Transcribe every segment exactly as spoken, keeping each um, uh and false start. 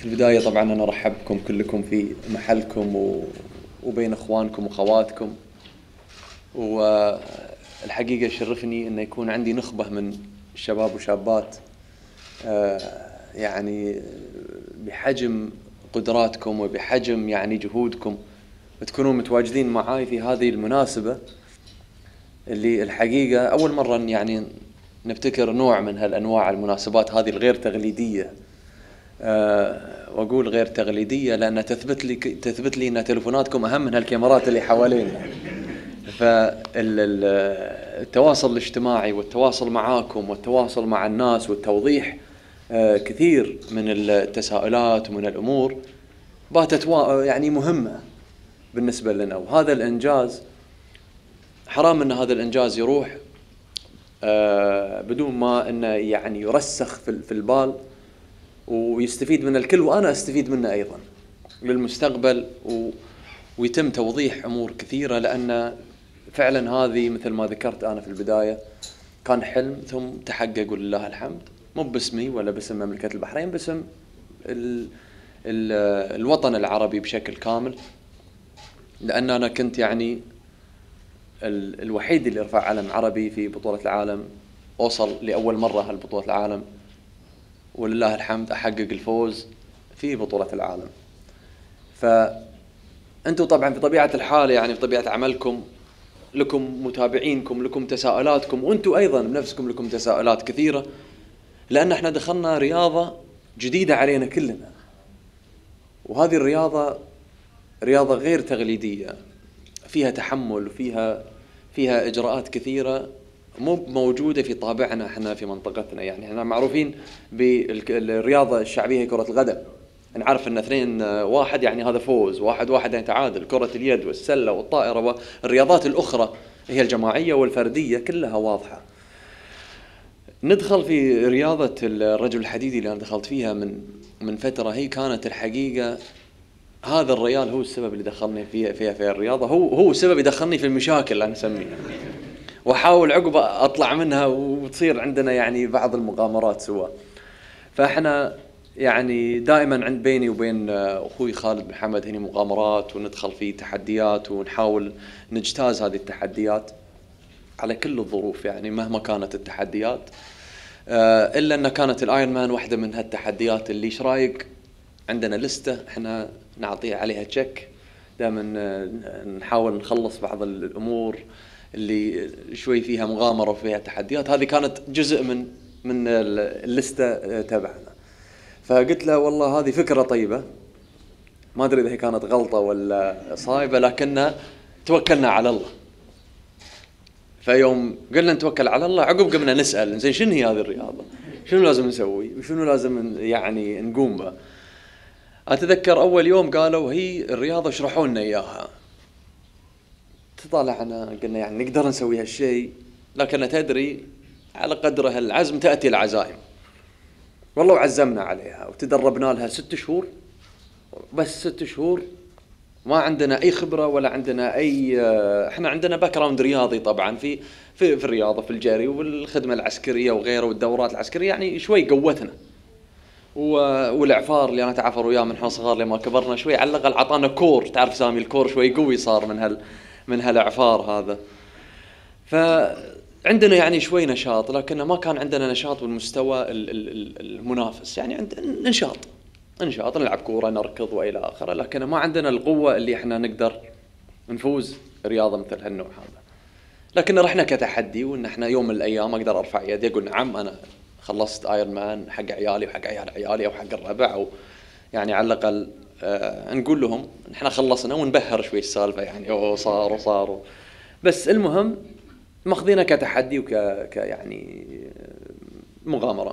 البداية طبعا أنا أرحب بكم كلكم في محلكم و... وبين إخوانكم وأخواتكم. والحقيقة يشرفني أن يكون عندي نخبة من الشباب وشابات يعني بحجم قدراتكم وبحجم يعني جهودكم، وتكونوا متواجدين معاي في هذه المناسبة اللي الحقيقة أول مرة يعني نبتكر نوع من هالأنواع المناسبات هذه الغير تقليدية. أه وأقول غير تقليدية لأن تثبت لي تثبت لي أن تلفوناتكم أهم من هالكاميرات اللي حوالينا. فالتواصل الاجتماعي والتواصل معاكم والتواصل مع الناس والتوضيح أه كثير من التساؤلات ومن الأمور باتت يعني مهمة بالنسبة لنا، وهذا الإنجاز حرام أن هذا الإنجاز يروح أه بدون ما أنه يعني يرسخ في البال ويستفيد من الكل، وأنا أستفيد منه أيضا للمستقبل، و... ويتم توضيح أمور كثيرة، لأن فعلا هذه مثل ما ذكرت أنا في البداية كان حلم ثم تحقق ولله الحمد، مو باسمي ولا باسم مملكة البحرين، باسم ال... ال... الوطن العربي بشكل كامل، لأن أنا كنت يعني ال... الوحيد اللي رفع علم عربي في بطولة العالم، أوصل لأول مرة هالبطولة العالم ولله الحمد أحقق الفوز في بطولة العالم. فأنتوا طبعا في طبيعة الحال يعني في طبيعة عملكم لكم متابعينكم، لكم تساؤلاتكم، وأنتوا أيضا بنفسكم لكم تساؤلات كثيرة، لأن احنا دخلنا رياضة جديدة علينا كلنا، وهذه الرياضة رياضة غير تقليدية، فيها تحمل وفيها فيها إجراءات كثيرة مو موجودة في طابعنا احنا في منطقتنا. يعني احنا معروفين بالرياضة الشعبية كرة القدم، نعرف ان اثنين واحد يعني هذا فوز، واحد واحد يعني تعادل، كرة اليد والسلة والطائرة والرياضات الأخرى هي الجماعية والفردية كلها واضحة. ندخل في رياضة الرجل الحديدي اللي أنا دخلت فيها من من فترة، هي كانت الحقيقة هذا الريال هو السبب اللي دخلني فيها فيها في الرياضة، هو هو السبب يدخلني في المشاكل اللي نسميها، وأحاول عقبة أطلع منها وتصير عندنا يعني بعض المغامرات سوا. فإحنا يعني دائما عند بيني وبين أخوي خالد محمد هني مغامرات، وندخل في تحديات ونحاول نجتاز هذه التحديات على كل الظروف، يعني مهما كانت التحديات، إلا أن كانت الآيرون مان واحدة من هالتحديات اللي إيش رايك عندنا لستة إحنا نعطي عليها تشيك، دائما نحاول نخلص بعض الأمور اللي شوي فيها مغامرة وفيها تحديات، هذه كانت جزء من من اللستة تبعنا. فقلت له والله هذه فكرة طيبة، ما أدري إذا هي كانت غلطة ولا صايبة، لكننا توكلنا على الله. فيوم قلنا نتوكل على الله عقب قمنا نسأل زين شنو هي هذه الرياضة، شنو لازم نسوي وشنو لازم يعني نقوم به. أتذكر أول يوم قالوا هي الرياضة اشرحوا لنا إياها، طلعنا قلنا يعني نقدر نسوي هالشيء، لكن تدري على قدر هالعزم تأتي العزائم، والله وعزمنا عليها وتدربنا لها ست شهور، بس ست شهور ما عندنا أي خبرة ولا عندنا أي، احنا عندنا باك جراوند رياضي طبعا في في في الرياضة، في الجري والخدمة العسكرية وغيره والدورات العسكرية، يعني شوي قوتنا، والإعفار اللي أنا تعافر وياه من حين صغار لما كبرنا شوي على الأقل عطانا كور، تعرف سامي الكور شوي قوي صار من هال من هالإعفار هذا. فعندنا يعني شوي نشاط، لكن ما كان عندنا نشاط بالمستوى المنافس، يعني عندنا نشاط نشاط نلعب كورة نركض وإلى آخره، لكن ما عندنا القوة اللي احنا نقدر نفوز رياضة مثل هالنوع هذا. لكن رحنا كتحدي، وإن احنا يوم من الأيام أقدر أرفع يدي أقول نعم أنا خلصت آيرون مان حق عيالي وحق عيال عيالي أو حق الربع، أو يعني على الأقل آه نقول لهم نحن خلصنا ونبهر شوي السالفة، يعني أو صار وصاروا. بس المهم ماخذينها كتحدي وك ك يعني مغامرة.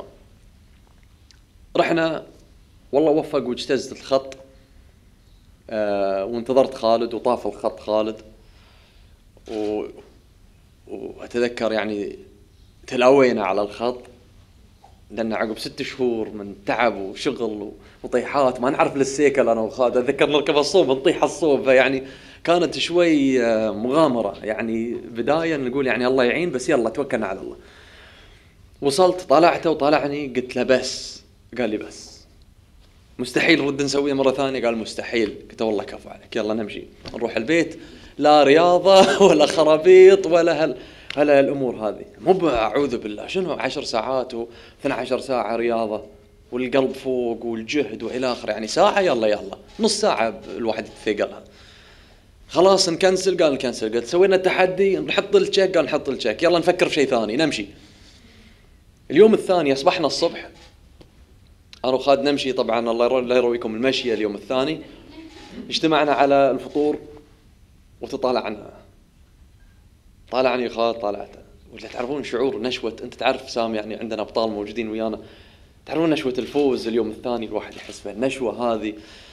رحنا والله وفق واجتزت الخط، آه وانتظرت خالد وطاف الخط خالد، و... وأتذكر يعني تلوينا على الخط، لأن عقب ست شهور من تعب وشغل وطيحات ما نعرف للسيكل أنا وخالد، أتذكر نركب الصوب نطيح الصوب، فيعني كانت شوي مغامرة، يعني بداية نقول يعني الله يعين بس يلا توكلنا على الله. وصلت طلعته وطلعني قلت له بس، قال لي بس مستحيل نرد نسويها مرة ثانية. قال مستحيل. قلت والله كفو عليك، يلا نمشي نروح البيت. لا رياضة ولا خرابيط ولا هل هلا الأمور هذه. مو أعوذ بالله، شنو عشر ساعات واثنى عشر ساعة رياضة والقلب فوق والجهد وإلى آخره، يعني ساعة يلا يلا نص ساعة الواحد يتثقلها. خلاص نكنسل. قال نكنسل. قلت سوينا التحدي نحط التشيك. قال نحط التشيك. يلا نفكر في شيء ثاني نمشي. اليوم الثاني أصبحنا الصبح أنا وخالد نمشي، طبعا الله يرويكم المشي. اليوم الثاني اجتمعنا على الفطور وتطالعنا. طالعني خالد طالعته، ولا تعرفون شعور نشوة، أنت تعرف سام يعني عندنا أبطال موجودين ويانا، تعرفون نشوة الفوز اليوم الثاني الواحد يحس بالنشوة هذه.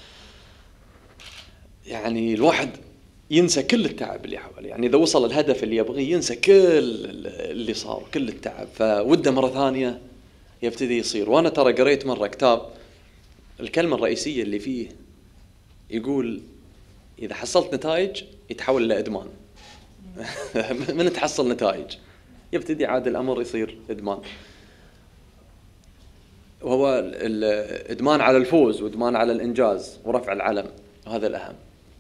يعني الواحد ينسى كل التعب اللي حواليه، يعني إذا وصل الهدف اللي يبغيه ينسى كل اللي صار كل التعب، فوده مرة ثانية يبتدي يصير. وأنا ترى قريت مرة كتاب الكلمة الرئيسية اللي فيه يقول إذا حصلت نتائج يتحول إلى إدمان. من تحصل نتائج يبتدي عاد الأمر يصير إدمان، وهو الإدمان على الفوز وإدمان على الإنجاز ورفع العلم، وهذا الأهم.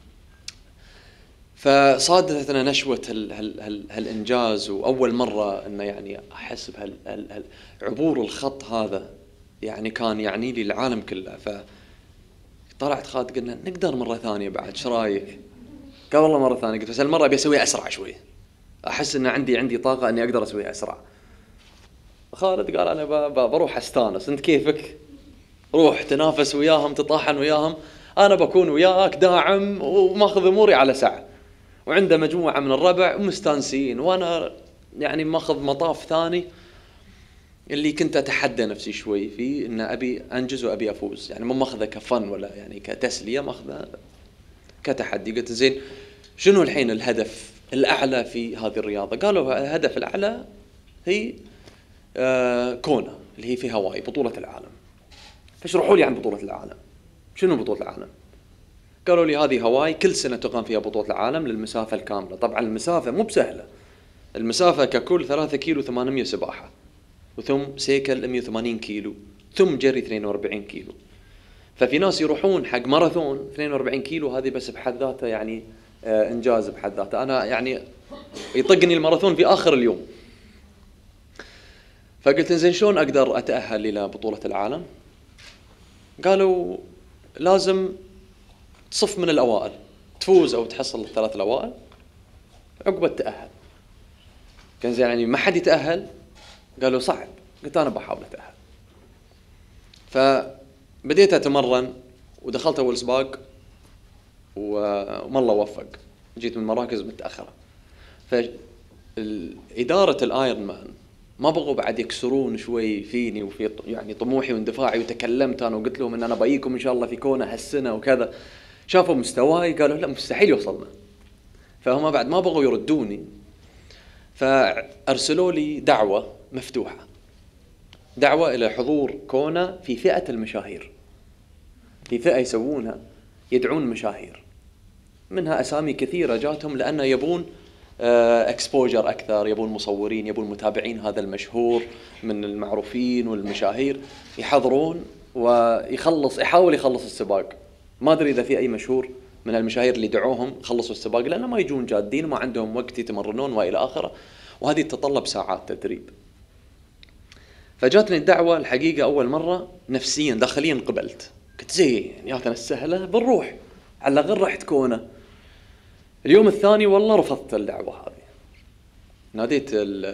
فصادتنا نشوة هال هال هال هالإنجاز، وأول مرة أنه يعني أحس بهالعبور الخط هذا يعني كان يعني لي العالم كله. فطلعت خالد قلنا نقدر مرة ثانية بعد، شرايك؟ قال والله مرة ثانية. قلت بس المرة أبي أسويها أسرع شوي، أحس أن عندي عندي طاقة أني أقدر أسويها أسرع. خالد قال أنا بروح أستانس، أنت كيفك؟ روح تنافس وياهم تطاحن وياهم، أنا بكون وياك داعم وماخذ أموري على سعة. وعنده مجموعة من الربع ومستانسين، وأنا يعني ماخذ مطاف ثاني اللي كنت أتحدى نفسي شوي فيه إن أبي أنجز وأبي أفوز، يعني مو ماخذه كفن ولا يعني كتسلية، ماخذه كتحدي. قلت زين شنو الحين الهدف الأعلى في هذه الرياضة؟ قالوا الهدف الأعلى هي آه كونا اللي هي في هاواي، بطولة العالم. فاشرحوا لي عن بطولة العالم، شنو بطولة العالم؟ قالوا لي هذه هاواي كل سنة تقام فيها بطولة العالم للمسافة الكاملة. طبعا المسافة مو بسهلة، المسافة ككل ثلاثة كيلو ثمانمية سباحة، وثم سيكل مية وثمانين كيلو، ثم جري اثنين وأربعين كيلو. ففي ناس يروحون حق ماراثون اثنين وأربعين كيلو، هذه بس بحد ذاته يعني آه إنجاز بحد ذاته. أنا يعني يطقني الماراثون في آخر اليوم. فقلت زين شلون أقدر أتأهل إلى بطولة العالم؟ قالوا لازم تصف من الأوائل، تفوز أو تحصل الثلاث الأوائل عقب التأهل. كان زين يعني ما حد يتأهل؟ قالوا صعب. قلت أنا بحاول أتأهل. فبديت أتمرن ودخلت أول سباق وما الله وفق، جيت من مراكز متأخرة. فإدارة الآيرون مان ما بغوا بعد يكسرون شوي فيني وفي يعني طموحي واندفاعي، وتكلمت أنا وقلت لهم إن أنا بايكم إن شاء الله في كونا هالسنة وكذا. شافوا مستواي قالوا لا مستحيل يوصلنا، فهم بعد ما بغوا يردوني. فأرسلوا لي دعوة مفتوحة، دعوة إلى حضور كونا في فئة المشاهير، في فئة يسوونها يدعون مشاهير، منها أسامي كثيرة جاتهم لأن يبون اكسبوجر أكثر، يبون مصورين، يبون متابعين هذا المشهور من المعروفين والمشاهير يحضرون ويخلص يحاول يخلص السباق. ما أدري إذا في أي مشهور من المشاهير اللي دعوهم خلصوا السباق، لأنه ما يجون جادين وما عندهم وقت يتمرنون وإلى آخره، وهذه تتطلب ساعات تدريب. فجاتني الدعوة الحقيقة أول مرة نفسيا داخليا قبلت، قلت زين ياتنا السهلة بنروح على غير رحت كونا. اليوم الثاني والله رفضت الدعوة هذه، ناديت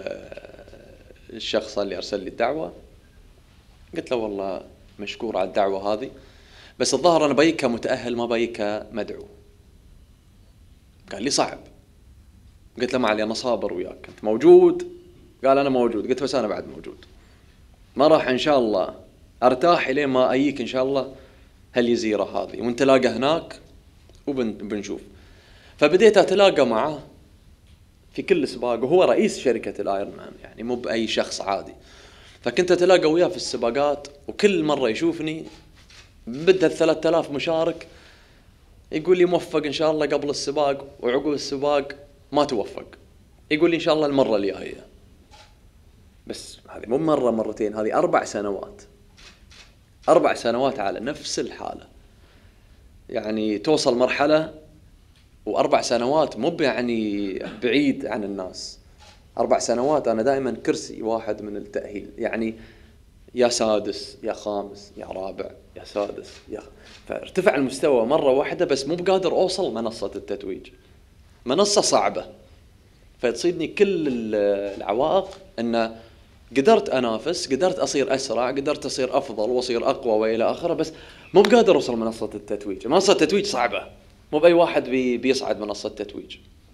الشخص اللي أرسل لي الدعوة قلت له والله مشكور على الدعوة هذه، بس الظاهر أنا بايك متأهل ما بايك مدعو. قال لي صعب. قلت له ما علي أنا صابر وياك، أنت موجود؟ قال أنا موجود. قلت بس أنا بعد موجود، ما راح إن شاء الله أرتاح إلين ما أيك إن شاء الله هالجزيرة هذه ونتلاقى هناك وبنشوف. فبديت أتلاقى معه في كل سباق، وهو رئيس شركة الآيرون مان يعني مو بأي شخص عادي. فكنت أتلاقى وياه في السباقات، وكل مرة يشوفني بدها الثلاثة آلاف مشارك يقول لي موفق إن شاء الله قبل السباق، وعقب السباق ما توفق يقول لي إن شاء الله المرة اللي جاية. بس هذه مو مرة مرتين، هذه أربع سنوات أربع سنوات على نفس الحالة. يعني توصل مرحلة وأربع سنوات مو يعني بعيد عن الناس. أربع سنوات أنا دائما كرسي واحد من التأهيل، يعني يا سادس يا خامس يا رابع يا سادس يا خ... فارتفع المستوى مرة واحدة، بس مو بقادر أوصل منصة التتويج. منصة صعبة، فتصيدني كل العوائق. أن قدرت أنافس، قدرت أصير أسرع، قدرت أصير أفضل وأصير أقوى وإلى آخره، بس مو بقادر أوصل منصة التتويج. منصة التتويج صعبة، مو بأي واحد بي بيصعد منصة التتويج.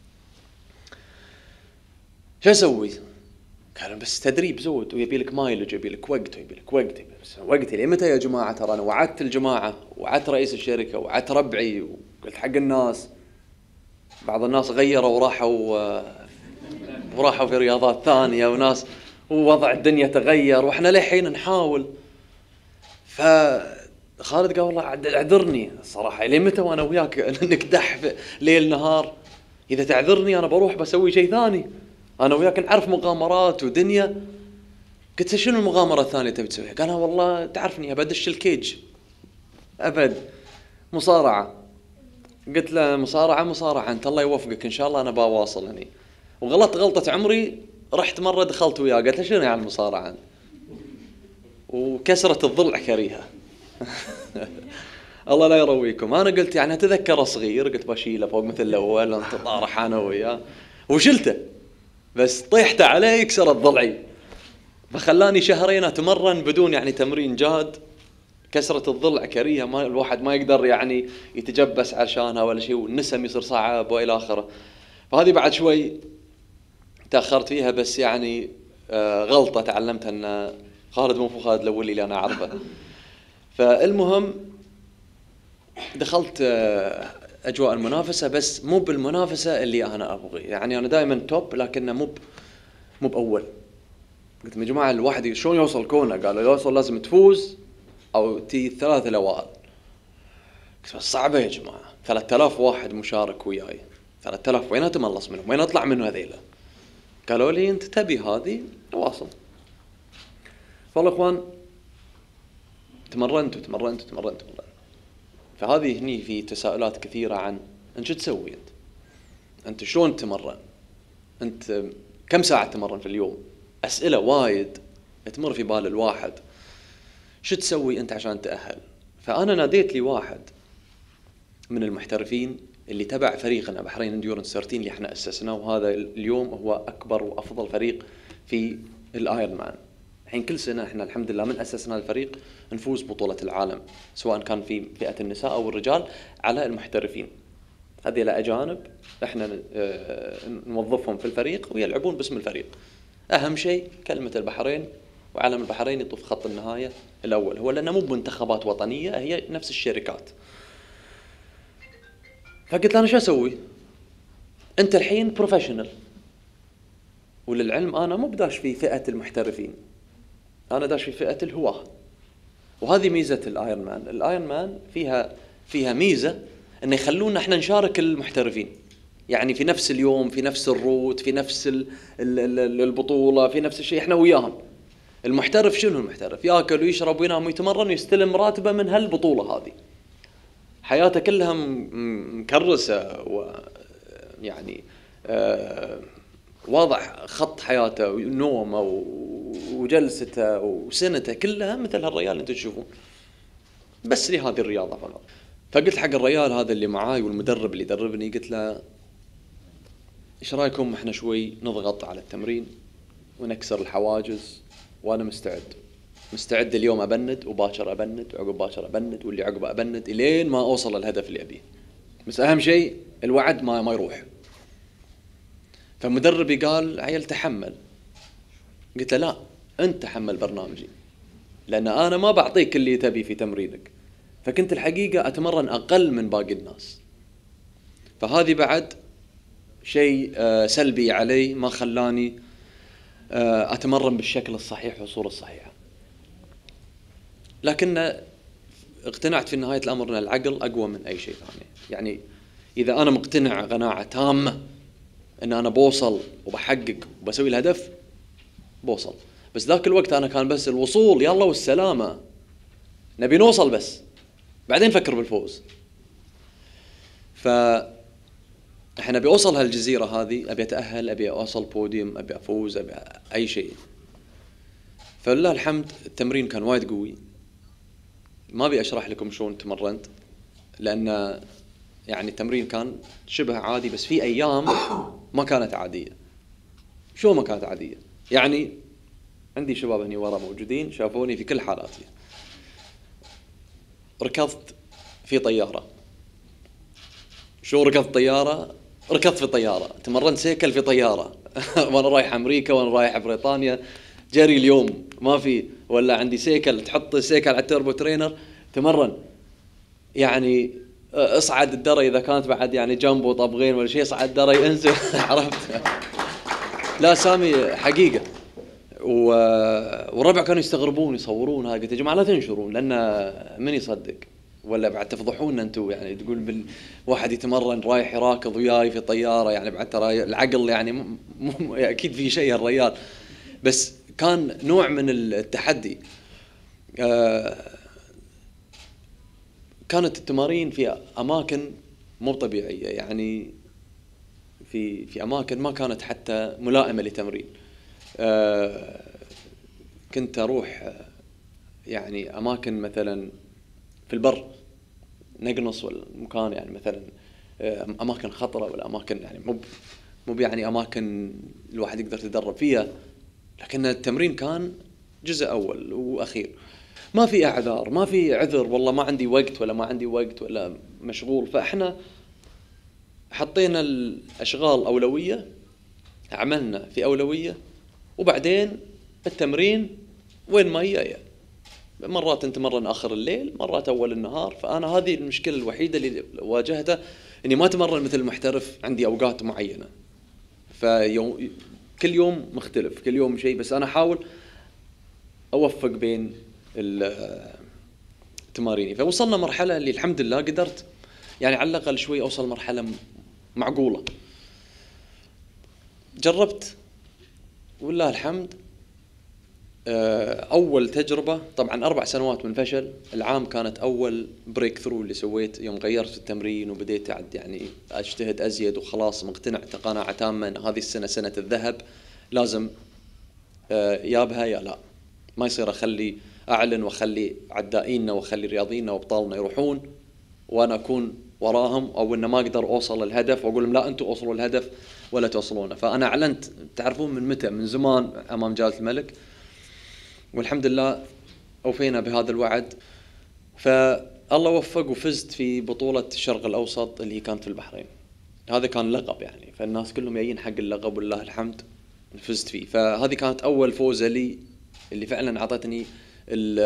شو أسوي؟ قالوا بس تدريب زود، ويبي لك مايلج، يبي لك وقت، ويبي لك وقت. بس وقتي لمتى يا جماعة؟ ترى أنا وعدت الجماعة، وعدت رئيس الشركة، وعدت ربعي، وقلت حق الناس. بعض الناس غيروا وراحوا وراحوا في رياضات ثانية، وناس ووضع الدنيا تغير، وإحنا للحين نحاول. فخالد قال والله اعذرني الصراحة، لمتى وأنا وياك نكدح ليل نهار؟ إذا تعذرني أنا بروح بسوي شيء ثاني، أنا وياك نعرف مغامرات ودنيا. قلت شنو المغامرة الثانية تبي تسويها؟ قال والله تعرفني أبدش الكيج أبد مصارعة. قلت له مصارعة مصارعة أنت الله يوفقك إن شاء الله، أنا بواصل هني. وغلطت غلطة عمري، رحت مرة دخلت وياه قلت له شنو يعني المصارعة؟ وكسرة الضلع كريهة. الله لا يرويكم. أنا قلت يعني أتذكر صغير، قلت بشيله فوق مثل الأول، أنت طارح أنا وياه، وشلته بس طيحت عليه يكسر الضلعي. فخلاني شهرين أتمرن بدون يعني تمرين جاد. كسرة الضلع كريهة، ما الواحد ما يقدر يعني يتجبس عشانها ولا شيء، والنسم يصير صعب وإلى آخره. فهذه بعد شوي تأخرت فيها، بس يعني آه غلطة تعلمتها، أن خالد مو خالد الأول اللي أنا أعرفه. فالمهم دخلت آه أجواء المنافسة، بس مو بالمنافسة اللي أنا أبغي. يعني أنا دائما توب، لكنه مو مو بأول. قلت يا جماعة الواحد شلون يوصل كونه؟ قالوا يوصل لازم تفوز أو تي الثلاثة الأوائل. قلت بس صعبة يا جماعة، ثلاثة آلاف واحد مشارك وياي، ثلاثة آلاف وين أتملص منهم؟ وين أطلع منه هذيلا؟ قالوا لي أنت تبي هذه واصل. فالله إخوان تمرنت وتمرنت وتمرنت وتمرنت. فهذه هني في تساؤلات كثيرة عن أنت شو تسوي؟ أنت أنت شلون تمرن؟ أنت كم ساعة تمرن في اليوم؟ أسئلة وايد تمر في بال الواحد. شو تسوي أنت عشان تأهل؟ فأنا ناديت لي واحد من المحترفين اللي تبع فريقنا بحرين انديورنس ثلاثة عشر اللي احنا أسسناه، وهذا اليوم هو أكبر وأفضل فريق في الآيرون مان. الحين كل سنة احنا الحمد لله من أسسنا الفريق نفوز بطولة العالم، سواء كان في فئة النساء أو الرجال، على المحترفين. هذه الأجانب احنا نوظفهم في الفريق ويلعبون باسم الفريق. أهم شيء كلمة البحرين وعلم البحرين يطوف خط النهاية الأول، هو لأنه مو بمنتخبات وطنية، هي نفس الشركات. فقلت له أنا شو أسوي؟ أنت الحين بروفيشنال، وللعلم أنا مو بداش في فئة المحترفين، أنا داش في فئة الهواة. وهذه ميزة الآيرون مان. الآيرون مان فيها فيها ميزة إنه يخلونا إحنا نشارك المحترفين، يعني في نفس اليوم، في نفس الروت، في نفس البطولة، في نفس الشيء، إحنا وياهم. المحترف شنو المحترف؟ يأكل ويشرب وينام ويتمرن ويستلم راتبه من هالبطولة هذه. حياته كلها مكرسة، ويعني آه واضح خط حياته ونومه وجلسته وسنته كلها مثل هالريال انتم تشوفون، بس لي هذه الرياضة فقط. فقلت حق الريال هذا اللي معاي والمدرب اللي يدربني، قلت له ايش رايكم احنا شوي نضغط على التمرين ونكسر الحواجز، وانا مستعد مستعد اليوم أبند، وباكر أبند، وعقب باكر أبند، واللي عقبه أبند، إلين ما أوصل للهدف اللي أبيه. بس أهم شيء الوعد ما ما يروح. فمدربي قال عيل تحمل. قلت له لا، أنت تحمل برنامجي، لأن أنا ما بعطيك اللي تبي في تمرينك. فكنت الحقيقة أتمرن أقل من باقي الناس، فهذه بعد شيء سلبي علي، ما خلاني أتمرن بالشكل الصحيح والصورة الصحيحة. لكن اقتنعت في نهاية الأمر أن العقل أقوى من أي شيء ثاني. يعني إذا أنا مقتنع قناعة تامة أن أنا بوصل وبحقق وبسوي الهدف، بوصل. بس ذاك الوقت أنا كان بس الوصول يلا والسلامة، نبي نوصل بس، بعدين نفكر بالفوز. ف احنا ابي اوصل هالجزيره هذه، ابي اتاهل، ابي اوصل بوديوم، ابي افوز، ابي اي شيء. فلله الحمد التمرين كان وايد قوي. ما ابي اشرح لكم شلون تمرنت، لان يعني التمرين كان شبه عادي، بس في ايام ما كانت عاديه. شو ما كانت عاديه يعني؟ عندي شباب هني ورا موجودين شافوني في كل حالاتي. ركضت في طياره. شو ركضت طياره؟ ركضت في طياره. تمرنت سيكل في طياره وانا رايح امريكا، وانا رايح بريطانيا. جري اليوم ما في، ولا عندي سيكل، تحط السيكل على التربو ترينر تمرن. يعني اصعد الدرة اذا كانت بعد يعني جنبه طبغين ولا شيء، اصعد الدرة انزل عرفت؟ لا سامي حقيقة. والربع كانوا يستغربون يصورون. هاي قلت يا جماعة لا تنشرون، لأن من يصدق؟ ولا بعد تفضحونا انتم. يعني تقول بال... واحد يتمرن رايح يراكض وياي في طيارة، يعني بعد ترى العقل يعني م... م... اكيد في شيء هالريال. بس كان نوع من التحدي. آه كانت التمارين في اماكن مو طبيعية، يعني في في اماكن ما كانت حتى ملائمة لتمرين. آه كنت اروح يعني اماكن مثلا في البر نقنص، ولا مكان يعني مثلا اماكن خطره، ولا اماكن يعني مو مو يعني اماكن الواحد يقدر يتدرب فيها. لكن التمرين كان جزء اول واخير. ما في اعذار، ما في عذر والله ما عندي وقت، ولا ما عندي وقت، ولا مشغول. فاحنا حطينا الاشغال اولويه، عملنا في اولويه، وبعدين التمرين وين ما هي. مرات نتمرن آخر الليل، مرات أول النهار. فأنا هذه المشكلة الوحيدة اللي واجهتها، إني ما تمرن مثل المحترف. عندي أوقات معينة، فيوم كل يوم مختلف، كل يوم شيء. بس أنا أحاول أوفق بين التمارين. فوصلنا مرحلة اللي الحمد لله قدرت يعني على الأقل شوي أوصل مرحلة معقولة. جربت والله الحمد. أول تجربة طبعا أربع سنوات من فشل. العام كانت أول بريك ثرو اللي سويت، يوم غيرت التمرين وبديت أعد يعني أجتهد أزيد، وخلاص مقتنع قناعة تامة أن هذه السنة سنة الذهب، لازم يابها يا لا. ما يصير أخلي أعلن وأخلي عدائيننا وأخلي رياضينا وابطالنا يروحون وأنا أكون وراهم، أو إن ما أقدر أوصل الهدف وأقول لهم لا أنتوا أوصلوا الهدف ولا توصلونه. فأنا أعلنت، تعرفون من متى؟ من زمان أمام جلالة الملك، والحمد لله أوفينا بهذا الوعد. فالله وفق وفزت في بطولة الشرق الأوسط اللي كانت في البحرين. هذا كان لقب يعني، فالناس كلهم جايين حق اللقب والله الحمد فزت فيه. فهذه كانت أول فوزة لي اللي فعلا أعطتني ال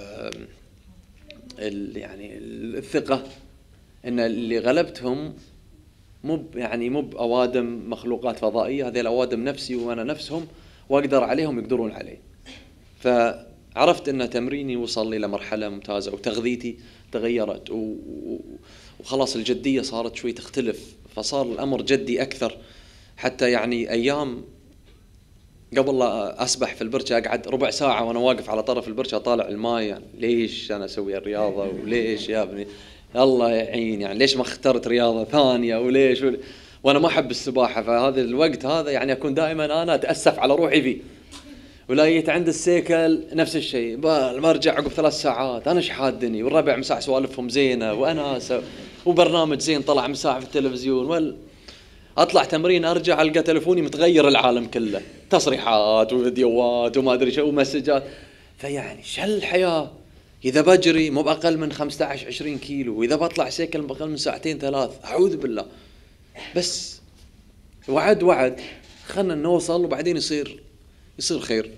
ال يعني الثقة إن اللي غلبتهم مو يعني مو بأوادم مخلوقات فضائية، هذه الأوادم نفسي وأنا نفسهم، وأقدر عليهم يقدرون علي. فعرفت أن تمريني وصل إلى مرحلة ممتازة، وتغذيتي تغيرت، وخلاص الجدية صارت شوي تختلف، فصار الأمر جدي أكثر. حتى يعني أيام قبل لا أسبح في البركة أقعد ربع ساعة وأنا واقف على طرف البركة طالع الماء، يعني ليش أنا أسوي الرياضة؟ وليش يا ابني الله يعين، يعني ليش ما اخترت رياضة ثانية؟ وليش ول... وأنا ما أحب السباحة. فهذا الوقت هذا يعني أكون دائما أنا أتأسف على روحي فيه. ولا جيت عند السيكل نفس الشيء، برجع عقب ثلاث ساعات أنا شحادني، والربع مساع سوالفهم زينة وأنا س... وبرنامج زين طلع مساع في التلفزيون، وال... أطلع تمرين أرجع ألقى تلفوني متغير العالم كله، تصريحات وفيديوهات وما أدري شو ومسجات. فيعني شل الحياة إذا بجري مو بأقل من خمسة عشر عشرين كيلو، وإذا بطلع سيكل بأقل من ساعتين ثلاث، أعوذ بالله. بس وعد وعد خلنا نوصل وبعدين يصير يصير خير.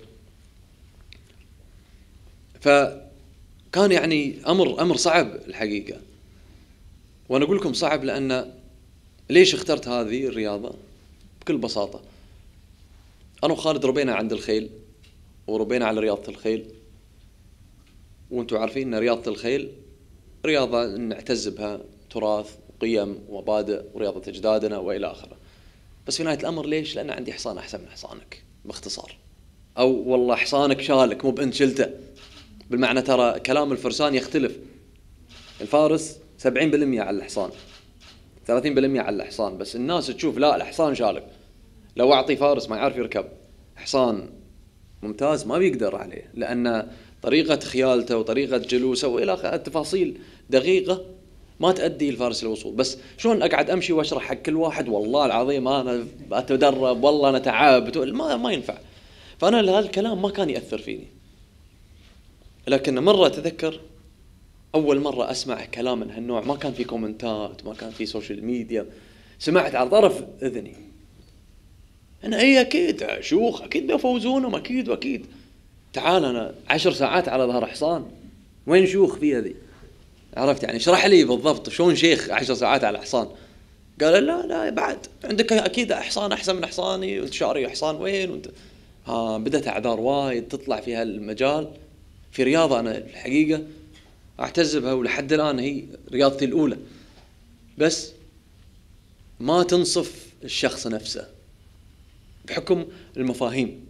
فكان يعني أمر أمر صعب الحقيقة. وأنا أقول لكم صعب لأن ليش اخترت هذه الرياضة؟ بكل بساطة، أنا وخالد ربينا عند الخيل، وربينا على رياضة الخيل، وانتم عارفين أن رياضة الخيل رياضة نعتز بها، تراث وقيم ومبادئ ورياضة أجدادنا وإلى آخره. بس في نهاية الأمر ليش؟ لأن عندي حصان أحسن من حصانك باختصار، أو والله حصانك شالك مو بأنت شلته بالمعنى ترى كلام الفرسان يختلف. الفارس سبعين بالمئة على الحصان، ثلاثين بالمئة على الحصان، بس الناس تشوف لا الحصان شالك. لو أعطي فارس ما يعرف يركب حصان ممتاز ما بيقدر عليه، لأن طريقة خيالته وطريقة جلوسه وإلى آخره تفاصيل دقيقة ما تؤدي الفارس للوصول. بس شلون أقعد أمشي وأشرح حق كل واحد والله العظيم أنا أتدرب والله أنا تعبت، ما ما ينفع. فأنا هذا الكلام ما كان يأثر فيني. لكن مرة أتذكر أول مرة أسمع كلام من هالنوع، ما كان في كومنتات، ما كان في سوشيال ميديا، سمعت على طرف إذني أنا إيه أكيد شوخ أكيد بيفوزونهم أكيد وأكيد. تعال أنا عشر ساعات على ظهر حصان، وين شوخ في هذي؟ عرفت يعني اشرح لي بالضبط شلون شيخ عشر ساعات على حصان؟ قال لا لا بعد عندك أكيد حصان أحسن من حصاني، وأنت شاري حصان وين وأنت. ها بدأت أعذار وايد تطلع في هالمجال، في رياضة أنا الحقيقة أعتز بها ولحد الآن هي رياضتي الأولى، بس ما تنصف الشخص نفسه بحكم المفاهيم.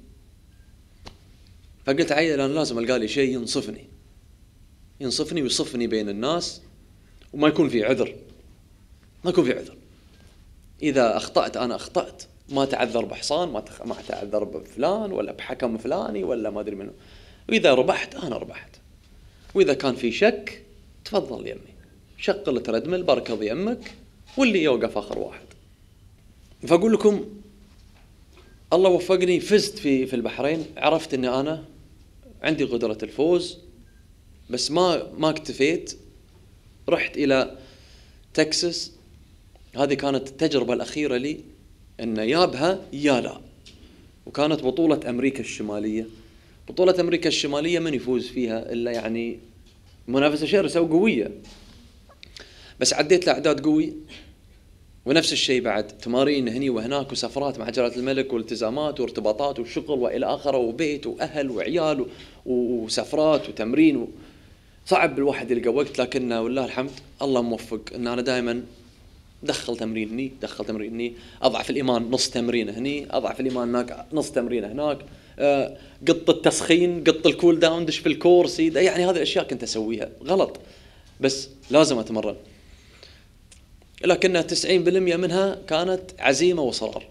فقلت عيل أنا لازم ألقى لي شيء ينصفني ينصفني ويصفني بين الناس، وما يكون في عذر، ما يكون في عذر. إذا أخطأت أنا أخطأت، ما تعذر بحصان، ما تخ... ما تعذر بفلان ولا بحكم فلاني ولا ما أدري منه. وإذا ربحت أنا ربحت، وإذا كان في شك تفضل يمي شغل تردمل بركض يمك واللي يوقف آخر واحد. فأقول لكم الله وفقني، فزت في في البحرين، عرفت إن أنا عندي قدرة الفوز، بس ما ما اكتفيت، رحت إلى تكساس. هذه كانت التجربة الأخيرة لي، إن يابها يا لا. وكانت بطولة أمريكا الشمالية. بطولة أمريكا الشمالية من يفوز فيها إلا يعني منافسة شرسة وقوية، بس عديت لأعداد قوي. ونفس الشيء بعد تمارين هني وهناك وسفرات مع جلالة الملك والتزامات وارتباطات وشغل وإلى آخره وبيت وأهل وعيال وسفرات وتمرين و... صعب الواحد يلقى وقت، لكن والله الحمد الله موفق إن أنا دائما دخل تمرين هني دخل تمرين هني، أضعف الإيمان نص تمرين هني، أضعف الإيمان هناك نص تمرين هناك، أه قط التسخين قط الكول داون دش في الكورس، يعني هذه الأشياء كنت أسويها غلط بس لازم أتمرن. لكنها تسعين بالمئة منها كانت عزيمة وصرار.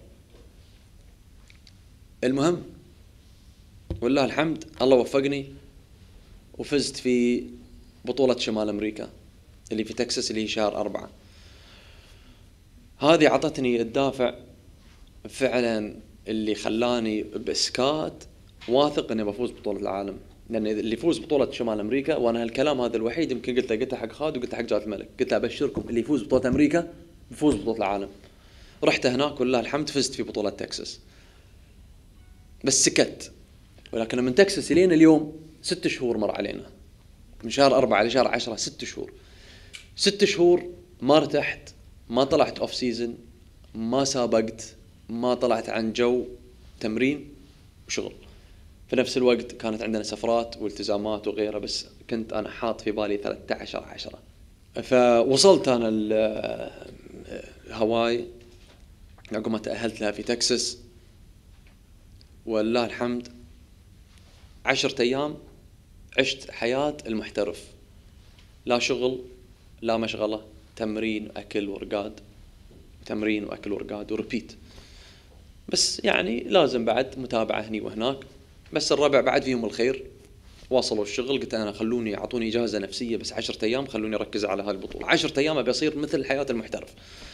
المهم والله الحمد الله وفقني وفزت في بطولة شمال أمريكا اللي في تكساس اللي هي شهر أربعة. هذه عطتني الدافع فعلا اللي خلاني بإسكات واثق أني بفوز بطولة العالم، لأن اللي يفوز بطولة شمال أمريكا، وأنا هالكلام هذا الوحيد يمكن قلته قلته حق خالد وقلته حق جلالة الملك، قلت أبشركم اللي يفوز بطولة أمريكا بفوز بطولة العالم. رحت هناك والله الحمد فزت في بطولة تكساس، بس سكت. ولكن من تكساس لين اليوم ست شهور مر علينا، من شهر أربعة لشهر عشرة، ست شهور ست شهور ما ارتحت، ما طلعت أوف سيزن، ما سابقت، ما طلعت عن جو تمرين وشغل. في نفس الوقت كانت عندنا سفرات والتزامات وغيرها، بس كنت أنا حاط في بالي ثلاثة عشر عشرة. فوصلت أنا الهواي عقب ما تأهلت لها في تكساس، والله الحمد عشرة أيام عشت حياة المحترف، لا شغل لا مشغلة، تمرين أكل ورقاد، تمرين وأكل ورقاد وربيت. بس يعني لازم بعد متابعة هني وهناك. بس الربع بعد فيهم الخير، واصلوا الشغل، قلت أنا خلوني أعطوني إجازة نفسية بس عشرة أيام، خلوني أركز على هاي البطولة. عشرة أيام بيصير مثل حياة المحترف.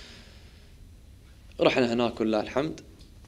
رحنا هناك والله الحمد،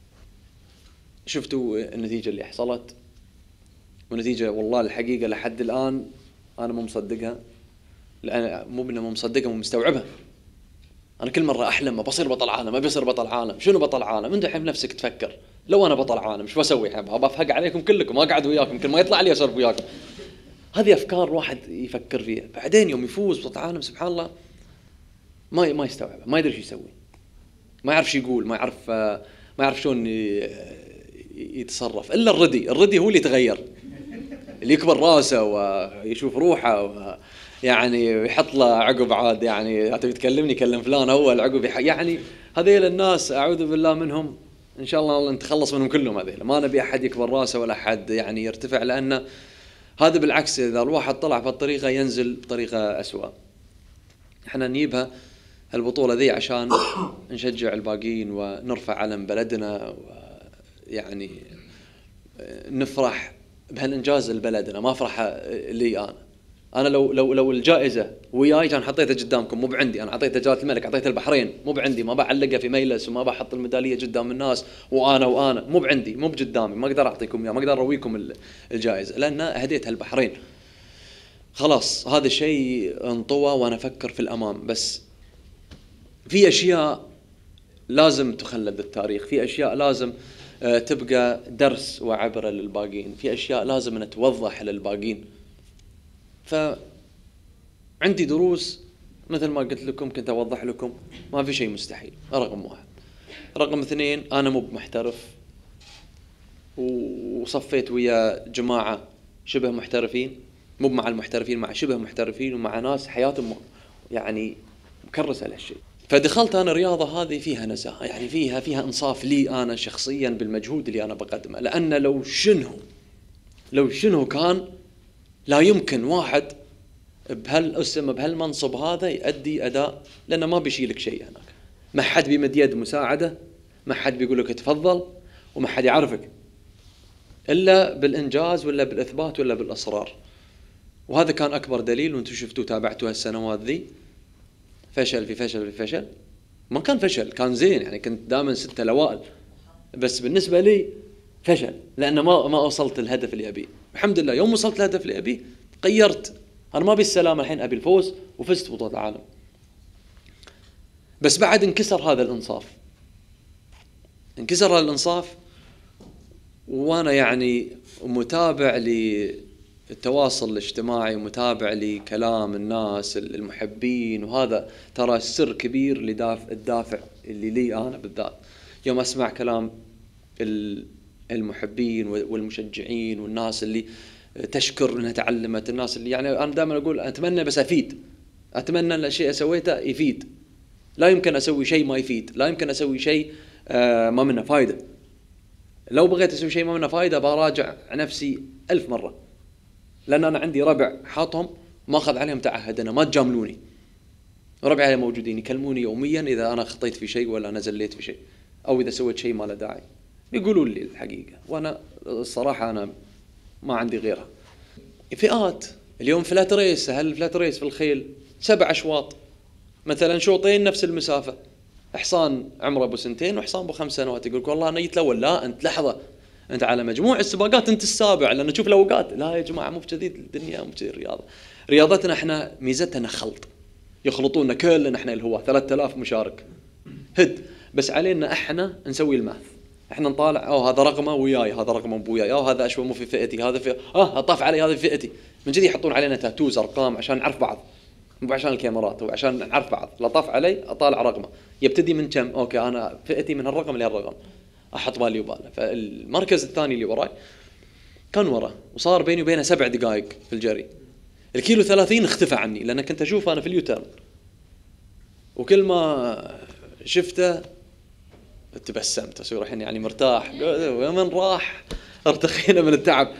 شفتوا النتيجة اللي حصلت، ونتيجة والله الحقيقة لحد الآن أنا مو مصدقها، لأن مو بنا مو مصدقها، مو مستوعبها. أنا كل مرة أحلم ما بصير بطل عالم، ما بيصير بطل عالم، شنو بطل عالم؟ أنت الحين بنفسك تفكر لو أنا بطل عالم شو بسوي؟ حبها بفهق عليكم كلكم، ما قاعد وياكم، يمكن ما يطلع لي أسولف وياكم. هذه أفكار الواحد يفكر فيها. بعدين يوم يفوز بطل عالم سبحان الله ما ما يستوعب، ما يدري شو يسوي، ما يعرف شو يقول، ما يعرف ما يعرف شلون يتصرف. إلا الردي، الردي هو اللي يتغير، اللي يكبر راسه ويشوف روحه و يعني يحط له عقب عاد، يعني تبي تكلمني كلم فلان أول عقب، يعني هذيل الناس أعوذ بالله منهم، إن شاء الله نتخلص منهم كلهم. هذيل ما نبي أحد يكبر راسه ولا أحد يعني يرتفع، لأن هذا بالعكس اذا الواحد طلع بهالطريقه ينزل بطريقه اسوأ. احنا نجيبها البطوله ذي عشان نشجع الباقيين ونرفع علم بلدنا، ويعني نفرح بهالانجاز لبلدنا، ما افرح لي انا. انا لو لو لو الجائزه وياي كان حطيتها قدامكم، مو بعندي، انا اعطيتها جلاله الملك، اعطيتها البحرين، مو بعندي، ما بعلقها في ميلس وما بحط الميداليه قدام الناس وانا وانا مو بعندي، مو بقدامي، ما اقدر اعطيكم اياها، ما اقدر ارويكم الجائزه لان هديتها البحرين. خلاص هذا الشيء انطوى وانا افكر في الامام. بس في اشياء لازم تخلد بالتاريخ، في اشياء لازم تبقى درس وعبره للباقين، في اشياء لازم ان توضح للباقين. فعندي دروس مثل ما قلت لكم، كنت اوضح لكم ما في شيء مستحيل، رقم واحد. رقم اثنين، انا مو محترف وصفيت ويا جماعه شبه محترفين، مو مع المحترفين، مع شبه محترفين ومع ناس حياتهم يعني مكرسه لهالشيء. فدخلت انا الرياضه هذه فيها نزاهه، يعني فيها فيها انصاف لي انا شخصيا بالمجهود اللي انا بقدمه، لان لو شنو لو شنو كان لا يمكن واحد بهالاسم بهالمنصب هذا يؤدي اداء، لانه ما بيشيلك شيء هناك، ما حد بيمد يد مساعده، ما حد بيقول لك تفضل، وما حد يعرفك الا بالانجاز ولا بالاثبات ولا بالاصرار. وهذا كان اكبر دليل، وانتم شفتوا تابعتوا هالسنوات ذي فشل في فشل في فشل. ما كان فشل، كان زين، يعني كنت دائما ستة الاوائل، بس بالنسبه لي فشل لان ما ما وصلت الهدف اللي ابيه. الحمد لله يوم وصلت الهدف اللي ابيه غيرت، انا ما ابي السلام الحين، ابي الفوز، وفزت بطولة العالم. بس بعد انكسر هذا الانصاف، انكسر هذا الانصاف، وانا يعني متابع للتواصل الاجتماعي ومتابع لكلام الناس المحبين، وهذا ترى سر كبير لدافع الدافع اللي لي انا بالذات. يوم اسمع كلام المحبين والمشجعين والناس اللي تشكر انها تعلمت، الناس اللي يعني انا دائما اقول اتمنى بس افيد، اتمنى ان الشيء اسويته يفيد، لا يمكن اسوي شيء ما يفيد، لا يمكن اسوي شيء آه ما منه فايده. لو بغيت اسوي شيء ما منه فايده براجع نفسي ألف مره، لان انا عندي ربع حاطهم ما اخذ عليهم تعهد، انا ما تجاملوني، ربعي موجودين يكلموني يوميا اذا انا خطيت في شيء ولا انا زليت في شيء او اذا سويت شيء ما له داعي، يقولوا لي الحقيقه، وانا الصراحه انا ما عندي غيرها. فئات اليوم فلات ريس، هل فلات ريس في الخيل سبع اشواط مثلا، شوطين نفس المسافه، حصان عمره ابو سنتين وحصان ابو خمس سنوات، يقولك والله انا جيت الاول، لا انت لحظه، انت على مجموع السباقات انت السابع، لان نشوف الاوقات، لا يا جماعه مو بكذي الدنيا، مو بكذي الرياضه. رياضتنا احنا ميزتنا خلط، يخلطونا كلنا احنا الهواة ثلاثة آلاف مشارك هد، بس علينا احنا نسوي الماث، احنا نطالع اه هذا رقمه وياي، هذا رقمه ابوياي، اه هذا اشوى مو في فئتي، هذا في اه طاف علي هذا في فئتي، من كذي يحطون علينا تاتوز ارقام عشان نعرف بعض، مو عشان الكاميرات، وعشان نعرف بعض. لا طاف علي اطالع رقمه، يبتدي من كم، اوكي انا فئتي من هالرقم لهالرقم، احط بالي وباله. فالمركز الثاني اللي وراي كان ورا، وصار بيني وبينه سبع دقائق في الجري. الكيلو ثلاثين اختفى عني، لان كنت اشوفه انا في اليوتيرن، وكل ما شفته تبسمت، اصير الحين يعني مرتاح، ومن راح ارتخينا من التعب.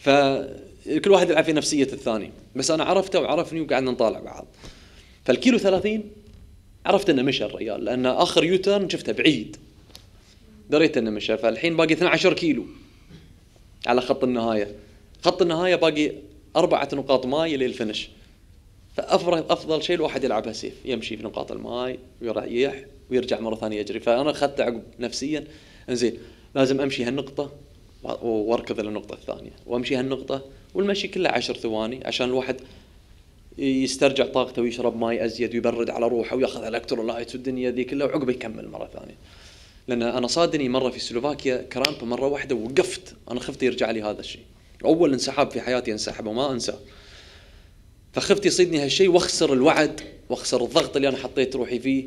فكل واحد يلعب في نفسية الثاني، بس انا عرفته وعرفني وقعدنا نطالع بعض. فالكيلو ثلاثين عرفت انه مشى الرجال، لان اخر يوتيرن شفته بعيد، دريت انه مشى. فالحين باقي اثنا عشر كيلو على خط النهاية، خط النهاية باقي أربعة نقاط ماي للفنش. فأفضل أفضل شيء الواحد يلعبها سيف، يمشي في نقاط الماي ويريح ويرجع مرة ثانية يجري. فأنا أخذت عقب نفسيا إنزين لازم أمشي هالنقطة واركض للنقطة الثانية، وأمشي هالنقطة، والمشي كله عشر ثواني عشان الواحد يسترجع طاقته ويشرب ماي أزيد ويبرد على روحه ويأخذ الإلكترولايت والدنيا ذي كلها، وعقبه يكمل مرة ثانية. لأن أنا صادني مرة في سلوفاكيا كرامب مرة واحدة وقفت، أنا خفت يرجع لي هذا الشيء، أول انسحاب في حياتي انسحب وما أنسى. فخفت يصيدني هالشيء واخسر الوعد واخسر الضغط اللي أنا حطيت روحي فيه.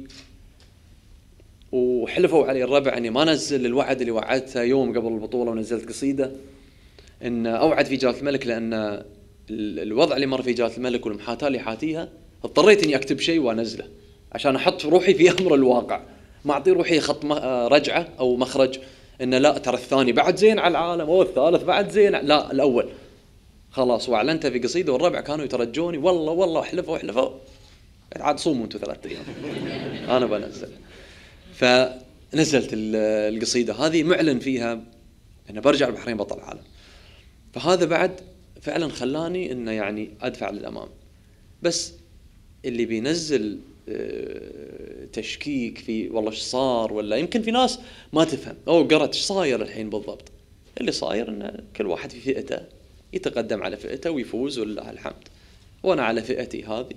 وحلفوا علي الربع أني ما نزل الوعد اللي وعدته يوم قبل البطولة، ونزلت قصيدة إن أوعد في جلالة الملك، لأن الوضع اللي مر في جلالة الملك والمحاتاة اللي حاتيها اضطريت إني أكتب شيء وأنزله عشان أحط روحي في أمر الواقع، ما أعطي روحي خط رجعة أو مخرج إن لا ترى الثاني بعد زين على العالم، أو الثالث بعد زين، لا الأول. خلاص واعلنتها في قصيده، والربع كانوا يترجوني والله والله واحلفوا واحلفوا عاد صوموا انتم ثلاثة ايام انا بنزل. فنزلت القصيده هذه معلن فيها ان برجع البحرين بطل العالم. فهذا بعد فعلا خلاني انه يعني ادفع للامام. بس اللي بينزل تشكيك في والله ايش صار، ولا يمكن في ناس ما تفهم او قرأت ايش صاير الحين بالضبط. اللي صاير ان كل واحد في فئته يتقدم على فئته ويفوز ولله الحمد. وانا على فئتي هذه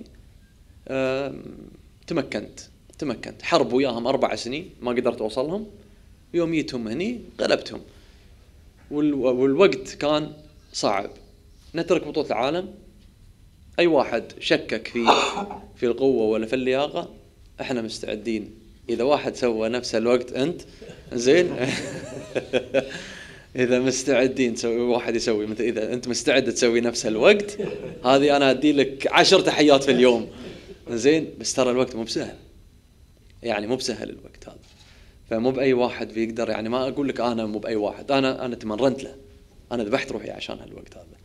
تمكنت تمكنت حرب وياهم اربع سنين ما قدرت اوصلهم. يوم جيتهم هني غلبتهم، والوقت كان صعب. نترك بطولة العالم، اي واحد شكك في في القوة ولا في اللياقة احنا مستعدين. اذا واحد سوى نفس الوقت انت زين اذا مستعدين تسوي واحد يسوي مثل اذا انت مستعد تسوي نفس الوقت هذه انا ادي لك عشر تحيات في اليوم زين. بس ترى الوقت مو بسهل، يعني مو بسهل الوقت هذا. فمو باي واحد بيقدر، يعني ما اقول لك انا مو باي واحد، انا انا تمرنت له، انا ذبحت روحي عشان هالوقت هذا.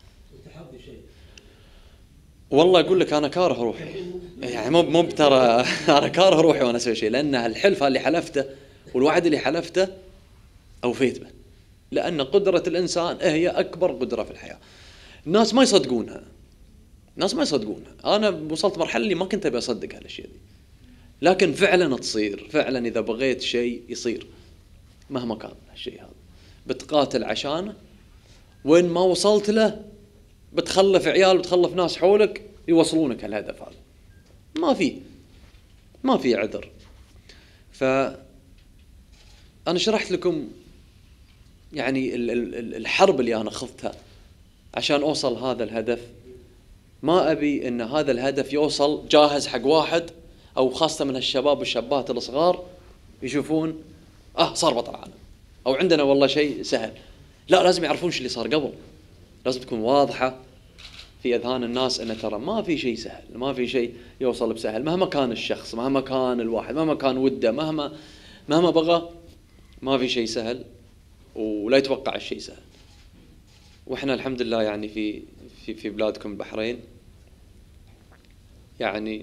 والله اقول لك انا كاره روحي، يعني مو مو ترى انا كاره روحي وانا اسوي شيء، لان الحلف اللي حلفته والوعد اللي حلفته اوفيت به. لان قدرة الانسان هي اكبر قدرة في الحياة. الناس ما يصدقونها، الناس ما يصدقونها. انا وصلت مرحلة اللي ما كنت ابي اصدق هالاشياء دي، لكن فعلا تصير. فعلا اذا بغيت شيء يصير مهما كان هالشيء هذا، بتقاتل عشانه. وين ما وصلت له بتخلف عيال وتخلف ناس حولك يوصلونك هالهدف هذا. ما في ما في عذر. فأنا شرحت لكم يعني الحرب اللي أنا خضتها عشان أوصل هذا الهدف. ما أبي إن هذا الهدف يوصل جاهز حق واحد، أو خاصة من هالشباب والشابات الصغار يشوفون آه صار بطل عالم أو عندنا والله شيء سهل. لا، لازم يعرفون شو اللي صار قبل. لازم تكون واضحة في أذهان الناس أن ترى ما في شيء سهل، ما في شيء يوصل بسهل. مهما كان الشخص، مهما كان الواحد، مهما كان وده، مهما مهما بغى، ما في شيء سهل، ولا يتوقع الشيء سهل. وإحنا الحمد لله يعني في في في بلادكم البحرين، يعني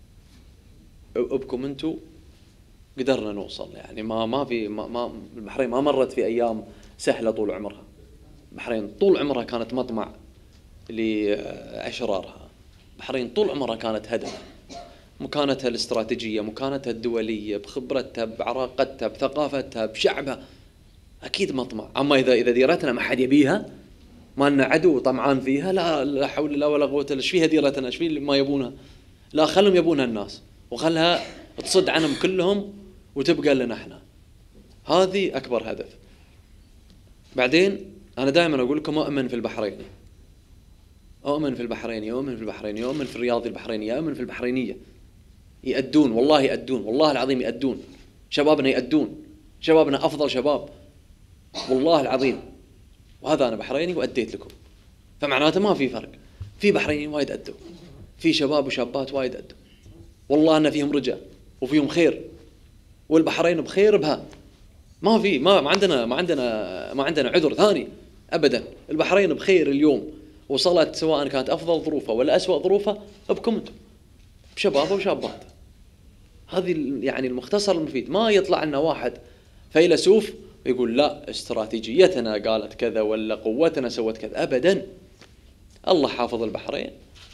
بكم أنتوا قدرنا نوصل. يعني ما ما في ما, ما البحرين ما مرت في أيام سهلة طول عمرها. البحرين طول عمرها كانت مطمع لأشرارها. البحرين طول عمرها كانت هدف. مكانتها الاستراتيجية، مكانتها الدولية، بخبرتها، بعراقتها، بثقافتها، بشعبها، أكيد مطمع. أما إذا إذا ديرتنا ما حد يبيها، ما لنا عدو طمعان فيها، لا لا حول الله ولا قوة إلا. إيش فيها ديرتنا؟ إيش في ما يبونها؟ لا، خلهم يبونها الناس، وخلها تصد عنهم كلهم وتبقى لنا إحنا. هذه أكبر هدف. بعدين أنا دائما أقول لكم أؤمن في البحرين، أؤمن في البحرين، يؤمن في البحرين، يؤمن في الرياضي البحريني، يؤمن في البحرينية. يأدون، والله يأدون، والله العظيم يأدون. شبابنا يأدون، شبابنا أفضل شباب والله العظيم. وهذا أنا بحريني وأديت لكم، فمعناته ما في فرق. في بحريني وايد أدوا، في شباب وشابات وايد أدوا، والله أن فيهم رجاء وفيهم خير، والبحرين بخير بها. ما في ما, ما عندنا ما عندنا ما عندنا عذر ثاني أبدا. البحرين بخير اليوم، وصلت سواء كانت أفضل ظروفها ولا أسوأ ظروفها بكم أنتم بشباب وشابات. هذه يعني المختصر المفيد. ما يطلع لنا واحد فيلسوف ويقول لا استراتيجيتنا قالت كذا ولا قوتنا سوت كذا، أبدا. الله حافظ البحرين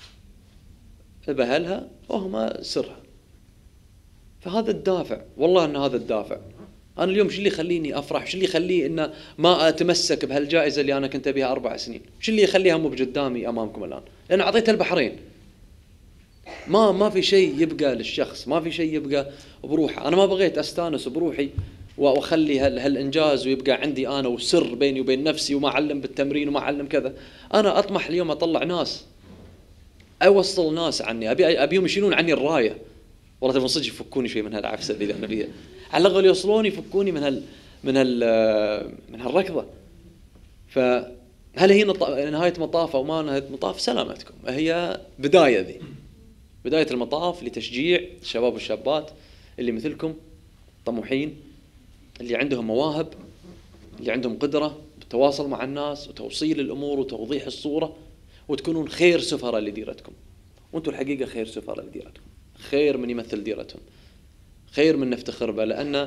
بأهلها وهم سرها. فهذا الدافع، والله أن هذا الدافع. أنا اليوم شو اللي يخليني أفرح؟ شو اللي يخلي إن ما أتمسك بهالجائزة اللي أنا كنت أبيها أربع سنين؟ شو اللي يخليها مو بقدامي أمامكم الآن؟ لأن أعطيتها البحرين. ما ما في شيء يبقى للشخص، ما في شيء يبقى بروحه. أنا ما بغيت أستانس بروحي وأخلي هالإنجاز ويبقى عندي أنا وسر بيني وبين نفسي، وما أعلم بالتمرين وما أعلم كذا. أنا أطمح اليوم أطلع ناس، أوصل ناس عني، أبي أبيهم يشيلون عني الراية. والله تبون صدق يفكوني شيء من هالعفسة اللي أنا فيها، على الأقل يوصلوني يفكوني من هال من هال من هالركضة. فهل هي نهاية مطاف أو ما نهاية مطاف؟ سلامتكم، هي بداية ذي، بداية المطاف لتشجيع الشباب والشابات اللي مثلكم طموحين، اللي عندهم مواهب، اللي عندهم قدرة بالتواصل مع الناس وتوصيل الأمور وتوضيح الصورة، وتكونون خير سفراء لديرتكم. وانتم الحقيقة خير سفراء لديرتكم، خير من يمثل ديرتهم، خير من نفتخر به. لأن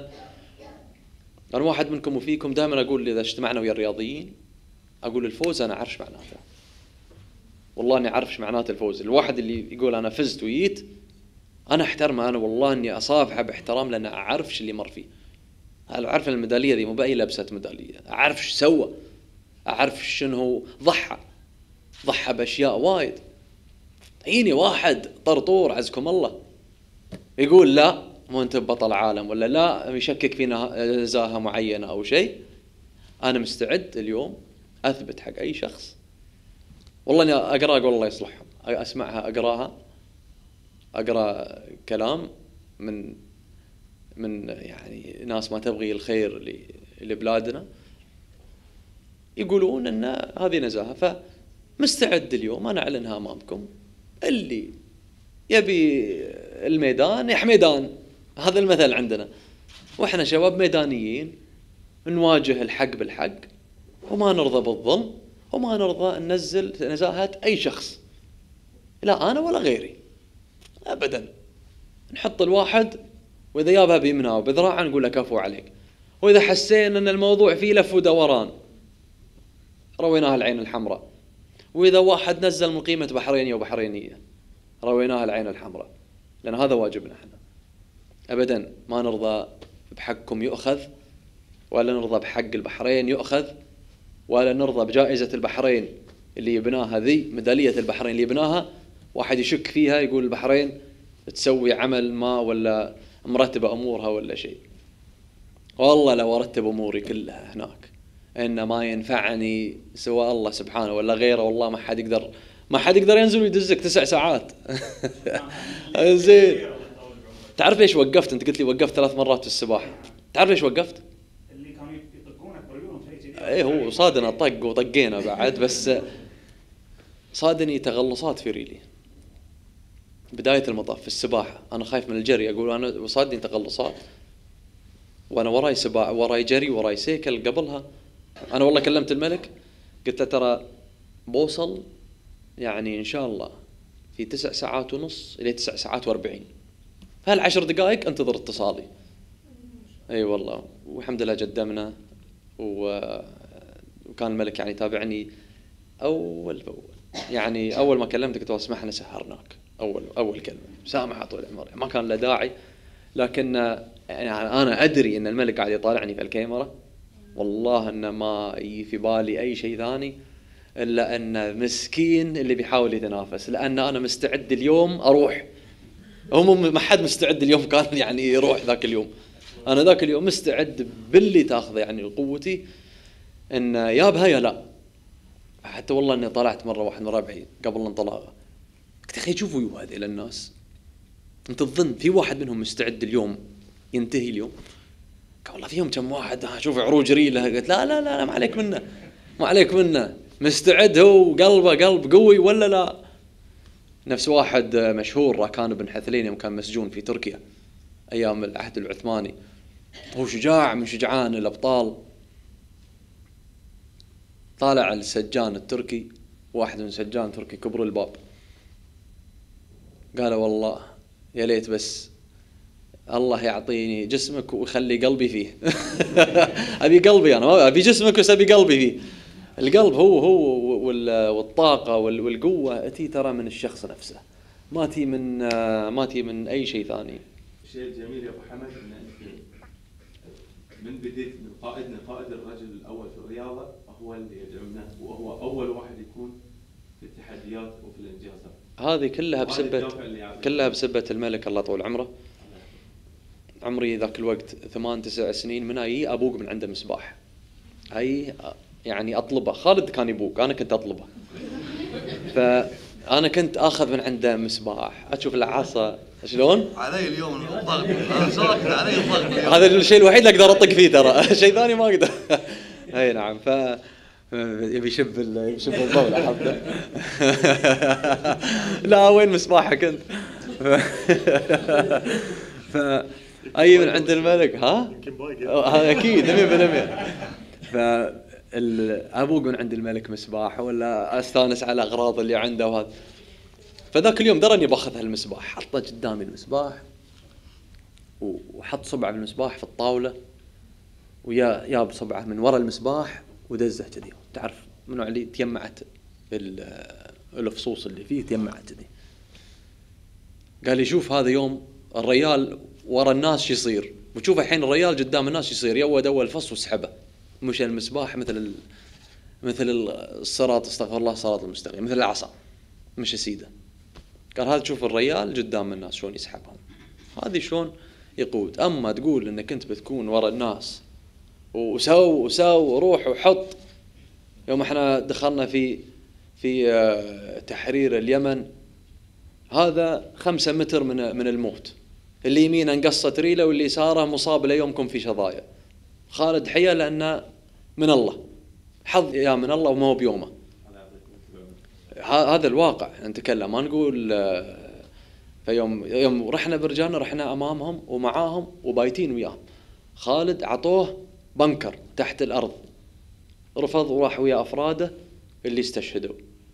أنا واحد منكم وفيكم دائما أقول إذا اجتمعنا ويا الرياضيين أقول الفوز أنا أعرفش معناته، والله أني أعرفش معناته الفوز. الواحد اللي يقول أنا فزت ويت أنا أحترمه، أنا والله أني أصافحه باحترام، لأن أعرفش اللي مر فيه. أعرف الميدالية ذي مو بأي لبسة ميدالية، أعرف شو سوى، أعرف شنو ضحى ضحى بأشياء وايد. هيني واحد طرطور عزكم الله يقول لا مو أنت بطل عالم، ولا لا يشكك في نزاهة معينة أو شيء، أنا مستعد اليوم أثبت حق أي شخص. والله أني أقرأ أقول الله يصلحهم، أسمعها أقرأها أقرأ كلام من من يعني ناس ما تبغي الخير لبلادنا يقولون أن هذه نزاهة. فمستعد اليوم أنا أعلنها أمامكم، اللي يبي الميدان يحميدان، هذا المثل عندنا، وإحنا شباب ميدانيين نواجه الحق بالحق، وما نرضى بالظلم، وما نرضى ننزل نزاهة أي شخص، لا أنا ولا غيري أبدا. نحط الواحد وإذا يابها بيمناه وبذراعه نقول له كفو عليك، وإذا حسينا أن الموضوع فيه لف ودوران رويناها العين الحمراء، وإذا واحد نزل من قيمة بحرينية وبحرينية رويناها العين الحمراء، لأن هذا واجبنا احنا. أبدا ما نرضى بحقكم يؤخذ، ولا نرضى بحق البحرين يؤخذ، ولا نرضى بجائزة البحرين اللي يبناها ذي، ميدالية البحرين اللي يبناها واحد يشك فيها يقول البحرين تسوي عمل ما ولا مرتبة أمورها ولا شيء. والله لو أرتب أموري كلها هناك إن ما ينفعني سواء الله سبحانه ولا غيره، والله ما حد يقدر ما حد يقدر ينزل ويدزك تسع ساعات. زين. تعرف ليش وقفت؟ أنت قلت لي وقفت ثلاث مرات في السباحة، تعرف ليش وقفت؟ اللي كانوا يطقونك بريولهم شيء كذي. إيه هو صادنا طق وطقينا بعد، بس صادني تغلصات في ريلي بداية المطاف في السباحة. أنا خايف من الجري، أقول أنا صادني تغلصات وأنا وراي سباحة وراي جري وراي سيكل قبلها. أنا والله كلمت الملك قلت له ترى بوصل يعني إن شاء الله في تسع ساعات ونص إلى تسع ساعات وأربعين، فهالعشر دقائق انتظر اتصالي. أي والله، والحمد لله قدمنا، وكان الملك يعني تابعني أول بأول. يعني أول ما كلمتك قلت اسمحنا سهرناك، أول أول كلمة سامح طول عمري، ما كان له داعي، لكن يعني أنا أدري إن الملك قاعد يطالعني في الكاميرا، والله إن ما في بالي أي شيء ثاني إلا أن مسكين اللي بيحاول يتنافس، لأن أنا مستعد اليوم أروح، هم ما حد مستعد اليوم كان يعني يروح ذاك اليوم. أنا ذاك اليوم مستعد باللي تأخذه يعني قوتي إن يا بها يا لا. حتى والله إني طلعت مرة واحد من ربعي قبل الانطلاقة قلت أخي شوفوا يو هذه للناس، أنت تظن في واحد منهم مستعد اليوم ينتهي اليوم؟ قال والله فيهم كم واحد شوف عروج ريله. قلت لا لا لا ما عليك منه، ما عليك منه، مستعد هو قلبه قلب قوي ولا لا؟ نفس واحد مشهور راكان بن حثلين يوم كان مسجون في تركيا أيام العهد العثماني، هو شجاع من شجعان الأبطال. طالع السجان التركي، واحد من سجان تركي كبر الباب، قال والله يا ليت بس الله يعطيني جسمك ويخلي قلبي فيه. أبي قلبي أنا، ما أبي جسمك بس أبي قلبي فيه. القلب هو هو والطاقة والقوة تي ترى من الشخص نفسه، ما تي من ما تي من أي شيء ثاني. الشيء الجميل يا أبو حمد إن أنت من بديت من قائدنا قائد الرجل الأول في الرياضة هو اللي يدعمنا، وهو أول واحد يكون في التحديات وفي الإنجازات. هذه كلها بسبة كلها بسبة الملك الله طول عمره. عمري ذاك الوقت ثمان تسع سنين، من أي أبوق من عنده مسباح، أي يعني أطلبه. خالد كان يبوق، أنا كنت أطلبه، فأنا كنت أخذ من عنده مسباح. أشوف العصا شلون علي اليوم الضغط، أنا ساكت علي الضغط. هذا الشيء الوحيد اللي أقدر أطق فيه ترى، شيء ثاني ما أقدر. أي نعم، ف يبي يشب يشب الضوء حبه. لا وين مسباحك أنت؟ فأي من عند الملك ها؟ أكيد مية بالمية. ابو يقول عند الملك مسباح، ولا استانس على اغراض اللي عنده وهذا. فذاك اليوم درى اني باخذ هالمسباح، حطه قدامي المسباح وحط صبعه بالمسباح في الطاوله، ويا ياب صبعه من وراء المسباح ودزه كذي. تعرف منو اللي تيمعت الفصوص اللي فيه تيمعت كذي. قال لي شوف هذا يوم الريال ورا الناس شو يصير، وتشوف الحين الريال قدام الناس يصير، يود اول فص وسحبه، مشى المسباح مثل ال... مثل الصراط، استغفر الله، الصراط المستقيم، مثل العصا مشى سيده. قال هذا تشوف الريال قدام الناس شلون يسحبهم، هذه شلون يقود. اما تقول انك انت بتكون ورا الناس وسو وسو وروح وحط. يوم احنا دخلنا في في تحرير اليمن، هذا خمسة متر من من الموت، اللي يمينه انقصت ريله واللي يساره مصاب ليومكم في شظايا. خالد حيا لأنه من الله، حظ يا من الله وما هو بيومه. هذا الواقع نتكلم، ما نقول. فيوم يوم رحنا برجالنا رحنا أمامهم ومعاهم وبايتين وياهم. خالد عطوه بنكر تحت الأرض، رفض وراح ويا أفراده اللي استشهدوا.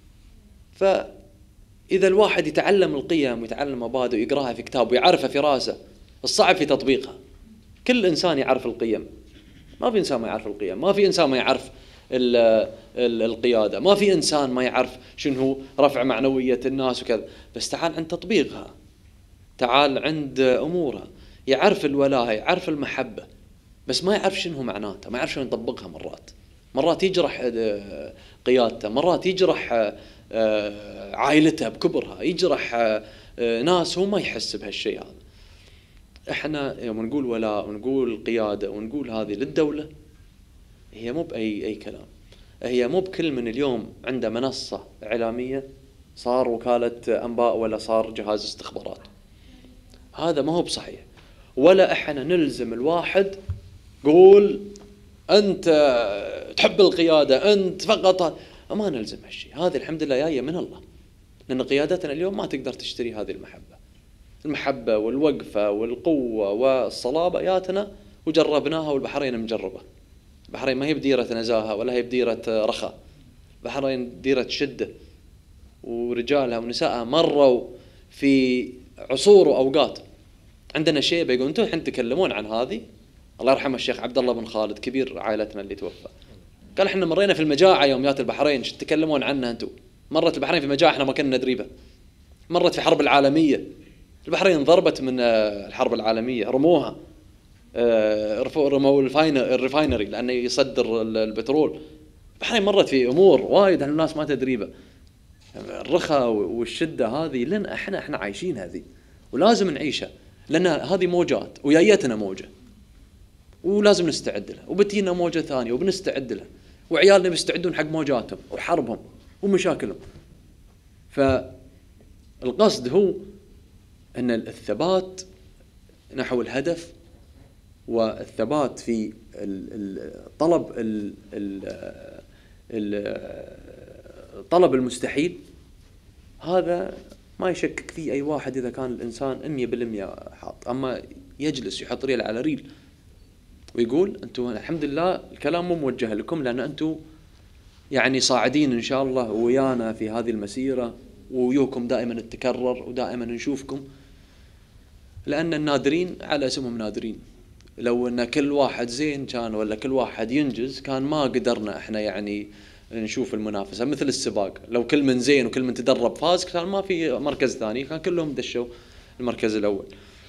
فإذا الواحد يتعلم القيم ويتعلم مبادئ ويقراها في كتاب ويعرفها في راسه، الصعب في تطبيقها. كل إنسان يعرف القيم، ما في إنسان ما يعرف القيم، ما في إنسان ما يعرف ال ال القيادة، ما في إنسان ما يعرف شنو رفع معنوية الناس وكذا. بس تعال عند تطبيقها، تعال عند أمورها. يعرف الولاء، يعرف المحبة، بس ما يعرف شنو معناتها، ما يعرف شنو يطبقها. مرات مرات يجرح قيادته، مرات يجرح عائلته بكبرها، يجرح ناس هو ما يحس بهالشيء هذا. احنا يوم نقول ولاء ونقول قيادة ونقول هذه للدولة، هي مو بأي أي كلام. هي مو بكل من اليوم عنده منصة إعلامية صار وكالة أنباء ولا صار جهاز استخبارات. هذا ما هو بصحيح. ولا احنا نلزم الواحد قول أنت تحب القيادة، أنت فقط، ما نلزم هالشيء. هذه الحمد لله جاية من الله، لأن قيادتنا اليوم ما تقدر تشتري هذه المحبة. المحبة والوقفة والقوة والصلابة ياتنا وجربناها، والبحرين مجربة. البحرين ما هي بديرة نزاهة ولا هي بديرة رخاء، البحرين ديرة شدة، ورجالها ونسائها مروا في عصور وأوقات. عندنا شيبة يقول أنتم الحين تكلمون عن هذه. الله يرحمه الشيخ عبد الله بن خالد كبير عائلتنا اللي توفى، قال احنا مرينا في المجاعة يوم جات البحرين، شو تتكلمون عنها أنتم؟ مرت البحرين في مجاعة احنا ما كنا ندري بها. مرت في حرب العالمية، البحرين ضربت من الحرب العالمية، رموها، رموا الريفاينري لأنه يصدر البترول. البحرين مرت في أمور وايد الناس ما تدري بها. الرخاء والشدة هذه لن احنا احنا عايشين هذه، ولازم نعيشها، لأن هذه موجات ويايتنا موجة ولازم نستعد لها، وبتينا موجة ثانية وبنستعد لها، وعيالنا بيستعدون حق موجاتهم وحربهم ومشاكلهم. فالقصد هو أن الثبات نحو الهدف، والثبات في طلب طلب المستحيل. هذا ما يشكك فيه أي واحد إذا كان الإنسان مية بالمية حاط. أما يجلس يحط ريل على ريل ويقول أنتم الحمد لله الكلام مو موجه لكم، لأن أنتم يعني صاعدين إن شاء الله ويانا في هذه المسيرة، ويوكم دائما نتكرر ودائما نشوفكم، لأن النادرين على اسمهم نادرين. لو أن كل واحد زين كان ولا كل واحد ينجز كان ما قدرنا احنا يعني نشوف المنافسة. مثل السباق، لو كل من زين وكل من تدرب فاز كان ما في مركز ثاني، كان كلهم دشوا المركز الأول.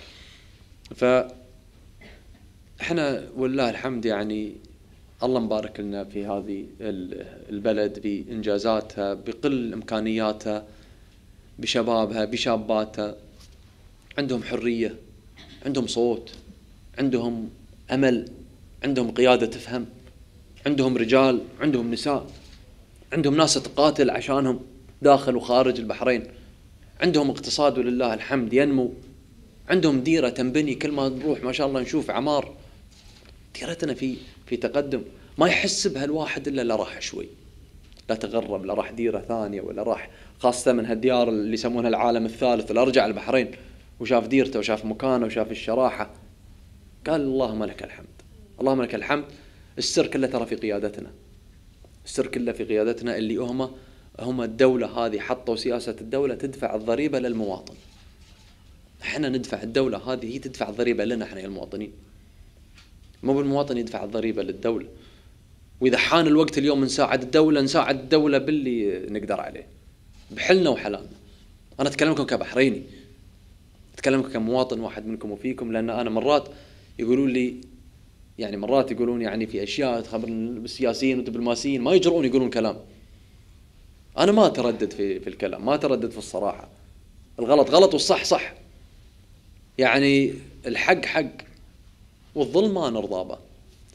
فاحنا والله الحمد يعني الله مبارك لنا في هذه البلد بإنجازاتها، بقل إمكانياتها، بشبابها بشاباتها. عندهم حرية، عندهم صوت، عندهم أمل، عندهم قيادة تفهم، عندهم رجال، عندهم نساء، عندهم ناس تقاتل عشانهم داخل وخارج البحرين، عندهم اقتصاد ولله الحمد ينمو، عندهم ديرة تنبني. كل ما نروح ما شاء الله نشوف عمار. ديرتنا في في تقدم، ما يحس بها الواحد إلا اللي راح شوي، لا تغرب، لا راح ديرة ثانية، ولا راح خاصة من هالديار اللي يسمونها العالم الثالث، ولا رجع البحرين وشاف ديرته وشاف مكانه وشاف الشراحة، قال اللهم لك الحمد، اللهم لك الحمد. السر كله ترى في قيادتنا. السر كله في قيادتنا اللي هم هم الدولة هذه حطوا سياسة الدولة تدفع الضريبة للمواطن. احنا ندفع، الدولة هذه هي تدفع الضريبة لنا احنا المواطنين، مو بالمواطن يدفع الضريبة للدولة. وإذا حان الوقت اليوم نساعد الدولة، نساعد الدولة باللي نقدر عليه بحلنا وحلالنا. أنا أتكلمكم كبحريني، أتكلمكم كمواطن واحد منكم وفيكم، لأن أنا مرات يقولون لي يعني مرات يقولون يعني في أشياء تخبر السياسيين والدبلوماسيين ما يجرؤون يقولون كلام. أنا ما أتردد في في الكلام، ما أتردد في الصراحة. الغلط غلط والصح صح، يعني الحق حق والظلم ما نرضى به.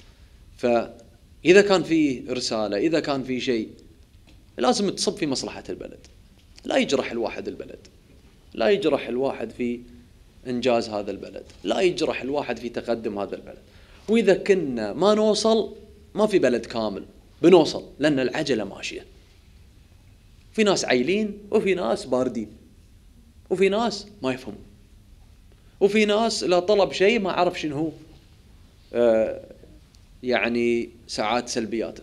فإذا كان في رسالة، إذا كان في شيء، لازم تصب في مصلحة البلد، لا يجرح الواحد البلد، لا يجرح الواحد في إنجاز هذا البلد، لا يجرح الواحد في تقدم هذا البلد. وإذا كنا ما نوصل، ما في بلد كامل، بنوصل لأن العجلة ماشية. في ناس عايلين، وفي ناس باردين، وفي ناس ما يفهمون، وفي ناس لا طلب شيء ما عرف شنو هو آه يعني ساعات سلبياته.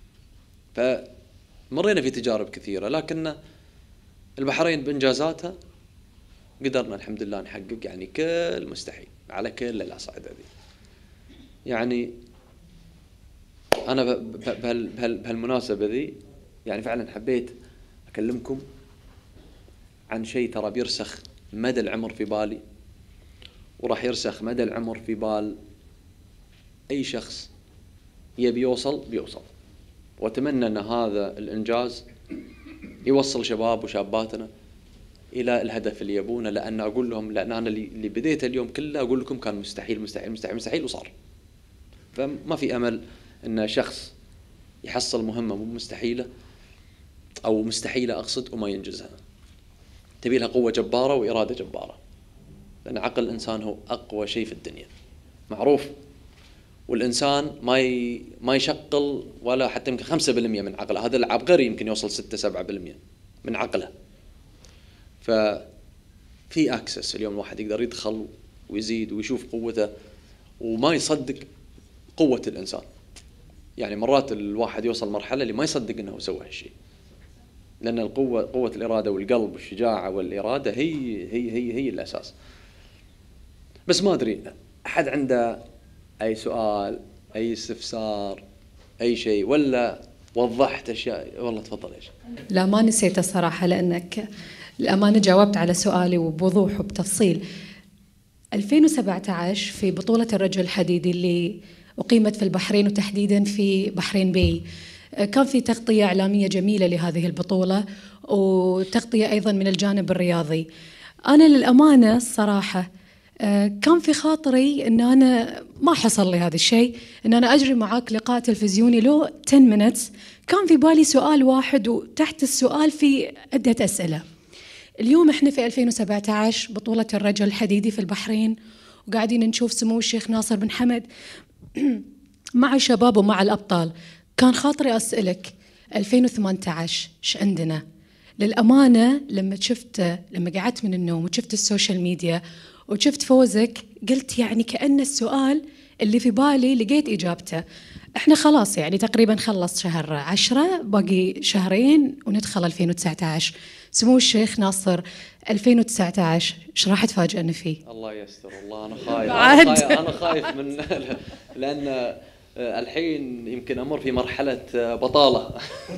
فمرينا في تجارب كثيرة، لكن البحرين بإنجازاتها قدرنا الحمد لله نحقق يعني كل مستحيل على كل الأصعدة دي. يعني أنا بهالمناسبة ذي يعني فعلا حبيت أكلمكم عن شيء ترى بيرسخ مدى العمر في بالي، وراح يرسخ مدى العمر في بال أي شخص يبي يوصل بيوصل. وأتمنى أن هذا الإنجاز يوصل شباب وشاباتنا إلى الهدف اللي يبونه، لأن أقول لهم، لأن أنا اللي بديت اليوم كله أقول لكم كان مستحيل مستحيل مستحيل مستحيل وصار. فما في أمل أن شخص يحصل مهمة مو مستحيلة أو مستحيلة أقصد وما ينجزها. تبي لها قوة جبارة وإرادة جبارة، لأن عقل الإنسان هو أقوى شيء في الدنيا معروف. والإنسان ما ي... ما يشغل ولا حتى يمكن خمسة بالمئة من عقله. هذا العبقري يمكن يوصل ستة سبعة بالمئة من عقله. ففي أكسس اليوم الواحد يقدر يدخل ويزيد ويشوف قوته وما يصدق قوة الإنسان. يعني مرات الواحد يوصل مرحلة اللي ما يصدق أنه سوى هالشيء، لأن القوة قوة الإرادة والقلب والشجاعة والإرادة هي هي هي هي الأساس. بس ما أدري أحد عنده أي سؤال، أي استفسار، أي شيء، ولا وضحت أشياء؟ والله تفضل. إيش؟ لا ما نسيت الصراحة، لأنك الأمانة جاوبت على سؤالي وبوضوح وبتفصيل. ألفين وسبعة عشر في بطولة الرجل الحديدي اللي أقيمت في البحرين وتحديدا في بحرين باي، كان في تغطية إعلامية جميلة لهذه البطولة وتغطية أيضا من الجانب الرياضي. أنا للأمانة الصراحة كان في خاطري أن أنا ما حصل لي هذا الشيء، أن أنا أجري معاك لقاء تلفزيوني له عشر minutes. كان في بالي سؤال واحد وتحت السؤال في عدة أسئلة. اليوم إحنا في ألفين وسبعة عشر بطولة الرجل الحديدي في البحرين، وقاعدين نشوف سمو الشيخ ناصر بن حمد مع الشباب ومع الأبطال. كان خاطري أسألك ألفين وثمانية عشر إيش عندنا؟ للأمانة لما شفت لما قعدت من النوم وشفت السوشيال ميديا وشفت فوزك، قلت يعني كأن السؤال اللي في بالي لقيت إجابته. إحنا خلاص يعني تقريبا خلص شهر عشرة، باقي شهرين وندخل ألفين وتسعة عشر. سمو الشيخ ناصر ألفين وتسعة عشر إيش راح تفاجئنا فيه؟ الله يستر. والله أنا خايف أنا خايف, أنا خايف من لأن الحين يمكن أمر في مرحلة بطالة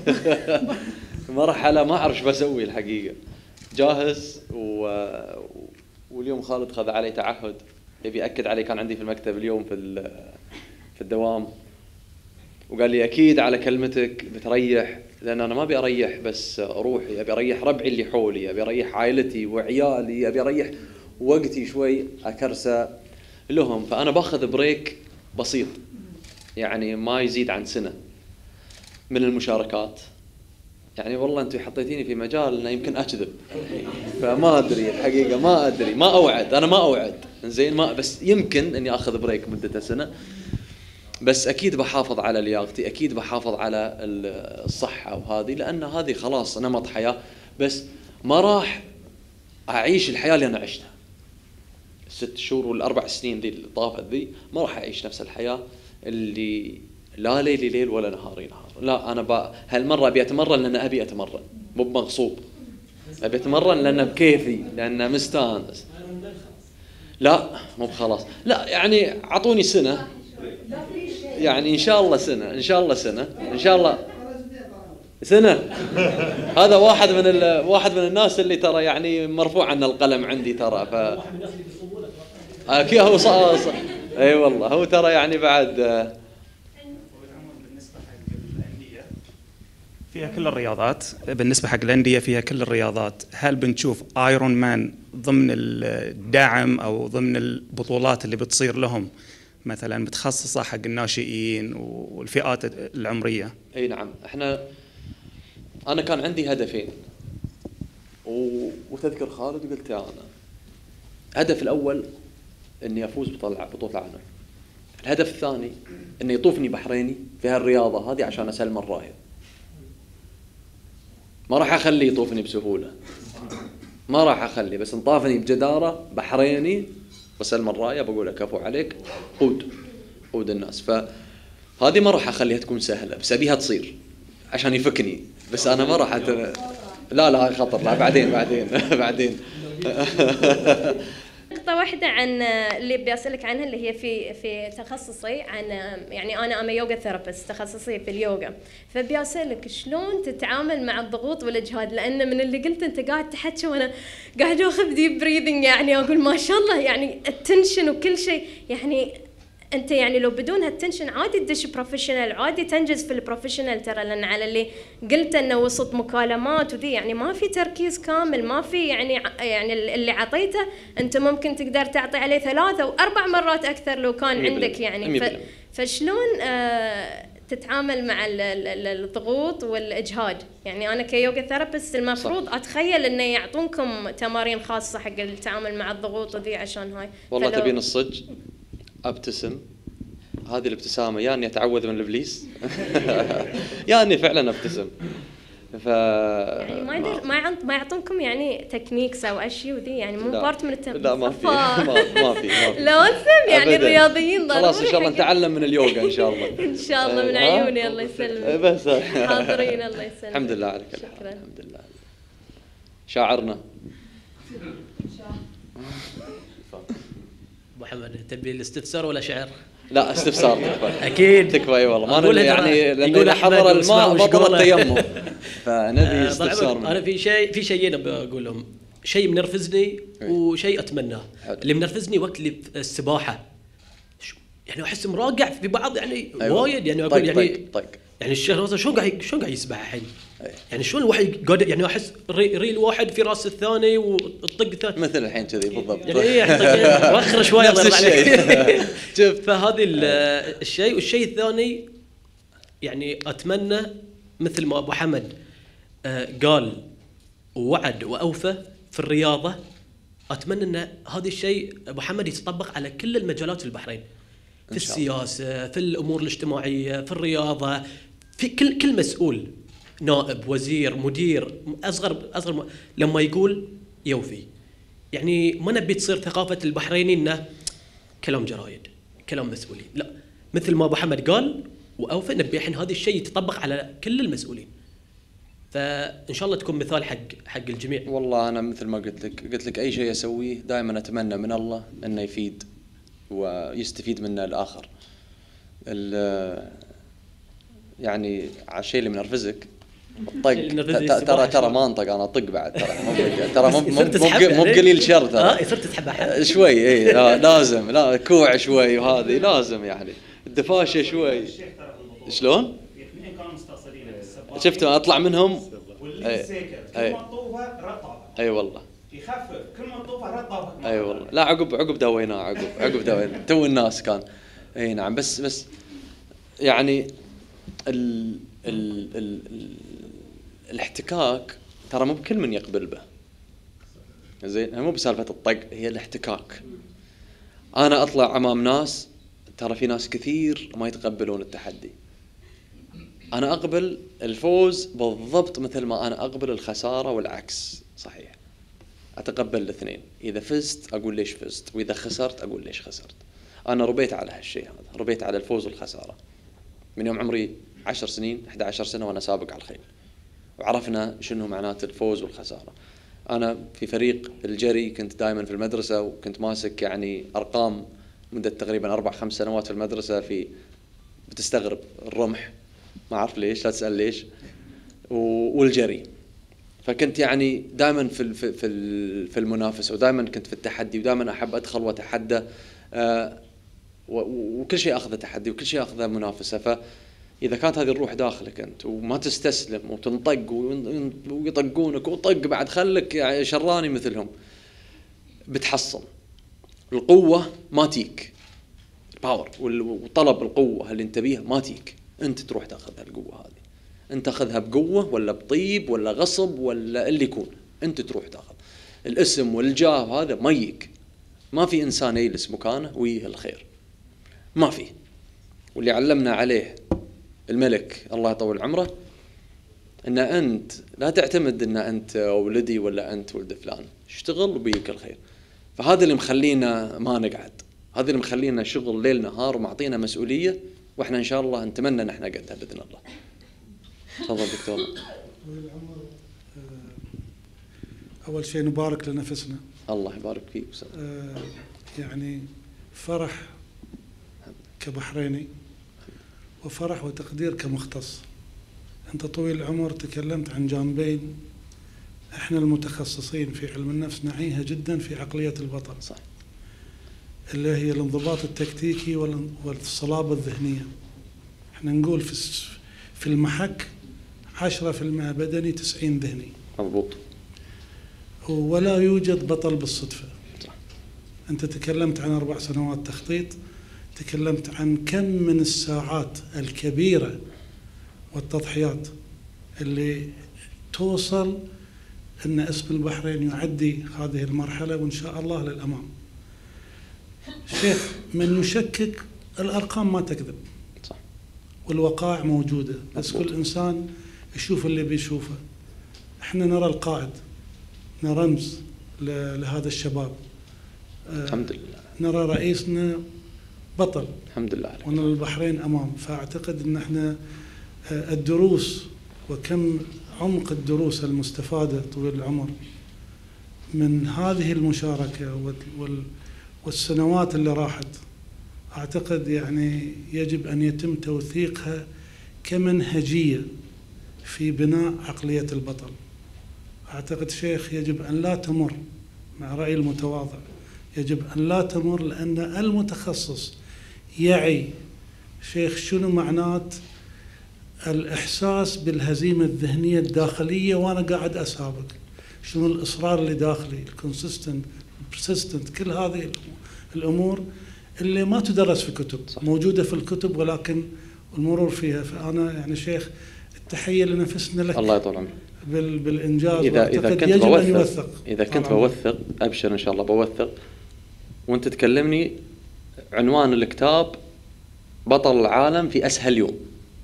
مرحلة ما أعرف بسوي الحقيقة. جاهز و... واليوم خالد خذ علي تعهد يبي أكد علي، كان عندي في المكتب اليوم في في الدوام، وقال لي أكيد على كلمتك بتريح، لأن أنا ما أبي أريح بس روحي، أبي أريح ربعي اللي حولي، أبي أريح عائلتي وعيالي، أبي أريح وقتي شوي أكرسه لهم. فأنا باخذ بريك بسيط يعني ما يزيد عن سنة من المشاركات. يعني والله أنتوا حطيتيني في مجال أنا يمكن أكذب، فما أدري الحقيقة، ما أدري، ما أوعد، أنا ما أوعد زين، ما بس يمكن إني أخذ بريك مدة سنة. بس أكيد بحافظ على لياقتي، أكيد بحافظ على الصحة وهذه، لأن هذه خلاص نمط حياة. بس ما راح أعيش الحياة اللي أنا عشتها الست شهور والأربع سنين ذي اللي طافت ذي، ما راح أعيش نفس الحياة اللي لا ليلي ليل ولا نهاري نهار. لا انا ب... هالمره ابي اتمرن لان ابي اتمرن، مو بمغصوب. ابي اتمرن لان بكيفي، لان مستانس. لا مو بخلاص، لا يعني اعطوني سنه، يعني ان شاء الله سنه، ان شاء الله سنه، ان شاء الله سنه. هذا واحد من ال... واحد من الناس اللي ترى يعني مرفوع عنه القلم عندي ترى. ف اكيد هو صار ص... اي والله هو ترى يعني بعد. بالنسبه حق الانديه فيها كل الرياضات، بالنسبه حق الانديه فيها كل الرياضات، هل بنشوف ايرون مان ضمن الدعم او ضمن البطولات اللي بتصير لهم مثلا متخصصه حق الناشئين والفئات العمريه؟ اي نعم. احنا انا كان عندي هدفين و... وتذكر خالد قلت انا الهدف الاول اني افوز بطلع بطوله العالم. الهدف الثاني اني يطوفني بحريني في هالرياضه هذه عشان اسلم الرايه. ما راح اخليه يطوفني بسهوله، ما راح اخليه، بس انطافني بجداره بحريني وسلم الرايه بقول له كفو عليك، قود قود الناس. فهذه ما راح اخليها تكون سهله، بس ابيها تصير عشان يفكني، بس انا ما راح أت... لا لا خطر، لا بعدين بعدين بعدين. نقطة واحدة عن اللي بدي أسألك عنها اللي هي في في تخصصي، عن يعني أنا أنا يوغا ثيرابيست، تخصصي في اليوغا، فبي أسألك شلون تتعامل مع الضغوط والإجهاد؟ لأن من اللي قلت أنت قاعد تحكي وأنا قاعد أخذ ديب بريذنج، يعني أقول ما شاء الله يعني التنشن وكل شيء، يعني انت يعني لو بدون هالتنشن عادي تدش بروفيشنال، عادي تنجز في البروفيشنال ترى، لان على اللي قلت انه وسط مكالمات ودي يعني ما في تركيز كامل، ما في يعني يعني اللي عطيته انت ممكن تقدر تعطي عليه ثلاثة واربع مرات اكثر لو كان عندك يعني. ف فشلون آه تتعامل مع الضغوط والاجهاد؟ يعني انا كيوغا ثيرابيست المفروض صح. اتخيل انه يعطونكم تمارين خاصه حق التعامل مع الضغوط ودي عشان هاي. والله تبين الصج ابتسم، هذه الابتسامه يا اني اتعوذ من الابليس يا اني فعلا ابتسم. ف يعني ما يدر ما ما يعطونكم يعني تكنيكس او اشياء ودي، يعني مو بارت من التمرين؟ لا ما في ما, ما في لازم يعني الرياضيين ضروري. خلاص ان شاء الله نتعلم من اليوغا ان شاء الله. ان شاء الله من عيوني، الله يسلمك. بس حاضرين الله يسلمك. الحمد لله على كل حال. الحمد لله. شاعرنا محمد، تبي الاستفسار ولا شعر؟ لا استفسار تكفى. اكيد تكفى اي والله. ما يعني لانه حضر الماء بطل التيمم فنبي استفسار. انا في شيء في شيئين بقولهم، شيء منرفزني وشيء اتمناه. اللي منرفزني وقت اللي في السباحه يعني احس مراقع في بعض يعني أيوة. وايد يعني اقول يعني طيق طيق. يعني الشيخ هذا شلون قاعد شلون قاعد يسبح الحين؟ يعني شلون الواحد قاعد يعني احس ريل واحد في راس الثاني والطق الثاني مثل الحين كذي بالضبط. يعني ايه وخر شوي نفس الشيء. شوف فهذه الشيء. والشيء الثاني يعني اتمنى مثل ما ابو حمد قال ووعد واوفى في الرياضه، اتمنى ان هذا الشيء ابو حمد يتطبق على كل المجالات في البحرين، في السياسه، في الامور الاجتماعيه، في الرياضه، في كل كل مسؤول، نائب، وزير، مدير، اصغر اصغر م... لما يقول يوفي. يعني ما نبي تصير ثقافه البحريني انه كلام جرايد، كلام مسؤولين، لا مثل ما ابو حمد قال واوفى، نبي الحين هذا الشيء يتطبق على كل المسؤولين. فان شاء الله تكون مثال حق حق الجميع. والله انا مثل ما قلت لك قلت لك اي شيء اسويه دائما اتمنى من الله انه يفيد ويستفيد منه الاخر. يعني على الشيء اللي منرفزك الطق، ترى ترى ما انطق انا اطق بعد، ترى ترى مو مو قليل شر ترى. اه صرت تسحبها شوي اي لازم، لا كوع شوي وهذه لازم يعني الدفاشه شوي. شلون؟ شفت اطلع منهم واللي ساكر كل ما تطوفه رطبه. اي والله يخفف كل ما تطوفه رطبه. اي والله. لا عقب عقب دويناه، عقب عقب دويناه تو الناس كان. اي نعم. بس بس يعني ال ال ال ال الاحتكاك ترى مو بكل من يقبل به. زين مو بسالفه الطق، هي الاحتكاك. انا اطلع امام ناس ترى في ناس كثير ما يتقبلون التحدي. انا اقبل الفوز بالضبط مثل ما انا اقبل الخساره والعكس صحيح. اتقبل الاثنين، اذا فزت اقول ليش فزت، واذا خسرت اقول ليش خسرت. انا ربيت على هالشيء هذا، ربيت على الفوز والخساره. من يوم عمري عشر سنين إحدى عشرة سنة وأنا سابق على الخيل، وعرفنا شنو معنات الفوز والخسارة. أنا في فريق الجري كنت دائما في المدرسة، وكنت ماسك يعني أرقام مدة تقريبا أربع خمس سنوات في المدرسة، في بتستغرب الرمح، ما أعرف ليش، لا تسأل ليش، والجري. فكنت يعني دائما في في في المنافسة، ودائما كنت في التحدي، ودائما أحب أدخل وأتحدى، آه وكل شيء أخذه تحدي وكل شيء أخذه منافسة. فإذا كانت هذه الروح داخلك أنت وما تستسلم وتنطق ويطقونك وطق بعد، خلك يعني شراني مثلهم، بتحصل. القوة ما تيك، الباور وطلب القوة اللي انت بيها ما تيك، انت تروح تاخذها القوة هذه، انت اخذها بقوة ولا بطيب ولا غصب ولا اللي يكون، انت تروح تاخذ الاسم والجاه. هذا ما يجيك، ما في انسان يجلس مكانه ويه الخير، ما في. واللي علمنا عليه الملك الله يطول عمره ان انت لا تعتمد ان انت ولدي ولا انت ولد فلان، اشتغل وبيك الخير. فهذا اللي مخلينا ما نقعد، هذا اللي مخلينا شغل ليل نهار ومعطينا مسؤولية، واحنا ان شاء الله نتمنى ان احنا قدها باذن الله. تفضل دكتور. اول شيء نبارك لنفسنا، الله يبارك فيك. آه يعني فرح كبحريني وفرح وتقدير كمختص. انت طويل العمر تكلمت عن جانبين احنا المتخصصين في علم النفس نعيها جدا في عقلية البطل، صح، اللي هي الانضباط التكتيكي والصلابة الذهنية. احنا نقول في في المحك عشرة في المئة بدني تسعين ذهني. مضبوط. ولا يوجد بطل بالصدفة. صح. انت تكلمت عن اربع سنوات تخطيط، تكلمت عن كم من الساعات الكبيرة والتضحيات اللي توصل ان اسم البحرين يعدي هذه المرحلة وان شاء الله للامام. شيخ، من يشكك الارقام ما تكذب، صح، والوقائع موجودة، بس مضبوط. كل انسان يشوف اللي بيشوفه. احنا نرى القائد، نرمز لهذا الشباب، الحمد لله، نرى رئيسنا بطل، الحمد لله عليك. ونرى البحرين امام. فاعتقد ان احنا الدروس وكم عمق الدروس المستفادة طويل العمر من هذه المشاركة والسنوات اللي راحت، أعتقد يعني يجب أن يتم توثيقها كمنهجية في بناء عقلية البطل. أعتقد شيخ يجب أن لا تمر، مع رأيي المتواضع، يجب أن لا تمر، لأن المتخصص يعي شيخ شنو معنات الإحساس بالهزيمة الذهنية الداخلية وأنا قاعد أسابق، شنو الإصرار اللي داخلي، الكونسيستنت، البرسيستنت، كل هذه الأمور اللي ما تدرس في كتب، صح. موجودة في الكتب ولكن المرور فيها. فأنا يعني شيخ التحية لنفسنا لك، الله يطول عمرك، بالإنجاز. إذا إذا كنت يجب بوثق أن يوثق. إذا كنت بوثق أبشر إن شاء الله بوثق. وأنت تكلمني عنوان الكتاب بطل العالم في أسهل يوم.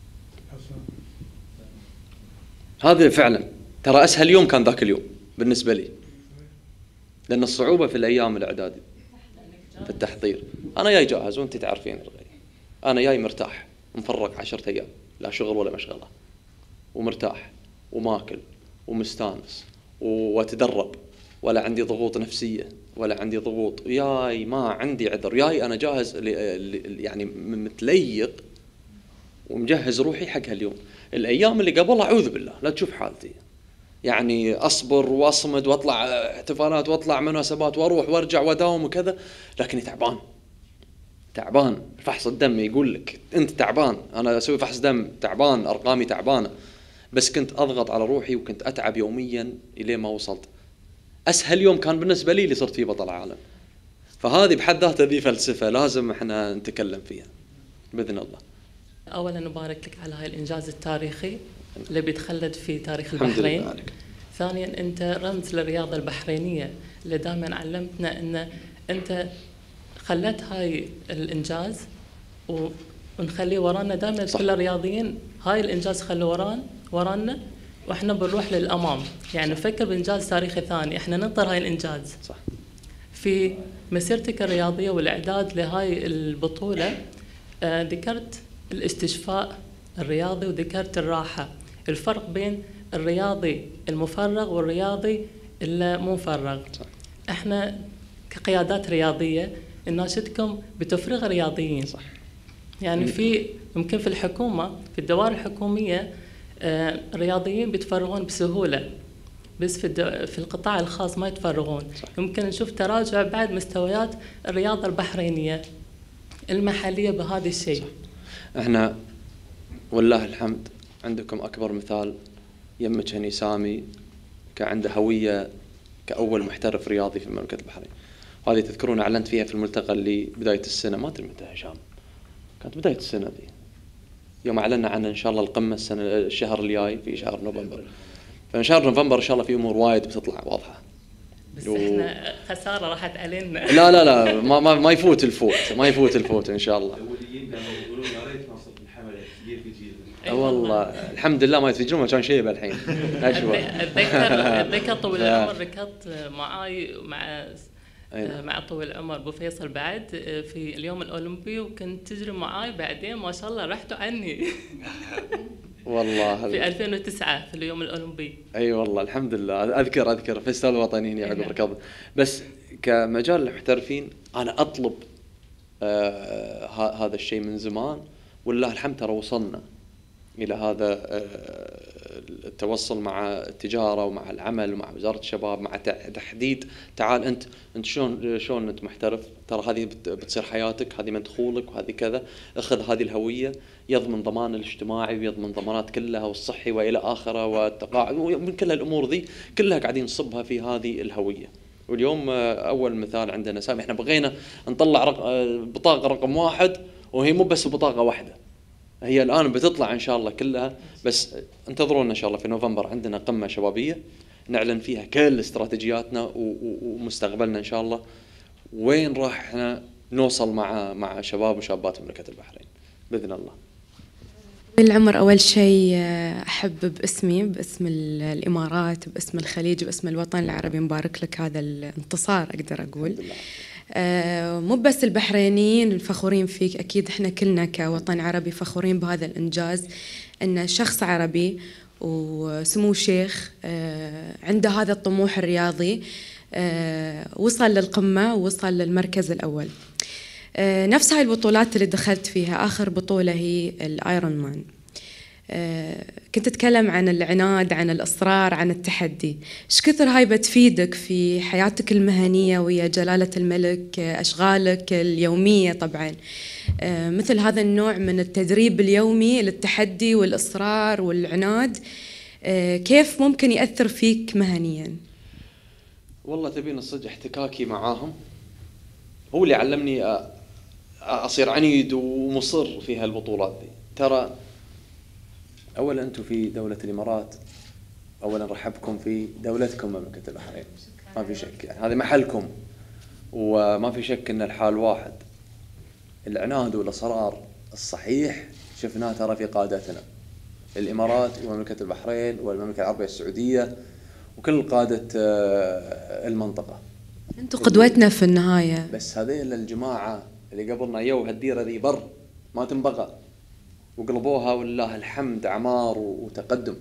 هذا فعلا ترى أسهل يوم كان ذاك اليوم بالنسبة لي، لأن الصعوبة في الأيام الإعدادي في التحضير. أنا جاي جاهز وأنت تعرفين، أنا جاي مرتاح مفرق عشرة أيام، لا شغل ولا مشغلة، ومرتاح وماكل ومستانس وأتدرب، ولا عندي ضغوط نفسية ولا عندي ضغوط، ياي ما عندي عذر، ياي أنا جاهز يعني متليق ومجهز روحي حق هاليوم. الأيام اللي قبل أعوذ بالله لا تشوف حالتي، يعني أصبر وأصمد وأطلع احتفالات وأطلع مناسبات وأروح وأرجع وأداوم وكذا، لكني تعبان تعبان. فحص الدم يقول لك أنت تعبان، أنا أسوي فحص دم تعبان، أرقامي تعبانة، بس كنت أضغط على روحي وكنت أتعب يوميا إلى ما وصلت. أسهل يوم كان بالنسبة لي اللي صرت فيه بطل عالم. فهذه بحد ذاتها ذي فلسفة لازم احنا نتكلم فيها بإذن الله. أولا نبارك لك على هاي الإنجاز التاريخي اللي بيتخلد في تاريخ البحرين. ثانيا أنت رمز للرياضة البحرينية اللي دائما علمتنا أن أنت خلت هاي الإنجاز ونخليه ورانا. دائما كل الرياضيين هاي الإنجاز خلوا وران ورانا وإحنا بنروح للأمام، يعني نفكر بإنجاز تاريخي ثاني، إحنا ننطر هاي الإنجاز. صح. في مسيرتك الرياضية والإعداد لهاي البطولة آه ذكرت الاستشفاء الرياضي وذكرت الراحة. الفرق بين الرياضي المفرغ والرياضي اللي مو مفرغ. احنا كقيادات رياضية نناشدكم بتفريغ رياضيين. صح. يعني في يمكن في الحكومة في الدوائر الحكومية آه رياضيين بيتفرغون بسهولة، بس في الدو... في القطاع الخاص ما يتفرغون. صح. يمكن نشوف تراجع بعد مستويات الرياضة البحرينية المحلية بهذا الشيء. احنا والله الحمد عندكم أكبر مثال يمك هني سامي كعنده هوية كأول محترف رياضي في المملكة البحرين، وهذه تذكرون أعلنت فيها في الملتقى اللي بداية السنة، ما أدري متى هشام، كانت بداية السنة ذي يوم أعلنا عنها إن شاء الله القمة السنة الشهر الجاي في شهر نوفمبر. فإن شهر نوفمبر إن شاء الله في أمور وايد بتطلع واضحة. بس و... احنا خسارة راحت علينا. لا لا لا ما ما, ما يفوت الفوت ما يفوت الفوت إن شاء الله. الأوليين كانوا يقولون يا ريت نوصل الحملة جيل في جيل. والله الحمد لله ما يتفجرون كان شيء بالحين. اتذكر اتذكر طويل العمر ركضت معاي مع مع طويل العمر ابو فيصل بعد في اليوم الاولمبي، وكنت تجري معاي بعدين ما شاء الله رحتوا عني. والله في ألفين وتسعة في اليوم الاولمبي. اي والله الحمد لله اذكر اذكر فيستيفال الوطنيين يعقب ركض. بس كمجال المحترفين انا اطلب آه هذا الشيء من زمان، والله الحمد ترى وصلنا الى هذا التوصل مع التجاره ومع العمل ومع وزاره الشباب مع تحديد تعال انت انت شلون شلون انت محترف، ترى هذه بتصير حياتك، هذه مدخولك وهذه كذا، اخذ هذه الهويه، يضمن ضمان الاجتماعي ويضمن ضمانات كلها والصحي والى اخره والتقاعد ومن كل الامور ذي كلها قاعدين نصبها في هذه الهويه. واليوم اول مثال عندنا سامي، احنا بغينا نطلع رق... بطاقه رقم واحد، وهي مو بس بطاقه واحده، هي الآن بتطلع إن شاء الله كلها، بس انتظرونا إن شاء الله في نوفمبر عندنا قمة شبابية نعلن فيها كل استراتيجياتنا ومستقبلنا إن شاء الله، وين راح إحنا نوصل مع مع شباب وشابات مملكة البحرين بإذن الله. العمر أول شيء أحب باسمي باسم الإمارات باسم الخليج باسم الوطن العربي نبارك لك هذا الانتصار، أقدر أقول آه مو بس البحرينيين الفخورين فيك، أكيد إحنا كلنا كوطن عربي فخورين بهذا الإنجاز، أن شخص عربي وسمو شيخ آه عنده هذا الطموح الرياضي آه وصل للقمة ووصل للمركز الأول. آه نفس هاي البطولات اللي دخلت فيها، آخر بطولة هي الآيرون مان. آه كنت أتكلم عن العناد، عن الإصرار، عن التحدي. إيش كثر هاي بتفيدك في حياتك المهنية ويا جلالة الملك، آه أشغالك اليومية طبعا. آه مثل هذا النوع من التدريب اليومي للتحدي والإصرار والعناد، آه كيف ممكن يأثر فيك مهنيا؟ والله تبين الصدق احتكاكي معاهم هو اللي علمني أصير عنيد ومصر في هالبطولات دي. ترى أولا أنتم في دولة الإمارات، أولا رحبكم في دولتكم مملكة البحرين، ما في شك يعني هذا محلكم، وما في شك أن الحال واحد. العناد والإصرار الصحيح شفناه ترى في قادتنا الإمارات ومملكة البحرين والمملكة العربية السعودية وكل قادة المنطقة. أنتم قدوتنا في النهاية. بس هذيل الجماعة اللي قبلنا يو هالديرة ذي بر ما تنبغى وقلبوها والله الحمد عمار وتقدم.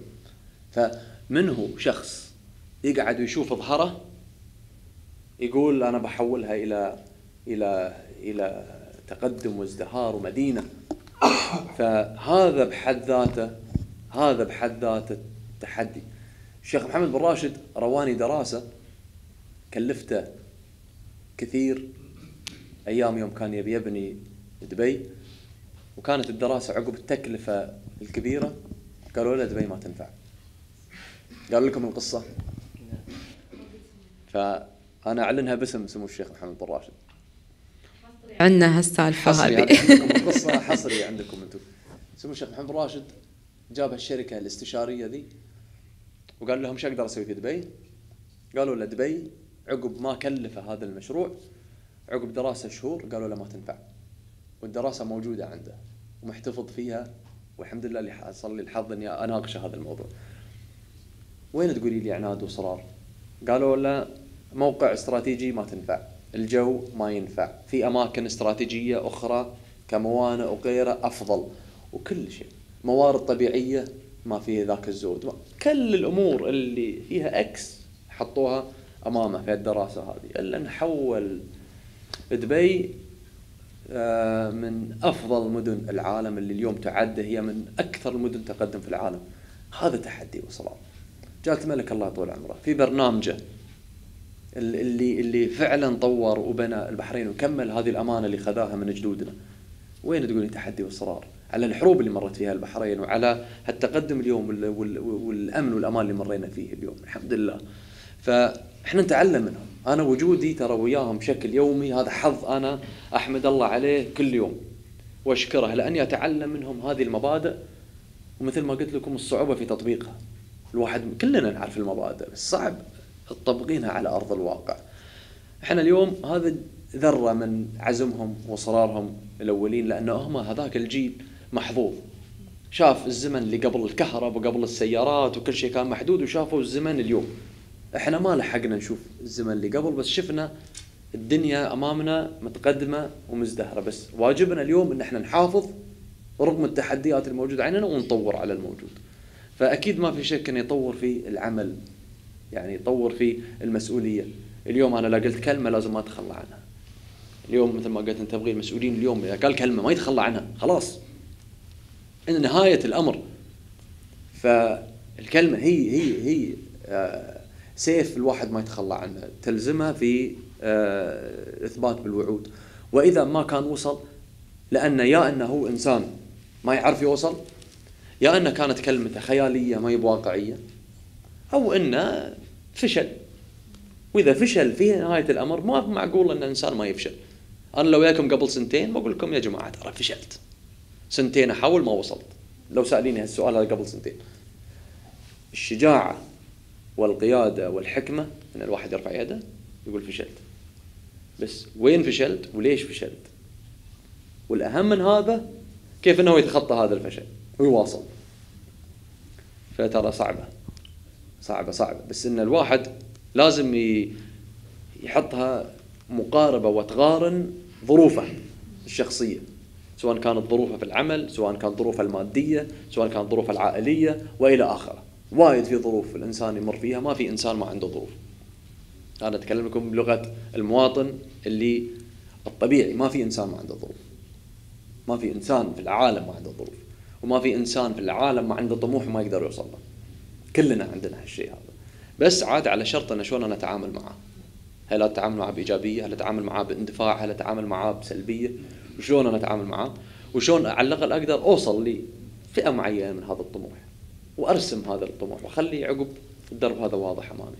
فمنه شخص يقعد ويشوف ظهره يقول أنا بحولها إلى إلى إلى تقدم وازدهار ومدينة. فهذا بحد ذاته هذا بحد ذاته تحدي. الشيخ محمد بن راشد رواني دراسة كلفته كثير أيام يوم كان يبي يبني دبي، وكانت الدراسة عقب التكلفة الكبيرة قالوا له دبي ما تنفع. قالوا لكم القصة؟ فأنا أعلنها باسم سمو الشيخ محمد بن راشد. عندنا هالسالفة هذه. عندكم القصة حصرية عندكم أنتم. سمو الشيخ محمد بن راشد جاب الشركة الاستشارية ذي وقال لهم شو أقدر أسوي في دبي؟ قالوا له دبي عقب ما كلف هذا المشروع عقب دراسة شهور قالوا له ما تنفع، والدراسة موجودة عنده ومحتفظ فيها، والحمد لله اللي حصل لي الحظ اني اناقش هذا الموضوع. وين تقولي لي عناد واصرار؟ قالوا له موقع استراتيجي ما تنفع، الجو ما ينفع، في اماكن استراتيجية اخرى كموانئ وغيره افضل وكل شيء. موارد طبيعيه ما فيها ذاك الزود، كل الامور اللي فيها اكس حطوها امامه في الدراسه هذه، الا نحول دبي من افضل مدن العالم اللي اليوم تعد هي من اكثر المدن تقدم في العالم. هذا تحدي وصلاه. جلالة الملك الله يطول عمره في برنامجه اللي اللي فعلا طور وبنى البحرين وكمل هذه الامانه اللي خذاها من جدودنا. وين تقولي تحدي واصرار على الحروب اللي مرت فيها البحرين وعلى هالتقدم اليوم والامن والامان اللي مرينا فيه اليوم الحمد لله. فاحنا نتعلم منهم. انا وجودي ترى وياهم بشكل يومي، هذا حظ انا احمد الله عليه كل يوم واشكره، لاني اتعلم منهم هذه المبادئ، ومثل ما قلت لكم الصعوبه في تطبيقها. الواحد كلنا نعرف المبادئ بس صعب تطبقينها على ارض الواقع. احنا اليوم هذا ذره من عزمهم واصرارهم الاولين، لانه هم هذاك الجيل محظوظ، شاف الزمن اللي قبل الكهرباء وقبل السيارات وكل شيء كان محدود، وشافوا الزمن اليوم. احنا ما لحقنا نشوف الزمن اللي قبل، بس شفنا الدنيا امامنا متقدمه ومزدهره، بس واجبنا اليوم ان احنا نحافظ رغم التحديات الموجوده عندنا ونطور على الموجود. فاكيد ما في شك انه يطور في العمل، يعني يطور في المسؤوليه. اليوم انا لا قلت كلمه لازم ما اتخلى عنها. اليوم مثل ما قلت انت تبغي المسؤولين اليوم اذا قال كلمه ما يتخلى عنها خلاص، ان نهايه الامر. فالكلمه هي هي هي آه سيف الواحد ما يتخلى عنه، تلزمه في آه اثبات بالوعود. واذا ما كان وصل، لان يا انه هو انسان ما يعرف يوصل، يا انه كانت كلمته خياليه ما هي بواقعيه، او انه فشل. واذا فشل في نهايه الامر ما معقول ان الانسان ما يفشل. انا لو وياكم قبل سنتين بقول لكم يا جماعه ترى فشلت، سنتين احاول ما وصلت. لو ساليني هالسؤال هذا قبل سنتين. الشجاعه والقياده والحكمه ان الواحد يرفع يده يقول فشلت، بس وين فشلت وليش فشلت، والاهم من هذا كيف انه يتخطى هذا الفشل ويواصل. فترى صعبه صعبه صعبه، بس ان الواحد لازم يحطها مقاربه وتقارن ظروفه الشخصيه، سواء كانت ظروفه في العمل، سواء كانت ظروفه الماديه، سواء كانت ظروفه العائليه والى اخره. وايد في ظروف الانسان يمر فيها، ما في انسان ما عنده ظروف. انا اتكلم لكم بلغه المواطن اللي الطبيعي، ما في انسان ما عنده ظروف. ما في انسان في العالم ما عنده ظروف، وما في انسان في العالم ما عنده طموح وما يقدر يوصل له. كلنا عندنا هالشيء هذا، بس عاد على شرط ان شلون انا اتعامل معه. هل اتعامل معه بايجابيه؟ هل اتعامل معه باندفاع؟ هل اتعامل معه بسلبيه؟ وشلون انا اتعامل معه؟ وشلون على الاقل اقدر اوصل لفئه معينه من هذا الطموح، وارسم هذا الطموح واخلي عقب الدرب هذا واضح امامي.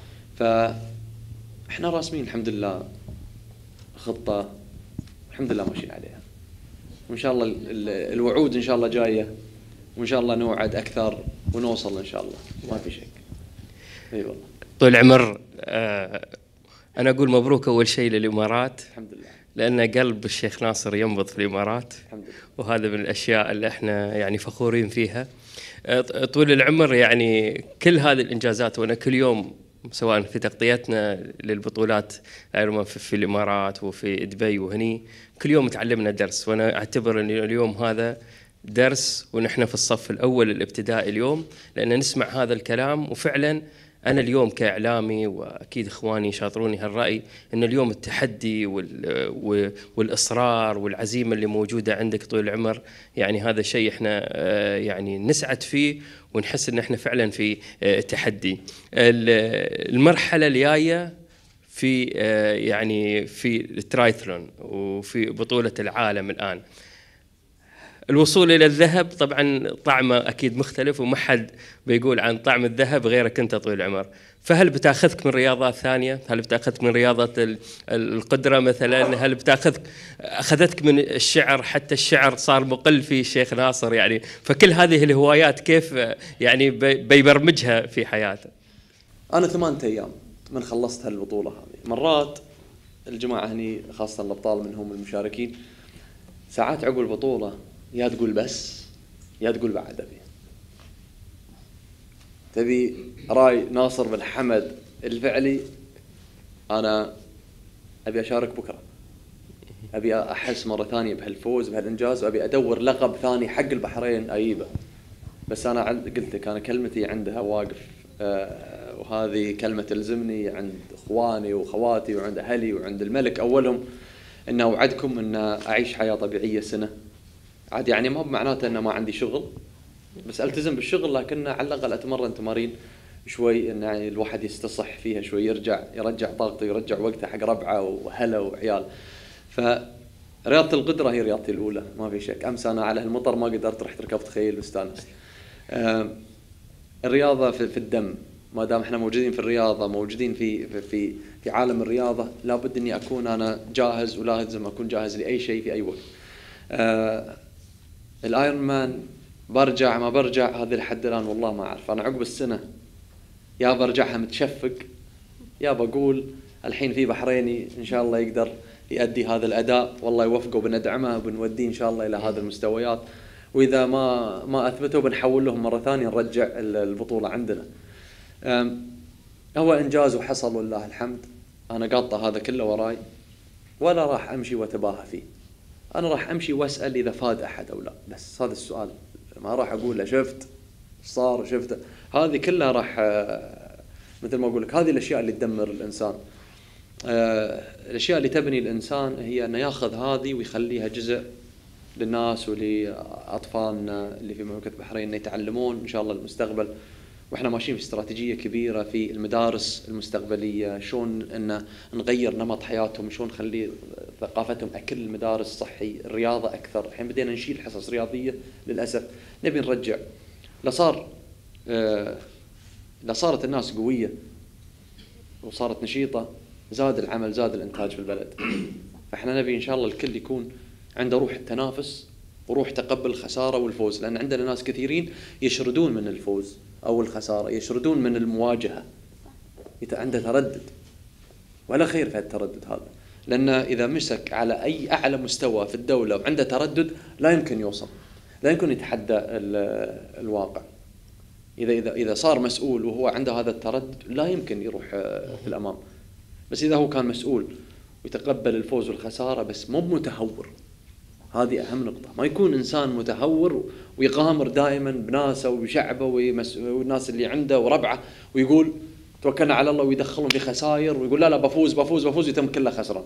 فاحنا راسمين الحمد لله خطه الحمد لله ماشيين عليها، وان شاء الله الوعود ان شاء الله جايه، وان شاء الله نوعد اكثر ونوصل ان شاء الله، ما في شك. اي والله. طول العمر آه انا اقول مبروك اول شيء للامارات، الحمد لله، لان قلب الشيخ ناصر ينبض في الامارات، الحمد لله. وهذا من الاشياء اللي احنا يعني فخورين فيها. آه طول العمر يعني كل هذه الانجازات، وانا كل يوم سواء في تغطيتنا للبطولات في الامارات وفي دبي وهني كل يوم تعلمنا درس، وانا اعتبر ان اليوم هذا درس ونحن في الصف الاول الابتدائي اليوم، لان نسمع هذا الكلام. وفعلا انا اليوم كاعلامي واكيد اخواني يشاطروني هالراي، ان اليوم التحدي والاصرار والعزيمه اللي موجوده عندك طول العمر، يعني هذا شيء احنا يعني نسعد فيه ونحس ان احنا فعلا في تحدي. المرحله الجايه في يعني في الترايثلون وفي بطوله العالم الان، الوصول إلى الذهب طبعا طعمه أكيد مختلف، وما حد بيقول عن طعم الذهب غيرك أنت طويل العمر. فهل بتاخذك من رياضات ثانية؟ هل بتاخذك من رياضة القدرة مثلا؟ هل بتاخذك أخذتك من الشعر؟ حتى الشعر صار مقل في الشيخ ناصر يعني. فكل هذه الهوايات كيف يعني بيبرمجها في حياته؟ أنا ثمانية أيام من خلصت هالبطولة هذه. مرات الجماعة هني خاصة الأبطال منهم المشاركين ساعات عقب البطولة يا تقول بس يا تقول بعد أبي تبي راي ناصر بن حمد الفعلي، أنا أبي أشارك بكرة. ابي احس مره ثانيه بهالفوز بهالانجاز، وابي ادور لقب ثاني حق البحرين اجيبه. بس انا قلت لك انا كلمتي عندها واقف، آه وهذه كلمه تلزمني عند اخواني واخواتي وعند اهلي وعند الملك اولهم، ان اوعدكم ان اعيش حياه طبيعيه سنه. عاد يعني ما بمعناته ان ما عندي شغل، بس التزم بالشغل، لكن على الاقل اتمرن تمارين شوي، ان يعني الواحد يستصح فيها شوي، يرجع يرجع طاقته، يرجع وقته حق ربعه وهلا وعيال. فرياضه القدره هي رياضتي الاولى ما في شك. امس انا على المطر ما قدرت، رحت ركبت خيل واستانست. الرياضه في الدم، ما دام احنا موجودين في الرياضه، موجودين في في في عالم الرياضه، لابد اني اكون انا جاهز، ولازم اكون جاهز لاي شيء في اي وقت. آه الايرون مان برجع ما برجع هذه لحد الان والله ما اعرف. انا عقب السنه يا برجعها متشفق، يا بقول الحين في بحريني ان شاء الله يقدر يؤدي هذا الاداء، والله يوفقه بندعمه وبنوديه ان شاء الله الى هذه المستويات، واذا ما ما اثبته بنحول لهم مره ثانيه نرجع البطوله عندنا. هو انجاز وحصل ولله الحمد. انا قاطه هذا كله وراي، ولا راح امشي واتباهى فيه. انا راح امشي واسال اذا فاد احد او لا، بس هذا السؤال. ما راح اقول له شفت صار شفت، هذه كلها راح مثل ما اقول لك، هذه الاشياء اللي تدمر الانسان. الاشياء اللي تبني الانسان هي انه ياخذ هذه ويخليها جزء للناس ولاطفالنا اللي في مملكه البحرين، يتعلمون ان شاء الله المستقبل. واحنا ماشيين في استراتيجيه كبيره في المدارس المستقبليه، شلون ان نغير نمط حياتهم، شلون نخلي ثقافتهم اكل المدارس صحي، الرياضه اكثر. الحين بدينا نشيل حصص رياضيه للاسف، نبي نرجع. لا صار آه لا صارت الناس قويه وصارت نشيطه، زاد العمل، زاد الانتاج في البلد. فاحنا نبي ان شاء الله الكل يكون عنده روح التنافس وروح تقبل الخساره والفوز، لان عندنا ناس كثيرين يشردون من الفوز او الخساره، يشردون من المواجهه، عنده تردد، ولا خير في التردد هذا، لان اذا مسك على اي اعلى مستوى في الدوله وعنده تردد لا يمكن يوصل، لا يمكن يتحدى الواقع. اذا اذا اذا صار مسؤول وهو عنده هذا التردد لا يمكن يروح في الامام. بس اذا هو كان مسؤول ويتقبل الفوز والخساره بس مو متهور، هذه اهم نقطه. ما يكون انسان متهور ويغامر دائما بناسه وشعبه والناس اللي عنده وربعه، ويقول توكلنا على الله ويدخلهم في خسائر ويقول لا لا بفوز بفوز بفوز يتم كله خسران.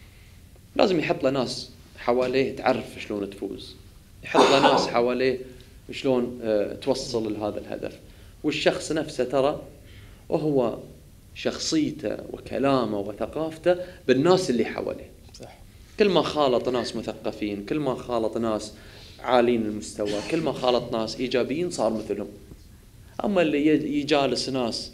لازم يحط له ناس حواليه تعرف شلون تفوز، يحط له ناس حواليه شلون توصل لهذا الهدف. والشخص نفسه ترى وهو شخصيته وكلامه وثقافته بالناس اللي حواليه. صح. كل ما خالط ناس مثقفين، كل ما خالط ناس عالين المستوى، كل ما خالط ناس ايجابيين صار مثلهم. اما اللي يجالس ناس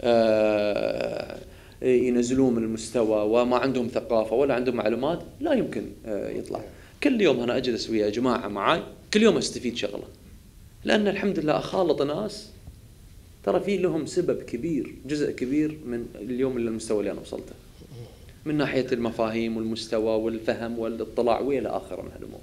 آه ينزلون من المستوى وما عندهم ثقافه ولا عندهم معلومات لا يمكن آه يطلع. كل يوم انا اجلس ويا جماعه معاي، كل يوم استفيد شغله، لان الحمد لله اخالط ناس ترى في لهم سبب كبير، جزء كبير من اليوم اللي المستوى اللي انا وصلته، من ناحيه المفاهيم والمستوى والفهم والاطلاع والى اخره من هالامور.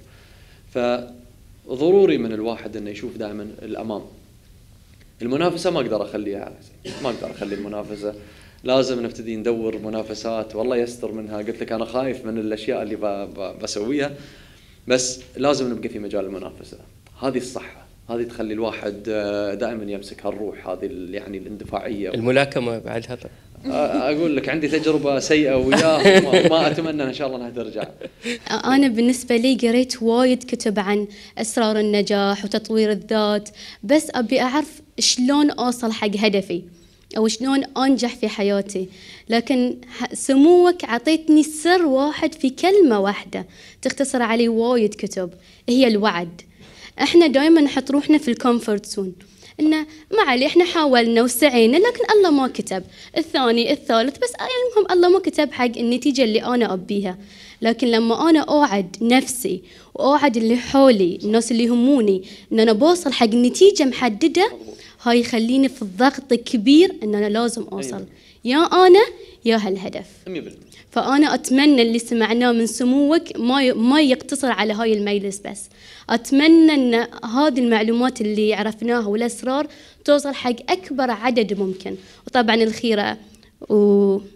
فضروري من الواحد انه يشوف دائما الامام. المنافسه ما اقدر اخليها، ما اقدر اخلي المنافسه، لازم نبتدي ندور منافسات والله يستر منها. قلت لك انا خايف من الاشياء اللي بسويها، بس لازم نبقى في مجال المنافسه. هذه الصحه، هذه تخلي الواحد دائما يمسك هالروح هذه يعني الاندفاعيه. الملاكمه بعد هذا اقول لك عندي تجربه سيئه وياه، ما اتمنى ان شاء الله انها ترجع. انا بالنسبه لي قريت وايد كتب عن اسرار النجاح وتطوير الذات، بس ابي اعرف شلون اوصل حق هدفي او شلون انجح في حياتي. لكن سموك عطيتني سر واحد في كلمه واحده تختصر علي وايد كتب، هي الوعد. احنا دائما نحط روحنا في الكومفورت زون، انه ما عليه احنا حاولنا وسعينا لكن الله ما كتب، الثاني الثالث، بس المهم الله ما كتب حق النتيجه اللي انا ابيها. لكن لما انا اوعد نفسي واوعد اللي حولي، الناس اللي يهموني، ان انا بوصل حق نتيجه محدده، هاي يخليني في الضغط الكبير ان انا لازم اوصل يا انا يا هالهدف. فانا اتمنى اللي سمعناه من سموك ما ما يقتصر على هاي المجلس بس، اتمنى ان هذه المعلومات اللي عرفناها والاسرار توصل حق اكبر عدد ممكن. وطبعا الخيره و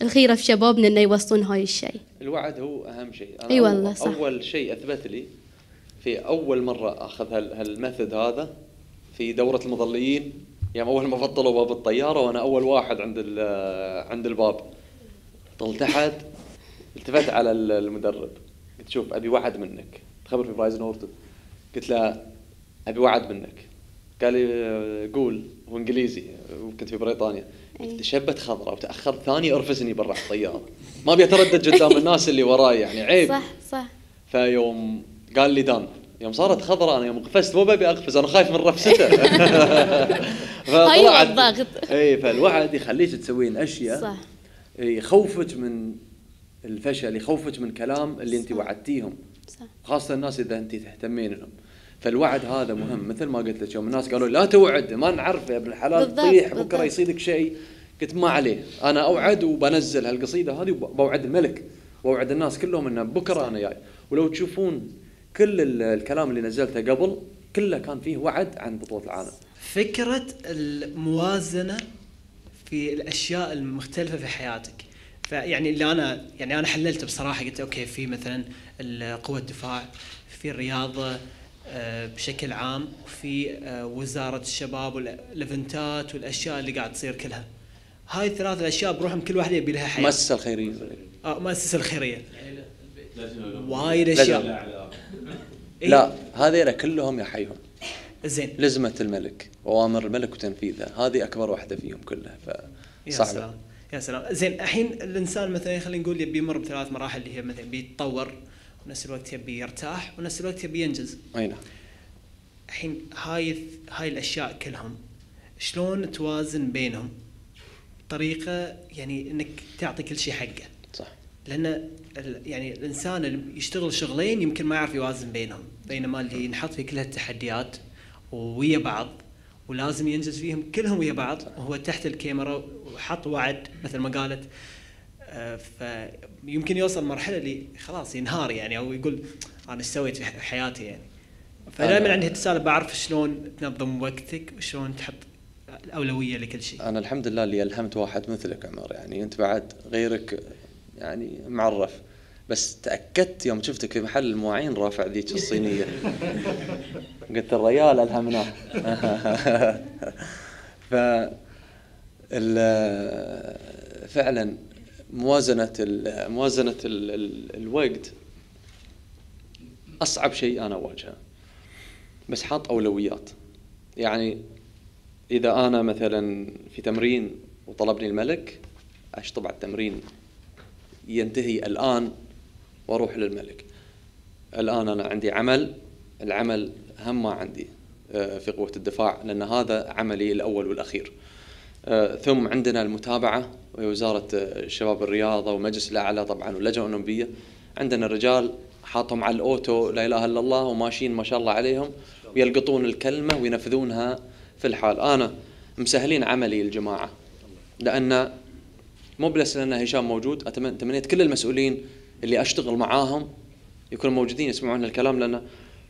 الخيرة في شبابنا إنه يوصلون هاي الشيء. الوعد هو أهم شيء. أنا أي والله صح. أول شيء أثبت لي في أول مرة أخذ هالميثود هذا في دورة المظليين، يوم أول ما فضلوا باب الطيارة وأنا أول واحد عند عند الباب، طلت تحت التفت على المدرب قلت شوف أبي وعد منك، تخبر في برايز نورتون، قلت له أبي وعد منك، قال لي قول، هو إنجليزي وكنت في بريطانيا، قلت شبت خضراء وتأخرت ثاني أرفسني برا الطيارة، ما أبي أتردد قدام الناس اللي وراي يعني عيب. صح صح. فيوم قال لي دان، يوم صارت خضراء أنا يوم قفزت مو ببي أقفز أنا خايف من رفسته. هاي هو الضغط. إيه فالوعد يخليك تسوين أشياء صح. يخوفك من الفشل، يخوفك من كلام اللي أنت وعدتيهم، صح. خاصة الناس إذا أنت تهتمين لهم. فالوعد هذا مهم، مثل ما قلت لك يوم الناس قالوا لا توعد ما نعرف يا ابن الحلال تطيح بكره يصيدك شيء، قلت ما عليه انا اوعد وبنزل هالقصيده هذه وبوعد الملك واوعد الناس كلهم ان بكره انا جاي. ولو تشوفون كل الكلام اللي نزلته قبل كله كان فيه وعد عن بطولة العالم. فكرة الموازنة في الاشياء المختلفة في حياتك، فيعني اللي انا يعني انا حللته بصراحة، قلت اوكي في مثلا قوة الدفاع، في الرياضة بشكل عام، وفي وزارة الشباب والايفنتات والاشياء اللي قاعد تصير كلها. هاي الثلاث الاشياء بروحهم كل واحدة يبي لها حياة. مؤسسة الخيرية. اه مؤسسة الخيرية. وايد اشياء. لا هذه كلهم يحيهم. زين. لزمة الملك وأوامر الملك وتنفيذها، هذه أكبر واحدة فيهم كلها. فصعب. يا سلام يا سلام. زين الحين الإنسان مثلا خلينا نقول يبي يمر بثلاث مراحل اللي هي مثلا بيتطور ونفس الوقت يبي يرتاح ونفس الوقت يبي ينجز. أي نعم. الحين هاي هاي الأشياء كلهم شلون توازن بينهم بطريقة يعني إنك تعطي كل شيء حقه. صح. لأن يعني الإنسان اللي يشتغل شغلين يمكن ما يعرف يوازن بينهم، بينما اللي ينحط في كل هالتحديات ويا بعض ولازم ينجز فيهم كلهم ويا بعض، وهو تحت الكاميرا وحط وعد مثل ما قالت، فيمكن يوصل مرحلة اللي خلاص ينهار يعني، أو يقول أنا ايش سويت في حياتي يعني. فدائما عندي هالتساؤل، بعرف شلون تنظم وقتك وشلون تحط الأولوية لكل شيء. أنا الحمد لله اللي ألهمت واحد مثلك عمر، يعني أنت بعد غيرك يعني معرف، بس تأكدت يوم شفتك في محل المواعين رافع ذيك الصينية قلت الرجال ألهمناه. ف فعلا موازنة ال موازنة ال ال الوقت أصعب شيء أنا أواجهه، بس حاط أولويات. يعني إذا أنا مثلا في تمرين وطلبني الملك أشطب على التمرين ينتهي الآن واروح للملك. الآن أنا عندي عمل، العمل هم ما عندي في قوة الدفاع لأن هذا عملي الأول والأخير. ثم عندنا المتابعة ووزارة الشباب الرياضة ومجلس الأعلى طبعا واللجنة الأولمبية، عندنا الرجال حاطهم على الأوتو لا إله إلا الله وماشيين ما شاء الله عليهم ويلقطون الكلمة وينفذونها في الحال. أنا مسهلين عملي الجماعة لأن مو بس لأن هشام موجود، أتمنيت كل المسؤولين اللي أشتغل معاهم يكونوا موجودين يسمعون الكلام، لأن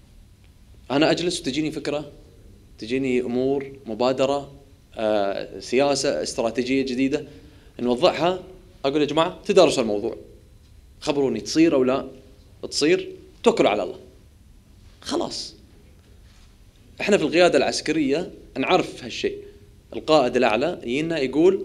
أنا أجلس وتجيني فكرة، تجيني أمور مبادرة، آه، سياسة استراتيجية جديدة نوضعها، أقول يا جماعة تدارسوا الموضوع، خبروني تصير أو لا تصير، توكلوا على الله خلاص. إحنا في القيادة العسكرية نعرف هالشيء، القائد الأعلى يجينا يقول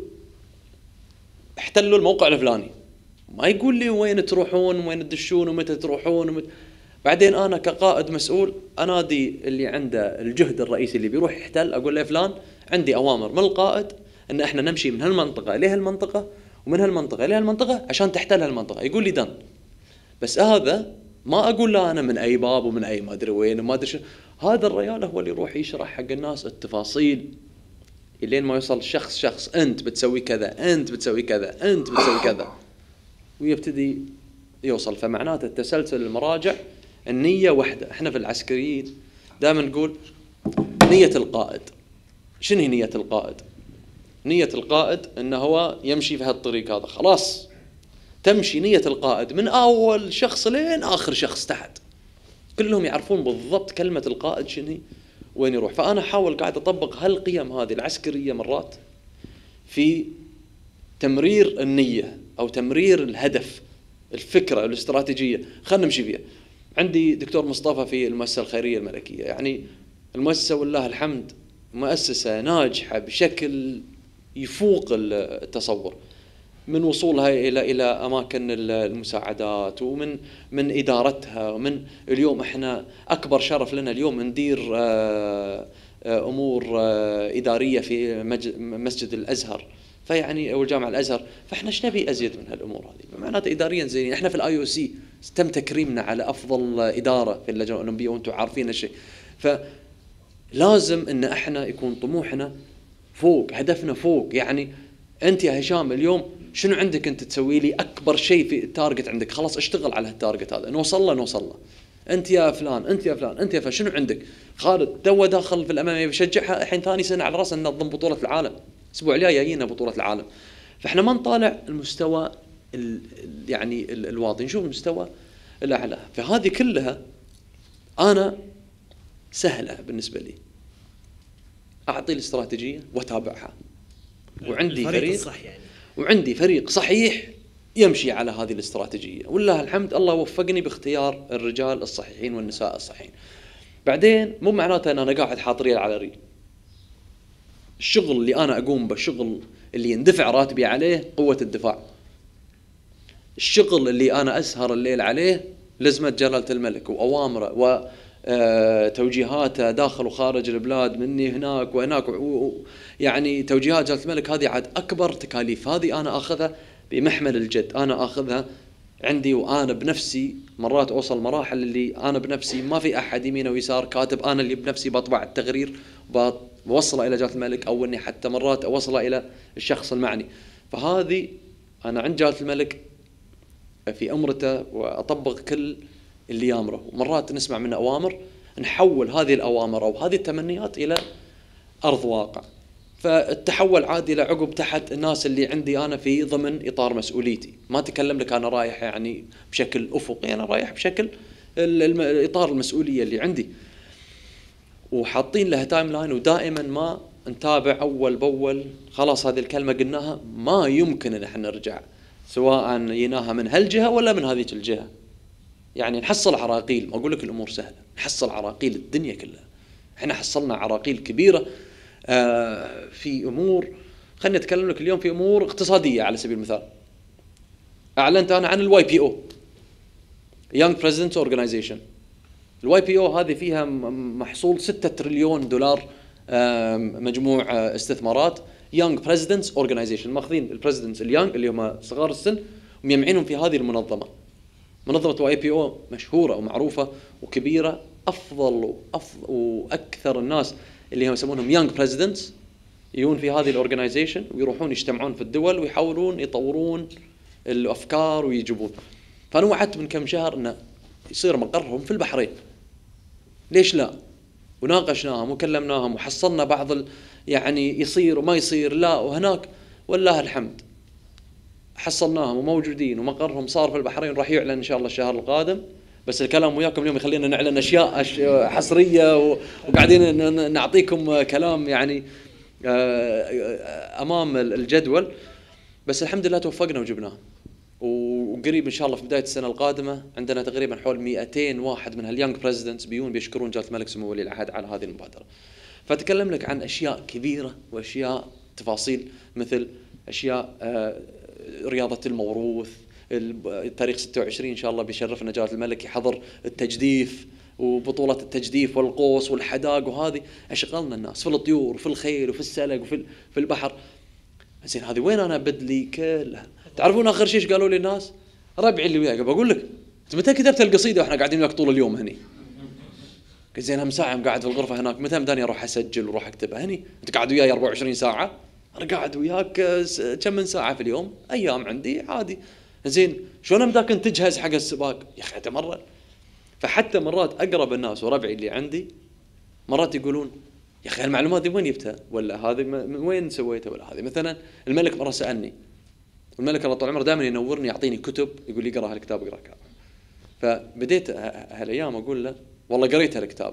احتلوا الموقع الفلاني، ما يقول لي وين تروحون وين تدشون ومتى تروحون ومتى. بعدين أنا كقائد مسؤول أنادي اللي عنده الجهد الرئيسي اللي بيروح يحتل، أقول له فلان عندي أوامر من القائد أن إحنا نمشي من هالمنطقة إلى هالمنطقة ومن هالمنطقة إلى هالمنطقة عشان تحتل هالمنطقة، يقول لي دن. بس هذا ما أقول له أنا من أي باب ومن أي ما أدري وين وما أدري شو، هذا الرجال هو اللي يروح يشرح حق الناس التفاصيل إلين ما يوصل شخص شخص، أنت بتسوي كذا، أنت بتسوي كذا، أنت بتسوي كذا، ويبتدي يوصل. فمعناته التسلسل المراجع النية واحدة. احنا في العسكريين دائما نقول نية القائد. شنو هي نية القائد؟ نية القائد انه هو يمشي في هالطريق هذا، خلاص تمشي نية القائد من اول شخص لين اخر شخص تحت، كلهم يعرفون بالضبط كلمة القائد شنو وين يروح. فانا احاول قاعد اطبق هالقيم هذه العسكرية مرات في تمرير النية او تمرير الهدف، الفكره الاستراتيجيه، خلينا نمشي فيها. عندي دكتور مصطفى في المؤسسه الخيريه الملكيه، يعني المؤسسه والله الحمد مؤسسه ناجحه بشكل يفوق التصور، من وصولها الى الى اماكن المساعدات، ومن من ادارتها، ومن اليوم احنا اكبر شرف لنا اليوم ندير امور اداريه في مسجد الازهر، فيعني او الجامعه الازهر، فاحنا ايش نبي ازيد من هالامور هذه؟ معناته اداريا زين. احنا في الاي او سي تم تكريمنا على افضل اداره في اللجنه الاولمبيه، وانتم عارفين هالشيء. فلازم ان احنا يكون طموحنا فوق، هدفنا فوق. يعني انت يا هشام اليوم شنو عندك انت تسوي لي اكبر شيء في التارجت عندك؟ خلاص اشتغل على التارجت هذا، نوصل له نوصل له. انت يا فلان، انت يا فلان، انت يا فلان، شنو عندك؟ خالد تو داخل في الاماميه بشجعها، الحين ثاني سنه على راسنا ننظم بطوله العالم، الاسبوع الجاي جايينا بطوله العالم. فاحنا ما نطالع المستوى ال يعني ال الواطي، نشوف المستوى الاعلى. فهذه كلها انا سهله بالنسبه لي، اعطي الاستراتيجيه واتابعها، وعندي فريق صح يعني. وعندي فريق صحيح يمشي على هذه الاستراتيجيه، والله الحمد الله وفقني باختيار الرجال الصحيحين والنساء الصحيحين. بعدين مو معناته ان انا قاعد حاط ريل على ريل. الشغل اللي انا اقوم بالشغل اللي يندفع راتبي عليه قوه الدفاع. الشغل اللي انا اسهر الليل عليه لزمه جلاله الملك واوامره وتوجيهاته داخل وخارج البلاد، مني هناك وهناك، يعني توجيهات جلاله الملك هذه عاد اكبر تكاليف، هذه انا اخذها بمحمل الجد، انا اخذها عندي، وانا بنفسي مرات اوصل مراحل اللي انا بنفسي ما في احد يمين ويسار كاتب، انا اللي بنفسي بطبع التقرير وبوصله الى جلاله الملك، او اني حتى مرات اوصله الى الشخص المعني. فهذه انا عند جلاله الملك في امرته واطبق كل اللي يامره، ومرات نسمع منه اوامر نحول هذه الاوامر او هذه التمنيات الى ارض واقع. فالتحول عادي الى عقب تحت الناس اللي عندي انا في ضمن اطار مسؤوليتي، ما اتكلم لك انا رايح يعني بشكل افقي، انا رايح بشكل اطار المسؤوليه اللي عندي، وحاطين لها تايم لاين، ودائما ما نتابع اول باول. خلاص هذه الكلمه قلناها، ما يمكن ان احنا نرجع، سواء جيناها من هالجهه ولا من هذيك الجهه. يعني نحصل عراقيل، ما اقول لك الامور سهله، نحصل عراقيل الدنيا كلها. احنا حصلنا عراقيل كبيره آه في امور، خليني اتكلم لك اليوم في امور اقتصاديه على سبيل المثال. اعلنت انا عن الواي بي او، Young Presidents Organization. الواي بي او هذه فيها محصول ستة تريليون دولار آه مجموع آه استثمارات. Young Presidents Organization، ماخذين البريزيدنتس اليانج اللي هم صغار السن ومجمعينهم في هذه المنظمه. منظمه واي بي او مشهوره ومعروفه وكبيره، افضل وافضل واكثر الناس اللي هم يسمونهم يانج بريزيدنتس يجون في هذه الاورجنايزيشن ويروحون يجتمعون في الدول ويحاولون يطورون الافكار ويجيبون. فانا وعدت من كم شهر انه يصير مقرهم في البحرين، ليش لا؟ وناقشناهم وكلمناهم وحصلنا بعض ال... يعني يصير وما يصير لا، وهناك والله الحمد حصلناهم وموجودين ومقرهم صار في البحرين، راح يعلن ان شاء الله الشهر القادم. بس الكلام وياكم اليوم يخلينا نعلن اشياء حصريه، وقاعدين نعطيكم كلام يعني امام الجدول. بس الحمد لله توفقنا وجبناه، وقريب ان شاء الله في بدايه السنه القادمه عندنا تقريبا حول مئتين واحد من هاليانج بريزيدنتس بيون بيشكرون جلاله الملك سمو ولي العهد على هذه المبادره. فتكلم لك عن اشياء كبيره واشياء تفاصيل، مثل اشياء رياضه الموروث. التاريخ ستة وعشرين ان شاء الله بيشرفنا جلاله الملك يحضر التجديف وبطوله التجديف والقوس والحداق، وهذه اشغلنا الناس في الطيور وفي الخيل وفي السلق وفي في البحر. زين هذه وين انا بدلي كلها؟ تعرفون اخر شيء قالوا لي الناس؟ ربعي اللي وياك بقول لك انت متى كتبت القصيده واحنا قاعدين وياك طول اليوم هني؟ قلت زين هم ساعه قاعد في الغرفه هناك، متى مداني اروح اسجل واروح اكتبها هني؟ انت قاعد وياي أربعة وعشرين ساعه، انا قاعد وياك كم من ساعه في اليوم، ايام عندي عادي. زين شلون امداك انت تجهز حق السباق؟ يا اخي اتمرن. فحتى مرات اقرب الناس وربعي اللي عندي مرات يقولون يا اخي المعلومات دي وين جبتها؟ ولا هذه من وين سويتها؟ ولا هذه مثلا الملك مره سالني، والملك الله طول عمره دائما ينورني يعطيني كتب يقول لي اقرا هالكتاب اقرا كتاب. فبديت هالايام اقول له والله قريت هالكتاب.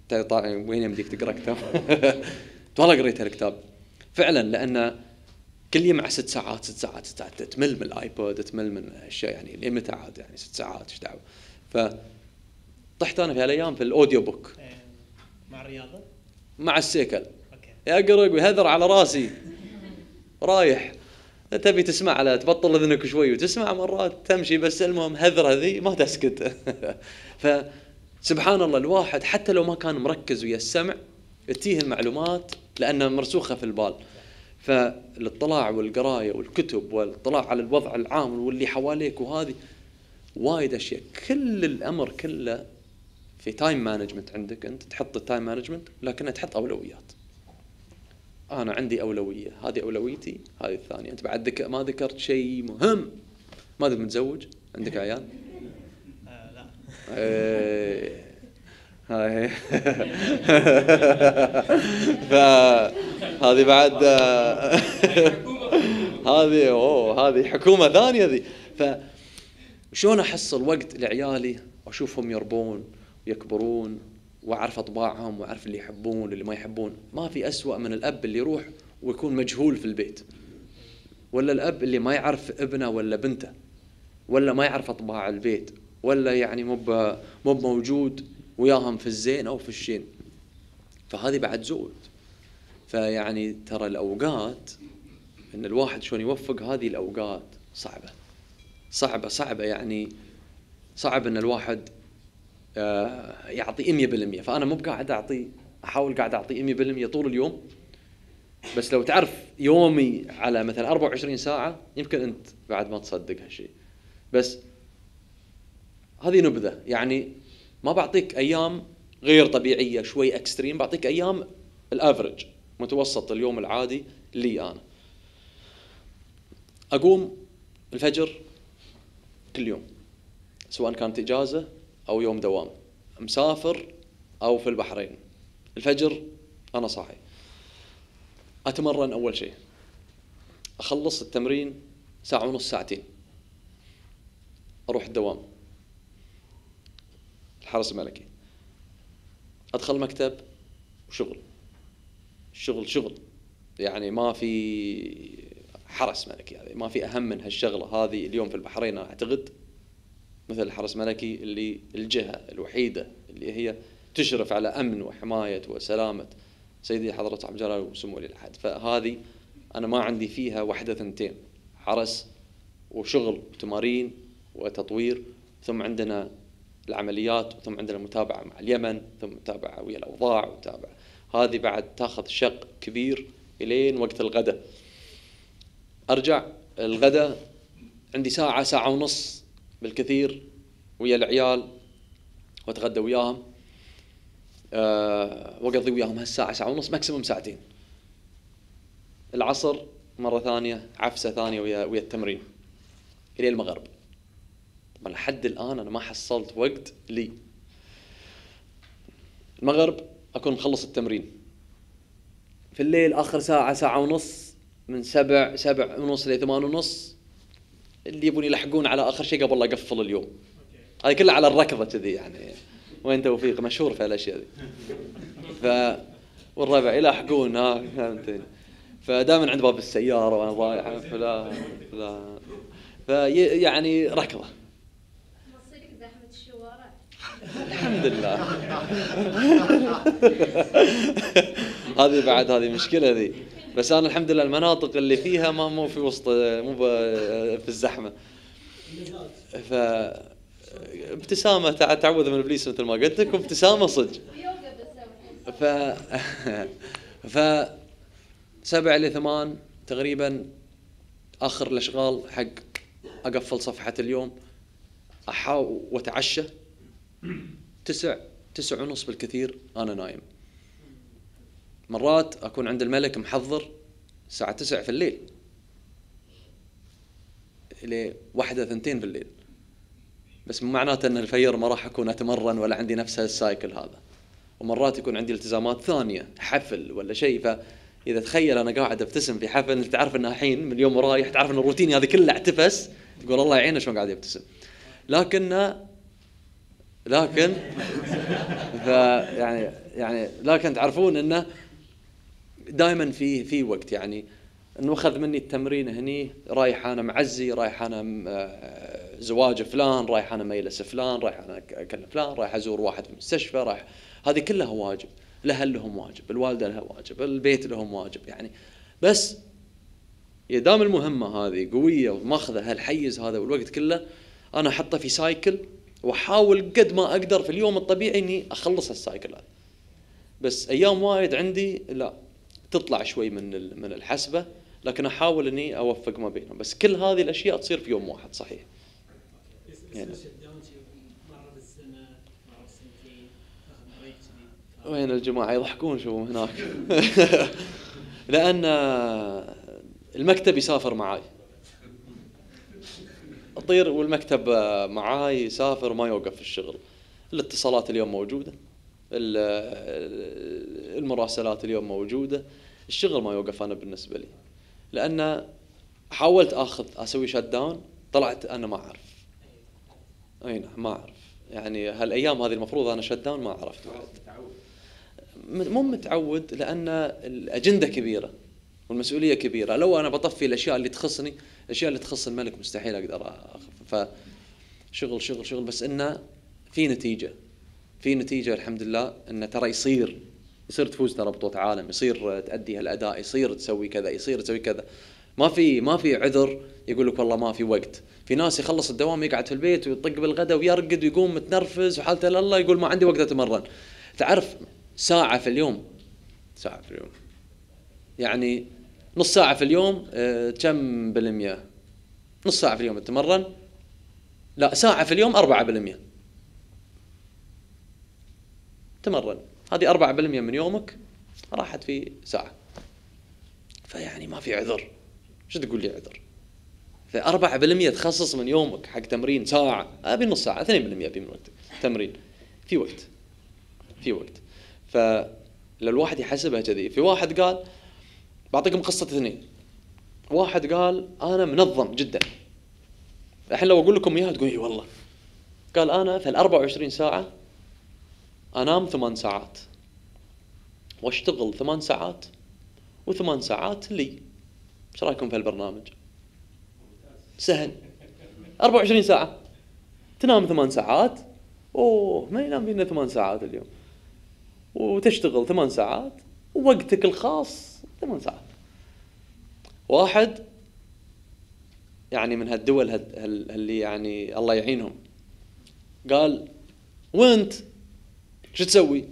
وين يمديك تقرا كتاب؟ والله قريت هالكتاب فعلا، لان كل يوم مع ست ساعات ست ساعات ست ساعات تمل من الايبود، تمل من اشياء يعني ليه متى عاد يعني ست ساعات ايش دعوه. فطحت انا في هالايام في الاوديو بوك مع الرياضه مع السيكل يقرق ويهذر على راسي رايح. تبي تسمع على تبطل اذنك شوي وتسمع مرات تمشي، بس المهم هذر هذي ما تسكت. فسبحان الله الواحد حتى لو ما كان مركز ويا السمع تتيه المعلومات لانها مرسوخه في البال. فالاطلاع والقرايه والكتب والاطلاع على الوضع العام واللي حواليك وهذه وايد اشياء. كل الامر كله في تايم مانجمنت. عندك انت تحط التايم مانجمنت لكن تحط اولويات. انا عندي اولويه، هذه اولويتي، هذه الثانيه. انت بعد ذك... ما ذكرت شيء مهم. ما ادري متزوج؟ عندك عيال؟ آه لا. ايه هاي. فهذه بعد هذه اوه هذه حكومه ثانيه ذي. فشلون احصل وقت لعيالي واشوفهم يربون ويكبرون واعرف اطباعهم واعرف اللي يحبون واللي ما يحبون. ما في اسوأ من الاب اللي يروح ويكون مجهول في البيت، ولا الاب اللي ما يعرف ابنه ولا بنته، ولا ما يعرف اطباع البيت، ولا يعني مو مو موجود وياهم في الزين او في الشين. فهذه بعد زود. فيعني ترى الاوقات ان الواحد شلون يوفق هذه الاوقات صعبه صعبه صعبه يعني صعب ان الواحد يعطي مية بالمية. فأنا مو بقاعد أعطي، أحاول قاعد أعطي مية بالمية طول اليوم. بس لو تعرف يومي على مثلا أربعة وعشرين ساعة يمكن أنت بعد ما تصدق هالشيء. بس هذه نبذة يعني، ما بعطيك أيام غير طبيعية شوي أكستريم، بعطيك أيام الأفرج متوسط اليوم العادي لي أنا. أقوم الفجر كل يوم سواء كانت إجازة أو يوم دوام، مسافر أو في البحرين. الفجر أنا صاحي أتمرن. أول شيء أخلص التمرين ساعة ونص ساعتين، أروح الدوام الحرس الملكي، أدخل مكتب وشغل. الشغل شغل يعني ما في حرس ملكي، يعني ما في أهم من هالشغلة هذه. اليوم في البحرين أعتقد مثل الحرس الملكي اللي الجهة الوحيدة اللي هي تشرف على أمن وحماية وسلامة سيدي حضرة عبد الجلال وسمو ولي العهد. فهذه أنا ما عندي فيها واحدة ثنتين، حرس وشغل وتمارين وتطوير، ثم عندنا العمليات، ثم عندنا متابعة مع اليمن، ثم متابعة ويا الأوضاع ومتابعة. هذه بعد تاخذ شق كبير إلين وقت الغداء. أرجع الغداء عندي ساعة ساعة ونص بالكثير ويا العيال واتغدى وياهم، أه واقضي وياهم هالساعة ساعة ونص ماكسيموم ساعتين. العصر مرة ثانية عفسة ثانية ويا ويا التمرين إلى المغرب. طبعا لحد الآن أنا ما حصلت وقت لي. المغرب أكون مخلص التمرين. في الليل آخر ساعة ساعة ونص من سبع سبع ونص لثمان ونص اللي يبون يلحقون على آخر شيء قبل لا أقفل اليوم. هذه كلها على الركضة كذي يعني. وين توفيق مشهور في هالأشياء ذي. ف والربع يلحقون ها فهمتني. فدائما عند باب السيارة وأنا ضايع فلا فلا فيعني ركضة. مصيرك زحمة الشوارع. الحمد لله. هذه بعد هذه مشكلة ذي. بس أنا الحمد لله المناطق اللي فيها ما مو في وسط مو في الزحمة. ف ابتسامة تعوذ من إبليس مثل ما قلت لك، وابتسامة صدق. ف ف سبع لثمان تقريبا آخر الأشغال حق أقفل صفحة اليوم، أحاول وأتعشى. تسع تسع ونص بالكثير أنا نايم. مرات أكون عند الملك محضر الساعة تسع في الليل إلى واحدة ثنتين في الليل. بس مو معناته أن الفجر ما راح أكون أتمرن ولا عندي نفس السايكل هذا. ومرات يكون عندي التزامات ثانية، حفل ولا شيء. فإذا تخيل أنا قاعد أبتسم في حفل، تعرف أنها حين من اليوم ورايح، تعرف أن الروتين هذا كله اعتفس، تقول الله يعينه شلون قاعد يبتسم. لكن لكن يعني يعني لكن تعرفون أنه دائما في في وقت يعني انه اخذ مني التمرين هني، رايح انا معزي، رايح انا آه، زواج فلان، رايح انا ميلس فلان، رايح انا اكلم فلان، رايح ازور واحد في المستشفى، رايح. هذه كلها واجب. الاهل لهم واجب، الوالده لها واجب، البيت لهم واجب يعني. بس يدام المهمه هذه قويه وماخذه هالحيز هذا والوقت كله، انا احطه في سايكل واحاول قد ما اقدر في اليوم الطبيعي اني اخلص السايكل هذا. بس ايام وايد عندي لا تطلع شوي من من الحسبه، لكن احاول اني اوفق ما بينهم. بس كل هذه الاشياء تصير في يوم واحد صحيح. يعني وين الجماعه يضحكون شوفوا هناك. لان المكتب يسافر معاي، اطير والمكتب معاي يسافر، ما يوقف في الشغل. الاتصالات اليوم موجوده، المراسلات اليوم موجوده، الشغل ما يوقف. انا بالنسبه لي لان حاولت اخذ اسوي شت داون، طلعت انا ما اعرف. اي نعم ما اعرف يعني. هالايام هذه المفروض انا شت داون، ما عرفت بعد. مو متعود لان الاجنده كبيره والمسؤوليه كبيره. لو انا بطفي الاشياء اللي تخصني، الاشياء اللي تخص الملك مستحيل اقدر اخف. فشغل شغل شغل، بس انه في نتيجه، في نتيجه الحمد لله. انه ترى يصير يصير تفوز ترى بطولة عالم، يصير تأدي هالأداء، يصير تسوي كذا، يصير تسوي كذا. ما في ما في عذر يقول لك والله ما في وقت. في ناس يخلص الدوام يقعد في البيت ويطق بالغداء ويرقد ويقوم متنرفز وحالته لله، يقول ما عندي وقت أتمرن. تعرف ساعة في اليوم، ساعة في اليوم يعني نص ساعة في اليوم اه كم بالمية؟ نص ساعة في اليوم تتمرن، لا ساعة في اليوم أربعة بالمية تمرن. هذه أربعة بالمية من يومك راحت في ساعة. فيعني ما في عذر. شو تقول لي عذر؟ فأربعة بالمية تخصص من يومك حق تمرين ساعة، أبي نص ساعة، اثنين بالمية أبي من وقت تمرين. في وقت، في وقت. فالواحد يحسبها كذي. في واحد قال، بعطيكم قصة اثنين. واحد قال أنا منظم جدا. الحين لو أقول لكم إياها تقول لي والله. قال أنا في الأربعة وعشرين ساعة أنام ثمان ساعات واشتغل ثمان ساعات وثمان ساعات لي. ايش رايكم في هالبرنامج؟ سهل. أربعة وعشرين ساعة تنام ثمان ساعات، اوه ما ينام فينا ثمان ساعات اليوم، وتشتغل ثمان ساعات ووقتك الخاص ثمان ساعات. واحد يعني من هالدول اللي يعني الله يعينهم قال وانت شو تسوي؟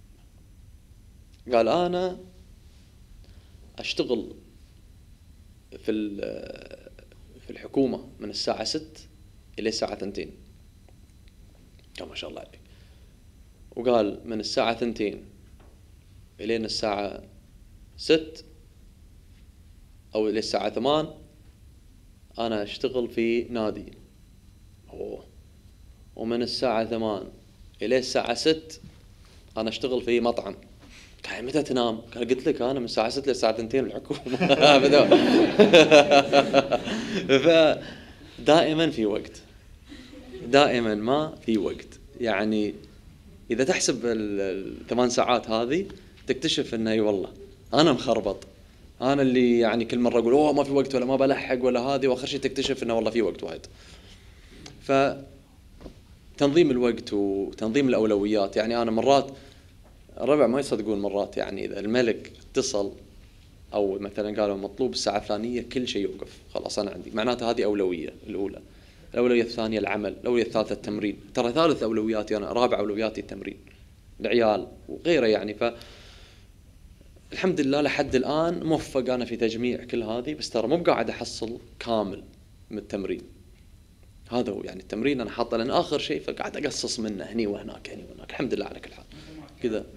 قال أنا أشتغل في في الحكومة من الساعة ست إلى الساعة ثنتين. قال ما شاء الله عليك. وقال من الساعة ثنتين إلين الساعة ست أو إلى الساعة ثمان أنا أشتغل في نادي. أوه. ومن الساعة ثمان إلى الساعة ست أنا أشتغل في مطعم. قال متى تنام؟ قال قلت لك أنا من الساعة ست للساعة ثنتين بالحكومة. فدائما في وقت، دائما ما في وقت. يعني إذا تحسب الثمان ساعات هذه تكتشف إنه أي والله أنا مخربط، أنا اللي يعني كل مرة أقول أوه ما في وقت ولا ما بلحق ولا هذه، وآخر شيء تكتشف إنه والله في وقت وايد. فتنظيم الوقت وتنظيم الأولويات. يعني أنا مرات الربع ما يصدقون، مرات يعني إذا الملك اتصل أو مثلا قالوا مطلوب الساعة الفلانية كل شيء يوقف، خلاص أنا عندي، معناته هذه أولوية الأولى. الأولوية الثانية العمل، الأولوية الثالثة التمرين. ترى ثالث أولوياتي أنا، رابع أولوياتي التمرين، العيال وغيره يعني. ف الحمد لله لحد الآن موفق أنا في تجميع كل هذه. بس ترى مو قاعد أحصل كامل من التمرين. هذا هو يعني التمرين أنا حاطه لأن آخر شيء، فقاعد أقصص منه هني وهناك هني وهناك. الحمد لله على كل حال كذا.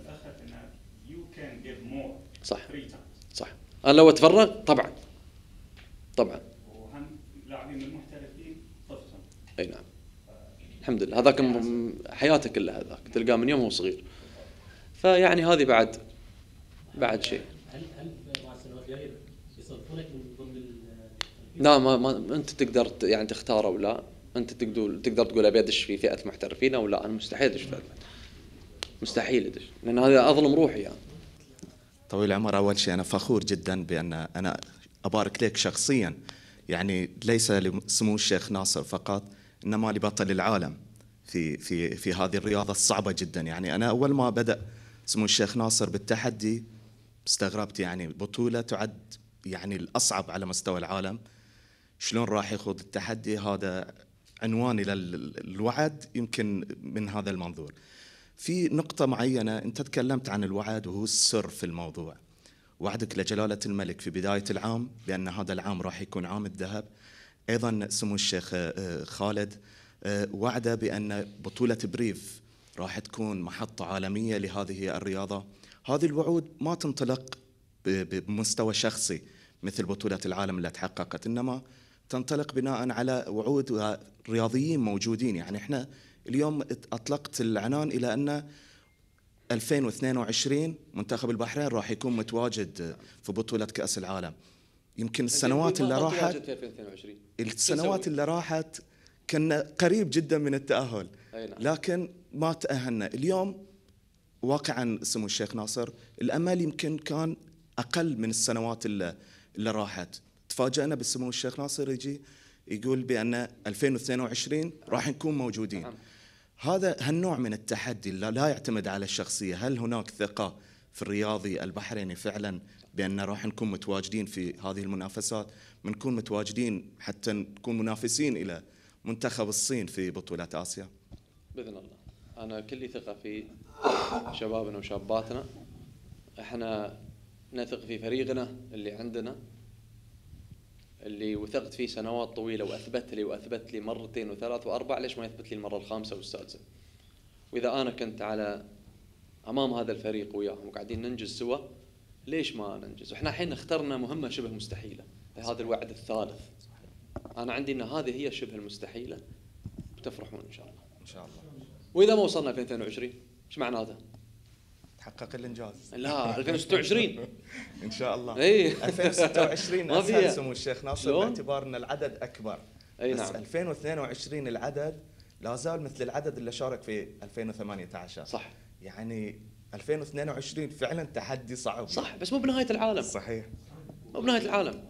صح صح. أنا لو أتفرغ طبعا طبعا. وهم لاعبين المحترفين طفشا. أي نعم الحمد لله. هذاك حياته كلها، هذاك تلقاه من يوم هو صغير. فيعني هذه بعد بعد شيء. هل هل مع السنوات الجايه يصرفونك من ضمن؟ لا ما, ما انت تقدر يعني تختار او لا. انت تقدر تقدر تقول ابي ادش في فئه المحترفين او لا. انا مستحيل ادش في مستحيل ادش، لان هذا اظلم روحي يعني. طويل العمر، اول شيء انا فخور جدا بان انا أبارك لك شخصيا، يعني ليس لسمو الشيخ ناصر فقط، إنما لبطل العالم في في في هذه الرياضة الصعبة جدا. يعني أنا أول ما بدأ سمو الشيخ ناصر بالتحدي استغربت، يعني بطولة تعد يعني الأصعب على مستوى العالم، شلون راح يخوض التحدي؟ هذا عنواني للوعد يمكن من هذا المنظور. في نقطة معينة أنت تكلمت عن الوعد وهو السر في الموضوع. وعدك لجلالة الملك في بداية العام بأن هذا العام راح يكون عام الذهب. أيضا سمو الشيخ خالد وعد بأن بطولة بريف راح تكون محطة عالمية لهذه الرياضة. هذه الوعود ما تنطلق بمستوى شخصي مثل بطولة العالم اللي تحققت، إنما تنطلق بناء على وعود رياضيين موجودين. يعني احنا اليوم أطلقت العنان إلى أن ألفين واثنين وعشرين منتخب البحرين راح يكون متواجد في بطولة كأس العالم. يمكن السنوات اللي راحت السنوات اللي راحت كنا قريب جدا من التأهل، لكن ما تأهلنا. اليوم واقعا سمو الشيخ ناصر الأمل يمكن كان أقل من السنوات اللي, اللي راحت. تفاجأنا بسمو الشيخ ناصر يجي يقول بأن ألفين واثنين وعشرين راح نكون موجودين. هذا هالنوع من التحدي لا يعتمد على الشخصية. هل هناك ثقة في الرياضي البحريني فعلا بأن راح نكون متواجدين في هذه المنافسات، بنكون متواجدين حتى نكون منافسين إلى منتخب الصين في بطولة آسيا؟ بإذن الله. أنا كلي ثقة في شبابنا وشاباتنا. احنا نثق في فريقنا اللي عندنا، اللي وثقت فيه سنوات طويلة وأثبت لي وأثبت لي مرتين وثلاث وأربع، ليش ما يثبت لي المرة الخامسة والسادسة؟ وإذا أنا كنت على أمام هذا الفريق وياهم وقاعدين ننجز سوا، ليش ما ننجز؟ وإحنا الحين اخترنا مهمة شبه مستحيلة، هذا الوعد الثالث. أنا عندي أن هذه هي شبه المستحيلة، بتفرحون إن شاء الله. إن شاء الله. وإذا ما وصلنا ألفين واثنين وعشرين إيش معناته؟ تحقق الإنجاز. لا ألفين وستة وعشرين إن شاء الله. إيه ألفين وستة وعشرين أسهل سمو الشيخ ناصر باعتبار أن العدد أكبر. أي بس نعم. ألفين واثنين وعشرين العدد لا زال مثل العدد اللي شارك في ألفين وثمانية عشر. صح. يعني ألفين واثنين وعشرين فعلا تحدي صعب. صح، بس مو بنهاية العالم. صحيح. مو بنهاية العالم.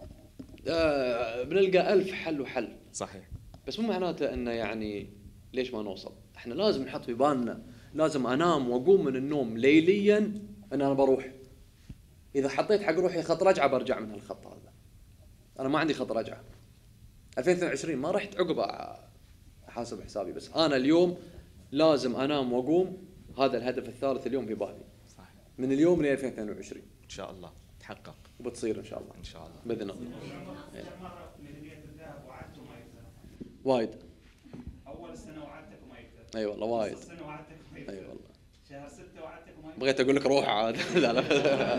آه بنلقى ألف حل وحل. صحيح. بس مو معناته انه يعني ليش ما نوصل. احنا لازم نحط في بالنا، لازم انام واقوم من النوم ليليا ان انا بروح. اذا حطيت حق روحي خط رجعه برجع من هالخط هذا. انا ما عندي خط رجعه. ألفين واثنين وعشرين ما رحت عقب احاسب حسابي، بس انا اليوم لازم انام واقوم. هذا الهدف الثالث اليوم في بالي. صحيح. من اليوم ل ألفين واثنين وعشرين ان شاء الله تحقق وبتصير ان شاء الله. ان شاء الله باذن الله. وايد. اول السنه وعدتك وما يكتب. اي والله وايد. نص السنه وعدتك وما يكتب. اي والله. شهر ستة وعدتك وما يكتب. بغيت اقول لك روح عاد. لا لا.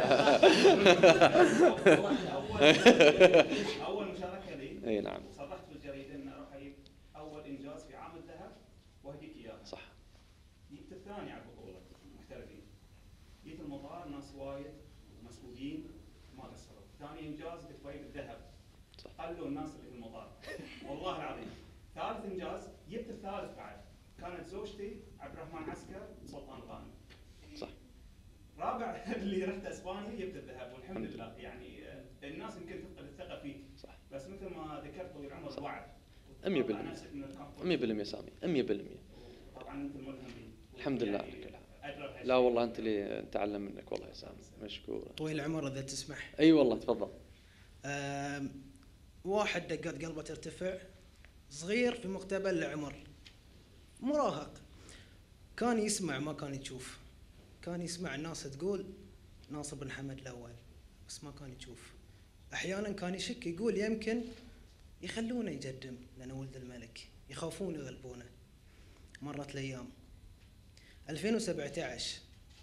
اول مشاركه لي. اي نعم. صرحت في الجريده ان اروح اجيب اول انجاز في عام الذهب واهديك اياه. صح. جبت الثاني على البطوله محترفين. جيت المطار ناس وايد مسؤولين ما قصروا. ثاني انجاز بتفيد الذهب. قلوا الناس اللي في المطار. والله العظيم. ثالث انجاز جبت الثالث بعد. كانت زوجتي عبد الرحمن عسكر سلطان غانم. صح. رابع اللي رحت اسبانيا جبت الذهب والحمد لله. يعني الناس يمكن تفقد الثقه فيك. صح. بس مثل ما ذكرت طويل العمر الوعد. مية بالمية. مية بالمية سامي. مية بالمية. طبعا انت الملهم لي. الحمد لله على كل حال. لا والله انت اللي نتعلم منك والله يا سامي. مشكور. طويل العمر اذا تسمح. اي والله تفضل. واحد دقات قلبه ترتفع، صغير في مقتبل العمر، مراهق، كان يسمع ما كان يشوف. كان يسمع الناس تقول ناصر بن حمد الأول، بس ما كان يشوف. أحيانا كان يشك، يقول يمكن يخلونه يقدم لأنه ولد الملك، يخافون يغلبونه. مرت الأيام. ألفين وسبعة عشر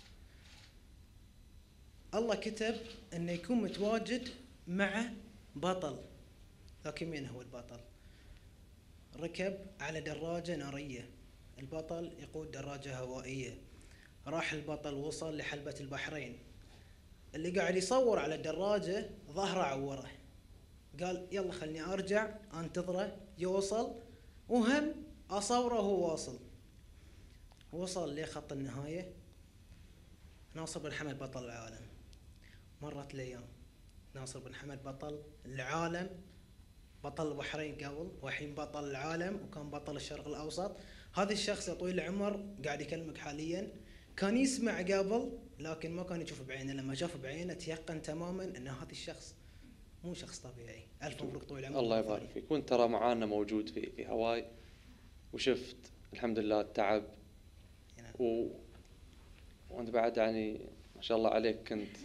الله كتب أنه يكون متواجد مع بطل. لكن مين هو البطل؟ ركب على دراجة نارية، البطل يقود دراجة هوائية. راح البطل وصل لحلبة البحرين، اللي قاعد يصور على الدراجة ظهره عوره. قال يلا خلني أرجع أنتظره يوصل وهم أصوره وهو واصل. وصل لخط النهاية، ناصر بن حمد بطل العالم. مرت الأيام، ناصر بن حمد بطل العالم، بطل البحرين قبل والحين بطل العالم وكان بطل الشرق الأوسط. هذا الشخص يا طويل العمر قاعد يكلمك حاليا، كان يسمع قبل لكن ما كان يشوف بعينه، لما شاف بعينه تيقن تماما ان هذا الشخص مو شخص طبيعي. الف مبروك طويل العمر. الله يبارك فيك. وانت ترى معانا موجود في في هواي وشفت الحمد لله التعب و... وانت بعد يعني ما شاء الله عليك كنت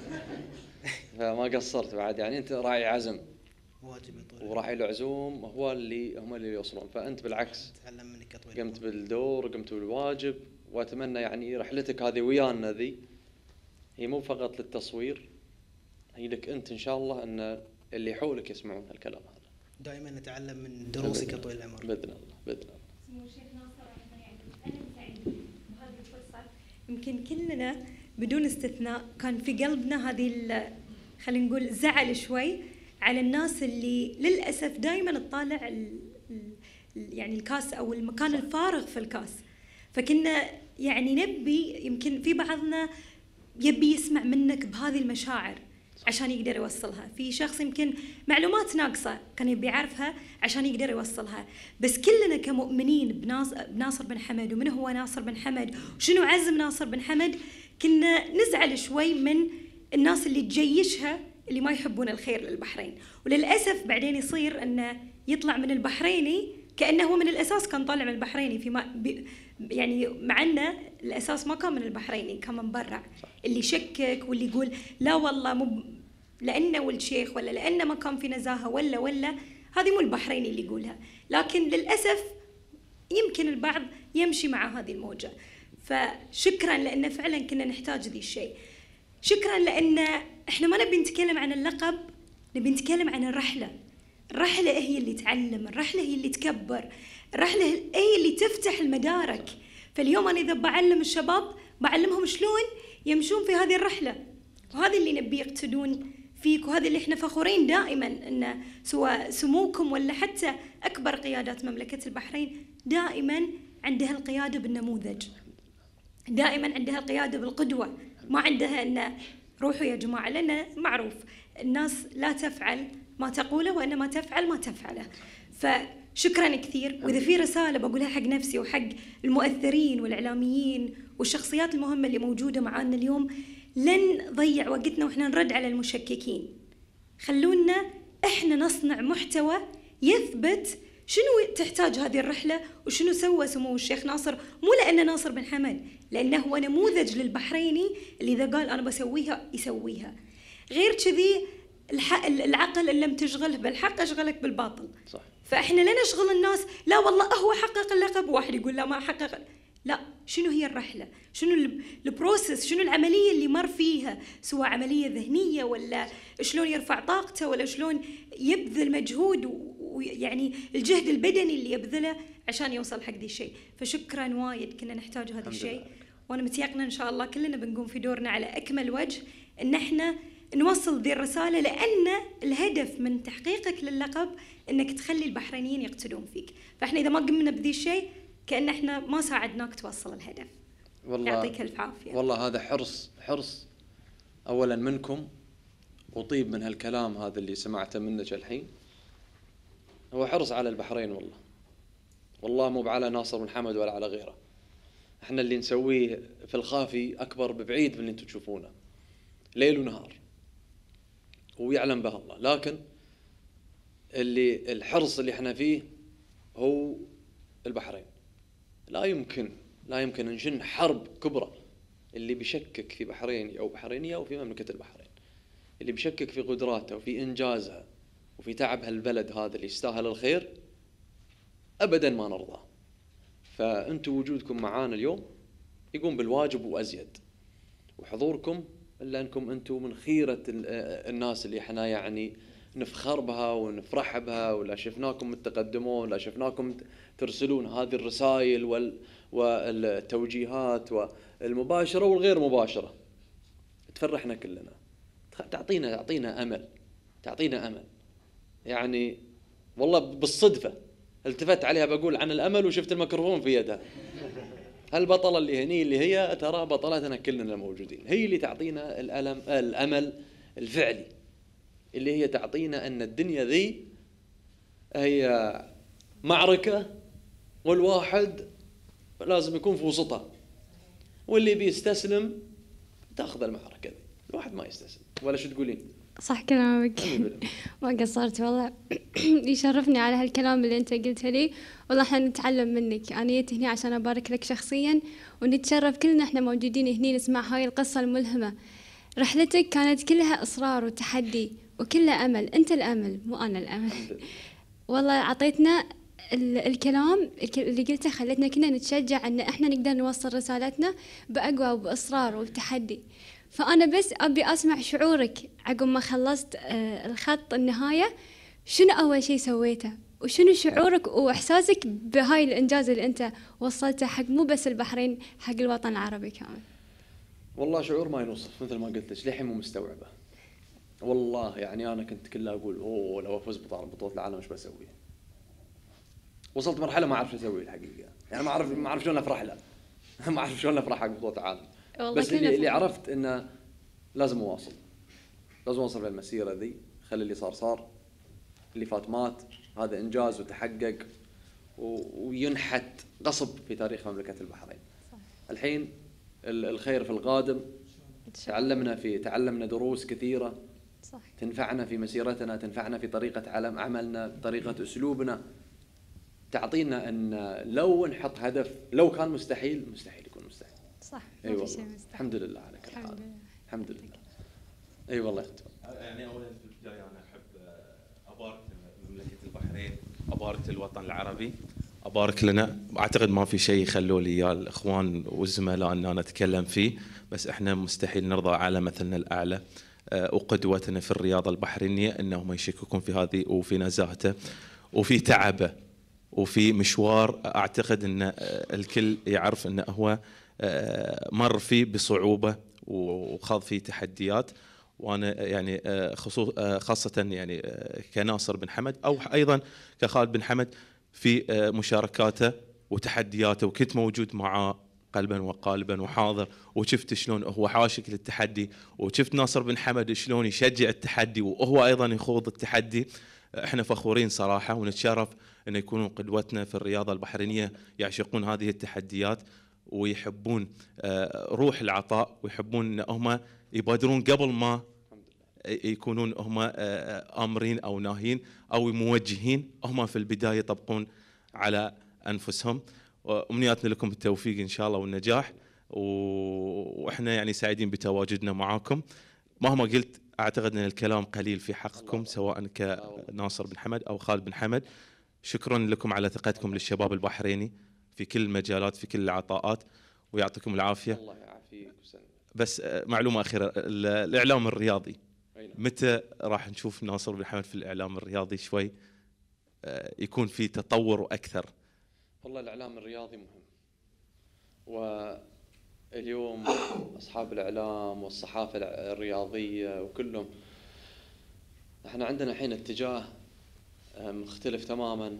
فما قصرت بعد، يعني انت راعي عزم واجبي طويل وراعي العزوم هو اللي هم اللي يوصلون، فانت بالعكس تعلم منك يا طويل قمت بالدور قمت بالواجب. واتمنى يعني رحلتك هذه ويانا ذي هي مو فقط للتصوير، هي لك انت ان شاء الله ان اللي حولك يسمعون هالكلام هذا. دائما نتعلم من دروسك يا طويل العمر. باذن الله باذن الله. سمو الشيخ ناصر يعني انا سعيد بهذه الفرصه، يمكن كلنا بدون استثناء كان في قلبنا هذه خلينا نقول زعل شوي على الناس اللي للاسف دائما تطالع يعني الكاس او المكان الفارغ في الكاس، فكنا يعني نبي يمكن في بعضنا يبي يسمع منك بهذه المشاعر عشان يقدر يوصلها، في شخص يمكن معلومات ناقصة كان يبي يعرفها عشان يقدر يوصلها، بس كلنا كمؤمنين بناصر بن حمد ومن هو ناصر بن حمد وشنو عزم ناصر بن حمد، كنا نزعل شوي من الناس اللي تجيشها اللي ما يحبون الخير للبحرين، وللأسف بعدين يصير أنه يطلع من البحريني كأنه هو من الأساس كان طالع من البحريني، في ما يعني مع أنه الأساس ما كان من البحريني كان من برا، اللي يشكك واللي يقول لا والله مو لأنه ولد شيخ ولا لأنه ما كان في نزاهة ولا ولا هذه مو البحريني اللي يقولها، لكن للأسف يمكن البعض يمشي مع هذه الموجة. فشكرا لأن فعلا كنا نحتاج ذي الشيء، شكرا لأن احنا ما نبي نتكلم عن اللقب، نبي نتكلم عن الرحلة. الرحلة هي اللي تعلم، الرحلة هي اللي تكبر، الرحلة هي اللي تفتح المدارك. فاليوم أنا إذا بعلم الشباب بعلمهم شلون يمشون في هذه الرحلة، وهذا اللي نبي يقتدون فيك، وهذا اللي احنا فخورين دائما أن سواء سموكم ولا حتى أكبر قيادات مملكة البحرين دائما عندها القيادة بالنموذج، دائما عندها القيادة بالقدوة، ما عندها أن روحوا يا جماعة، لأن معروف الناس لا تفعل ما تقوله وإنما تفعل ما تفعله. فشكرا كثير، وإذا في رسالة بقولها حق نفسي وحق المؤثرين والإعلاميين والشخصيات المهمة اللي موجودة معانا اليوم، لن نضيع وقتنا وإحنا نرد على المشككين، خلونا إحنا نصنع محتوى يثبت شنو تحتاج هذه الرحلة وشنو سوى سمو الشيخ ناصر، مو لأنه ناصر بن حمد، لأنه هو نموذج للبحريني اللي إذا قال أنا بسويها يسويها. غير كذي العقل إن لم تشغله بالحق أشغلك بالباطل. صح. فإحنا لا نشغل الناس لا والله هو حقق اللقب وواحد يقول لا ما حقق، لا، شنو هي الرحلة، شنو البروسيس، شنو العملية اللي مر فيها، سواء عملية ذهنية ولا شلون يرفع طاقته ولا شلون يبذل مجهود ويعني الجهد البدني اللي يبذله عشان يوصل حق ذي الشيء. فشكرا وايد، كنا نحتاج هذا الشيء، وانا متيقنه ان شاء الله كلنا بنقوم في دورنا على اكمل وجه ان احنا نوصل ذي الرساله، لان الهدف من تحقيقك للقب انك تخلي البحرينيين يقتدون فيك، فاحنا اذا ما قمنا بذي الشيء كأن احنا ما ساعدناك توصل الهدف. والله يعطيك الف عافيه. والله هذا حرص حرص اولا منكم، وطيب من هالكلام هذا اللي سمعته منك الحين، هو حرص على البحرين. والله والله مو على ناصر بن حمد ولا على غيره، احنا اللي نسويه في الخافي اكبر ببعيد من اللي انتم تشوفونه ليل ونهار، ويعلم به الله. لكن اللي الحرص اللي احنا فيه هو البحرين. لا يمكن لا يمكن نجن حرب كبرى اللي بيشكك في بحريني او بحرينيه او في مملكه البحرين، اللي بيشكك في قدراتها وفي انجازها وفي تعب هالبلد هذا اللي يستاهل الخير، ابدا ما نرضاه. فانتم وجودكم معانا اليوم يقوم بالواجب وازيد، وحضوركم الا انكم انتم من خيره الناس اللي احنا يعني نفخر بها ونفرح بها، ولا شفناكم تقدمون، ولا شفناكم ترسلون هذه الرسائل وال والتوجيهات والمباشره والغير مباشره، تفرحنا كلنا، تعطينا تعطينا امل تعطينا امل. يعني والله بالصدفه التفت عليها بقول عن الامل وشفت الميكروفون في يدها. هالبطله اللي هني اللي هي ترى بطلتنا كلنا الموجودين، هي اللي تعطينا الألم الامل الفعلي اللي هي تعطينا ان الدنيا ذي هي معركة والواحد لازم يكون في وسطها، واللي بيستسلم تاخذ المعركة ذي، الواحد ما يستسلم. ولا شو تقولين؟ صح كلامك. ما قصرت والله. يشرفني على هالكلام اللي انت قلته لي، والله احنا نتعلم منك. انا جيت هنا عشان ابارك لك شخصيا، ونتشرف كلنا احنا موجودين هنا نسمع هاي القصة الملهمة. رحلتك كانت كلها اصرار وتحدي وكلها امل، انت الامل مو انا الامل. والله عطيتنا الكلام اللي قلته، خلتنا كنا نتشجع ان احنا نقدر نوصل رسالتنا باقوى وباصرار وبتحدي. فانا بس ابي اسمع شعورك عقب ما خلصت الخط النهايه، شنو اول شيء سويته وشنو شعورك واحساسك بهاي الانجاز اللي انت وصلته حق مو بس البحرين، حق الوطن العربي كامل؟ والله شعور ما ينوصف، مثل ما قلت لك للحين مو مستوعبه. والله يعني انا كنت كلها اقول اوه لو افوز ببطوله العالم ايش بسوي. وصلت مرحله ما اعرف شو اسوي الحقيقه، يعني ما اعرف ما اعرف شلون افرح له. ما اعرف شلون افرح حق بطوله العالم. بس اللي, اللي عرفت انه لازم اواصل، لازم اوصل للمسيره ذي. خلي اللي صار صار، اللي فات مات، هذا انجاز وتحقق وينحت غصب في تاريخ مملكه البحرين. صح. الحين الخير في القادم. تعلمنا في تعلمنا دروس كثيره. صح. تنفعنا في مسيرتنا، تنفعنا في طريقه عملنا، طريقه اسلوبنا، تعطينا ان لو نحط هدف، لو كان مستحيل مستحيل يكون مستحيل. صح. اي أيوة والله. الحمد لله على كل حال. الحمد لله. اي أيوة والله. يعني اولا في البدايه انا احب ابارك لمملكه البحرين، ابارك للوطن العربي، ابارك لنا. اعتقد ما في شيء يخلوا لي اياه الاخوان والزملاء ان انا اتكلم فيه، بس احنا مستحيل نرضى على مثلنا الاعلى وقدوتنا في الرياضه البحرينيه انهم يشككون في هذه وفي نزاهته وفي تعبه وفي مشوار. اعتقد ان الكل يعرف انه هو مر فيه بصعوبه وخاض فيه تحديات. وانا يعني خصوص خاصه يعني كناصر بن حمد او ايضا كخالد بن حمد في مشاركاته وتحدياته، وكنت موجود معاه قلبا وقالبا وحاضر، وشفت شلون هو حاشك للتحدي، وشفت ناصر بن حمد شلون يشجع التحدي وهو ايضا يخوض التحدي. احنا فخورين صراحه ونتشرف ان يكونوا قدوتنا في الرياضه البحرينيه، يعشقون هذه التحديات ويحبون روح العطاء، ويحبون ان هم يبادرون قبل ما يكونون هم امرين او ناهين او موجهين، هم في البدايه يطبقون على انفسهم. وامنياتنا لكم بالتوفيق ان شاء الله والنجاح، واحنا يعني سعيدين بتواجدنا معاكم. مهما قلت اعتقد ان الكلام قليل في حقكم، سواء كناصر بن حمد او خالد بن حمد. شكرا لكم على ثقتكم للشباب البحريني في كل المجالات، في كل العطاءات، ويعطيكم العافيه. الله يعافيك وسلم. بس معلومه اخيره، الاعلام الرياضي متى راح نشوف ناصر بن حمد في الاعلام الرياضي شوي يكون في تطور اكثر؟ والله الاعلام الرياضي مهم، واليوم اصحاب الاعلام والصحافه الرياضيه وكلهم احنا عندنا الحين اتجاه مختلف تماما،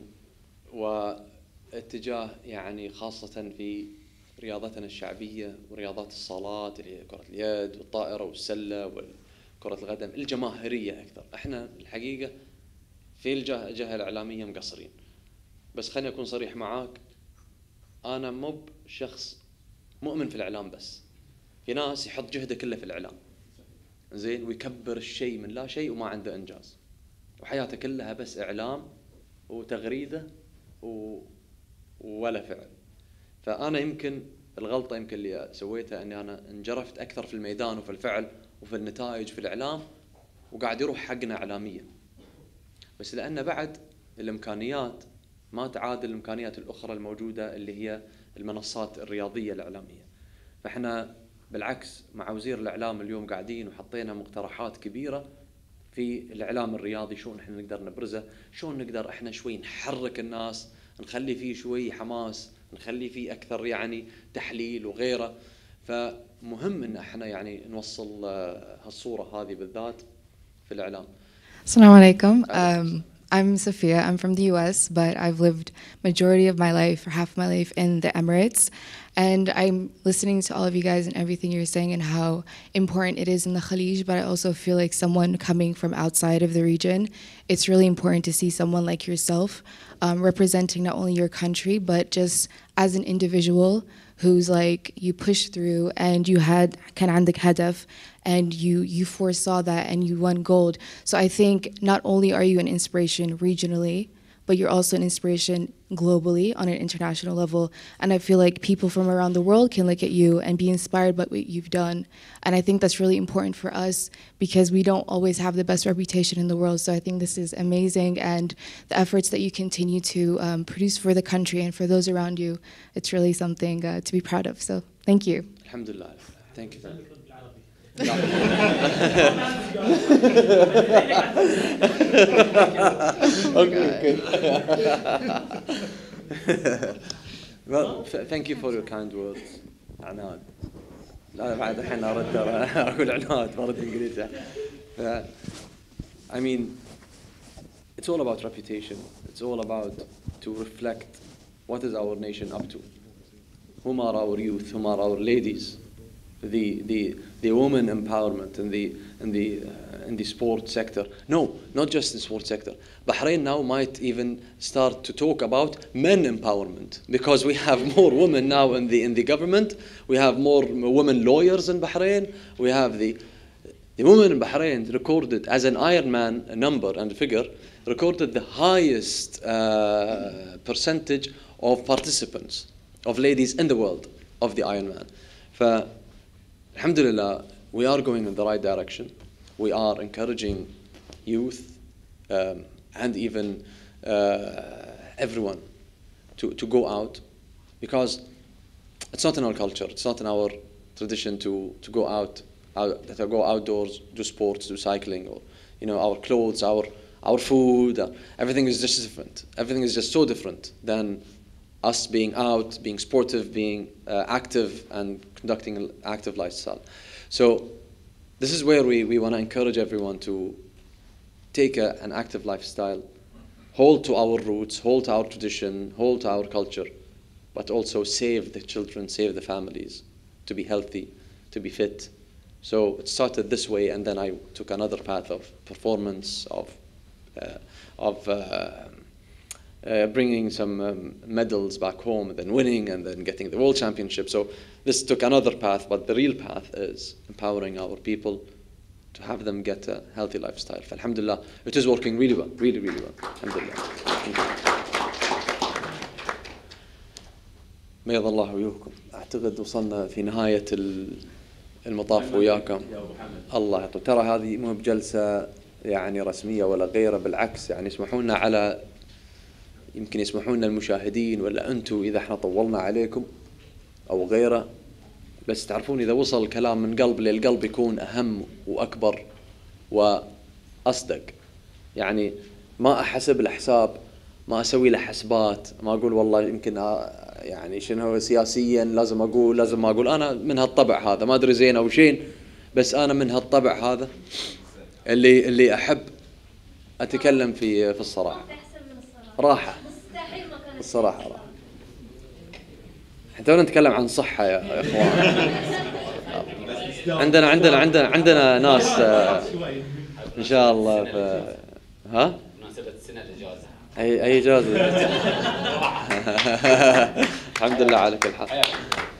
واتجاه يعني خاصه في رياضتنا الشعبيه ورياضات الصالات اللي هي كره اليد والطائره والسله وكره القدم الجماهيريه اكثر. احنا الحقيقه في الجهه الاعلاميه مقصرين. بس خليني اكون صريح معاك، انا مو شخص مؤمن في الاعلام، بس في ناس يحط جهده كله في الاعلام زين ويكبر الشيء من لا شيء وما عنده انجاز، وحياته كلها بس اعلام وتغريده و... ولا فعل. فانا يمكن الغلطه يمكن اللي سويتها اني انا انجرفت اكثر في الميدان وفي الفعل وفي النتائج في الاعلام، وقاعد يروح حقنا اعلاميا، بس لان بعد الامكانيات ما تعادل الامكانيات الاخرى الموجوده اللي هي المنصات الرياضيه الاعلاميه. فاحنا بالعكس مع وزير الاعلام اليوم قاعدين وحطينا مقترحات كبيره في الاعلام الرياضي، شلون احنا نقدر نبرزه، شلون نقدر احنا شوي نحرك الناس، نخلي فيه شوي حماس، نخلي فيه اكثر يعني تحليل وغيره. فمهم ان احنا يعني نوصل هالصوره هذه بالذات في الاعلام. السلام عليكم. I'm Sophia. I'm from the U S, but I've lived majority of my life, or half of my life, in the Emirates. And I'm listening to all of you guys and everything you're saying and how important it is in the Khalij, but I also feel like someone coming from outside of the region, it's really important to see someone like yourself um, representing not only your country, but just as an individual who's like, you pushed through and you had كان عندك هدف and you you foresaw that and you won gold. So I think not only are you an inspiration regionally, but you're also an inspiration globally on an international level. And I feel like people from around the world can look at you and be inspired by what you've done. And I think that's really important for us because we don't always have the best reputation in the world. So I think this is amazing. And the efforts that you continue to um, produce for the country and for those around you, it's really something uh, to be proud of. So thank you. Alhamdulillah. Thank you. Thank you. Okay, okay. Well, thank you for your kind words. عناد. لا بعد الحين أرد أقول عناد برد إنجليزي. I mean, it's all about reputation. It's all about to reflect what is our nation up to. Whom are our youth? Whom are our ladies? The the the women empowerment in the in the uh, in the sport sector. No, not just in sport sector. Bahrain now might even start to talk about men empowerment because we have more women now in the in the government. We have more women lawyers in Bahrain. We have the the women in Bahrain recorded as an Ironman number and figure recorded the highest uh, percentage of participants of ladies in the world of the Ironman. For Alhamdulillah, we are going in the right direction. We are encouraging youth um, and even uh, everyone to, to go out because it's not in our culture, it's not in our tradition to, to go out, out, to go outdoors, do sports, do cycling, or you know, our clothes, our our food, uh, everything is just different. Everything is just so different than us being out, being sportive, being uh, active, and conducting an active lifestyle. So this is where we, we want to encourage everyone to take a, an active lifestyle, hold to our roots, hold to our tradition, hold to our culture, but also save the children, save the families, to be healthy, to be fit. So it started this way, and then I took another path of performance, of, uh, of uh, Uh, bringing some um, medals back home, and then winning, and then getting the world championship. So this took another path, but the real path is empowering our people to have them get a healthy lifestyle. Alhamdulillah, it is working really well, really, really well. Alhamdulillah. بيض الله وجوهكم. أعتقد وصلنا في نهاية المطاف وياكم. الله يطول. ترى هذه مو بجلسة يعني رسمية ولا غيره، بالعكس يعني يسمحوا لنا على يمكن يسمحون لنا المشاهدين ولا أنتم إذا احنا طولنا عليكم أو غيره، بس تعرفون إذا وصل الكلام من قلب للقلب يكون أهم وأكبر وأصدق. يعني ما أحسب الحساب، ما أسوي له حسبات، ما أقول والله يمكن يعني شنو هو سياسيا لازم أقول لازم ما أقول. أنا من هالطبع هذا، ما أدري زين أو شين، بس أنا من هالطبع هذا اللي اللي أحب أتكلم في في الصراحة. راحة الصراحة راحة. حتى نتكلم عن صحة يا إخوان. عندنا عندنا عندنا عندنا ناس إن شاء الله في ها؟ مناسبة السنة الإجازة. أي أي إجازة. الحمد لله على كل حال.